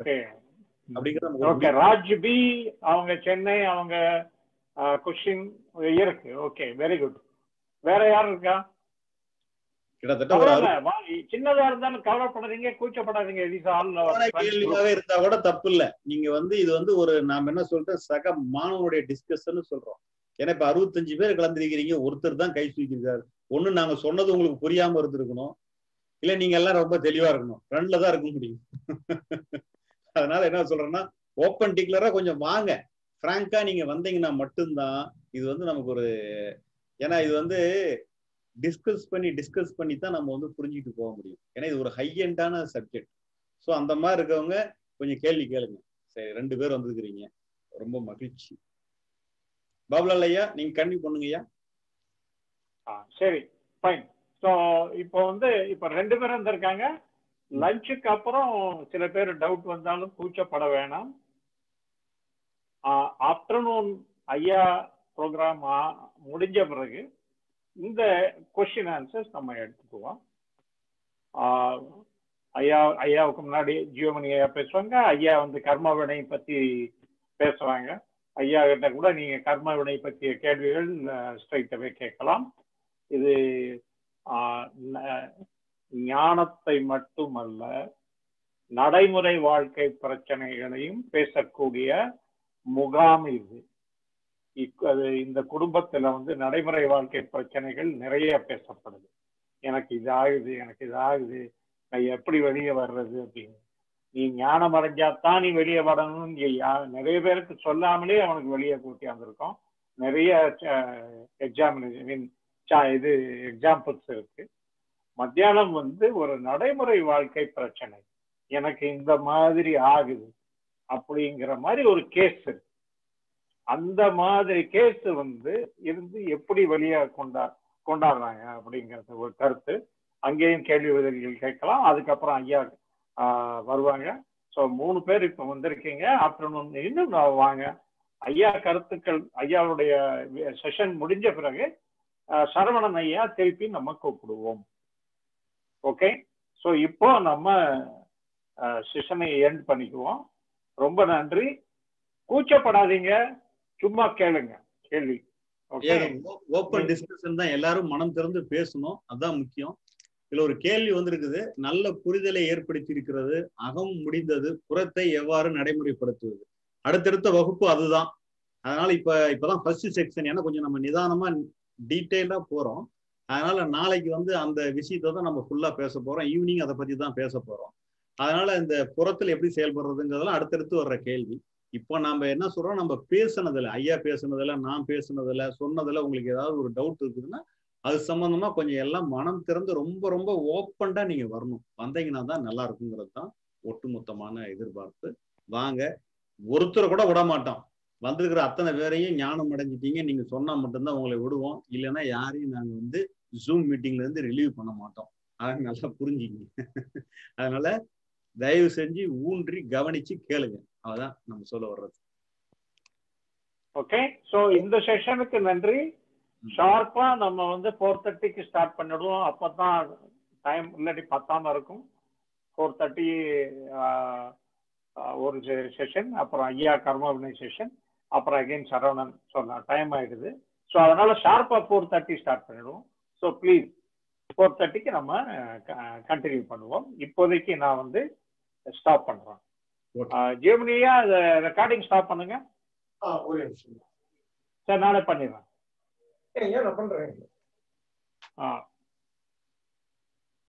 ஓகே. ராஜ் பி அவங்க சென்னை, அவங்க கொஸ்டின் இருக்கு. Okay, very good. வேற யாரும் இருக்கா? கிட்டத்தட்ட சின்னதா இருந்தாலும் கவலைப்படாதீங்க, கூச்சப்படாதீங்க. கேள்வியாவே இருந்தா கூட தப்பு இல்ல. நீங்க வந்து இது வந்து ஒரு நாம என்ன சொல்றோம், சக மாணவனுடைய டிஸ்கஷன் சொல்றோம். ஏன்னா இப்ப 65 பேர் கலந்துருக்கிறீங்க, ஒருத்தர் தான் கை தூக்கிருக்காரு. ஒண்ணு நாங்க சொன்னது உங்களுக்கு புரியாம இருந்திருக்கணும், இல்ல நீங்க எல்லாம் ரொம்ப தெளிவா இருக்கணும். ரெண்டுல தான் இருக்க முடியும். அதனால என்ன சொல்றேன்னா, ஓப்பன் டிக்ளரா கொஞ்சம் வாங்க, பிராங்கா நீங்க வந்தீங்கன்னா மட்டும்தான் இது வந்து நமக்கு ஒரு, ஏன்னா இது வந்து டிஸ்கஸ் பண்ணி தான் நம்ம வந்து புரிஞ்சுட்டு போக முடியும். ஏன்னா இது ஒரு ஹை எண்டான சப்ஜெக்ட். ஸோ அந்த மாதிரி இருக்கவங்க கொஞ்சம் கேள்வி கேளுங்க. சரி, 2 பேர் வந்துருக்கிறீங்க, ரொம்ப மகிழ்ச்சி. பாபுலால் ஐயா நீங்க கண்டிப்பா பண்ணுங்க ஐயா. சரி, ஃபைன். ஸோ இப்போ வந்து இப்போ 2 பேரும் வந்திருக்காங்க. லஞ்சுக்கு அப்புறம் சில பேர் டவுட் வந்தாலும் கூச்சப்பட வேணாம். ஆஃப்டர்நூன் ஐயா ப்ரோக்ராம் முடிஞ்ச பிறகு இந்த கொஸ்டின் ஆன்சர்ஸ் நம்ம எடுத்துக்குவோம். ஐயாவுக்கு முன்னாடி ஜியோமணி ஐயா பேசுவாங்க. ஐயா வந்து கர்ம வினை பத்தி பேசுவாங்க. ஐயா கிட்ட கூட நீங்க கர்ம வினை பற்றிய கேள்விகள் ஸ்ட்ரைட்டாவே கேட்கலாம். இது ஞானத்தை மட்டுமல்ல, நடைமுறை வாழ்க்கை பிரச்சனைகளையும் பேசக்கூடிய முகாம் இது. இந்த குடும்பத்துல வந்து நடைமுறை வாழ்க்கை பிரச்சனைகள் நிறைய பேசப்படுது. எனக்கு இது ஆகுது, நான் எப்படி வெளியே வர்றது அப்படின்னு. நீ ஞானம் அடைஞ்சாத்தான் நீ வெளியே வரணும். நிறைய பேருக்கு சொல்லாமலே அவனுக்கு வெளியே கூட்டி வந்திருக்கோம். நிறைய எக்ஸாம்பிள்ஸ் இருக்கு. மத்தியானம் வந்து ஒரு நடைமுறை வாழ்க்கை பிரச்சனை, எனக்கு இந்த மாதிரி ஆகுது அப்படிங்கிற மாதிரி ஒரு கேஸ் இருக்கு. அந்த மாதிரி கேஸ் வந்து இருந்து எப்படி வெளியே கொண்டாடுறாங்க அப்படிங்கிறது ஒரு கருத்து. அங்கேயும் கேள்வி பதில்கள் கேட்கலாம். அதுக்கப்புறம் ஐயா வருவாங்க. ஸோ 3 பேர் இப்போ வந்திருக்கீங்க. ஆஃப்டர்நூன் இன்னும் வாங்க. ஐயா கருத்துக்கள், ஐயாவுடைய செஷன் முடிஞ்ச பிறகு சரவணன் ஐயா திருப்பி நம்ம கூப்பிடுவோம். ஓகே, ஸோ இப்போ நம்ம செஷனை எண்ட் பண்ணிக்குவோம். ரொம்ப நன்றி. கூச்சப்படாதீங்க, சும்மா கேளுங்க கேள்வி. ஓப்பன் டிஸ்கஷன் தான், எல்லாரும் மனம் திறந்து பேசணும், அதான் முக்கியம். இதுல ஒரு கேள்வி வந்திருக்குது, நல்ல புரிதலை ஏற்படுத்தி இருக்கிறது, அகம் முடிந்தது, புறத்தை எவ்வாறு நடைமுறைப்படுத்துவது? அடுத்தடுத்த வகுப்பு அதுதான். அதனால இப்பதான் ஃபர்ஸ்ட் செக்ஷன், ஏன்னா கொஞ்சம் நம்ம நிதானமா டீட்டெயிலா போறோம். அதனால நாளைக்கு அந்த விஷயத்தை தான் நம்ம ஃபுல்லா பேச போறோம். ஈவினிங் அதை பத்தி தான் பேச போறோம். அதனால இந்த புறத்துல எப்படி செயல்படுறதுங்கிறதெல்லாம் அடுத்தடுத்து வர்ற கேள்வி. இப்போ நம்ம என்ன சொல்றோம், நம்ம பேசுனதுல, ஐயா பேசுனதுல, நான் பேசுனதுல, சொன்னதுல உங்களுக்கு ஏதாவது ஒரு டவுட் இருக்குதுன்னா அது சம்பந்தமா கொஞ்சம் எல்லாம் மனம் திறந்து ரொம்ப ரொம்ப ஓப்பன்டா நீங்க வரணும். வந்தீங்கன்னா தான் நல்லா இருக்குங்கிறது தான் ஒட்டுமொத்தமான எதிர்பார்ப்பு. வாங்க, ஒருத்தரை கூட விட மாட்டோம். வந்திருக்கிற அத்தனை பேரையும் ஞானம் அடைஞ்சிட்டீங்க நீங்க சொன்னா மட்டும்தான் உங்களை விடுவோம். இல்லைன்னா யாரையும் நாங்க ஜூம் மீட்டிங்ல இருந்து ரிலீவ் பண்ண மாட்டோம். அதை நல்லா புரிஞ்சுக்கிங்க. அதனால தயவு செஞ்சு ஊன்றி கவனிச்சு கேளுங்க. அதான் நம்ம சொல்ல வர்றது. ஓகே, ஸோ இந்த செஷனுக்கு நன்றி. ஷார்ப்பா நம்ம 4:30க்கு ஸ்டார்ட் பண்ணிடுவோம். அப்பதான் டைம் இல்லாட்டி பத்தாம இருக்கும். 4:30 ஒரு செஷன், அப்புறம் ஐயா கர்மவினை செஷன், அப்புறம் அகைன் சரவணன். ஸோ டைம் ஆயிடுது. ஸோ அதனால ஷார்ப்பா 4:30 ஸ்டார்ட் பண்ணிடுவோம். ஸோ ப்ளீஸ் 4:30க்கு நம்ம கண்டினியூ பண்ணுவோம். இப்போதைக்கு நான் ஸ்டாப் பண்றேன். ஜெமினியா ரெக்கார்டிங் ஸ்டாப் பண்ணுங்க. சரி, நானே பண்ணிடுறேன். நான் பண்றேன்.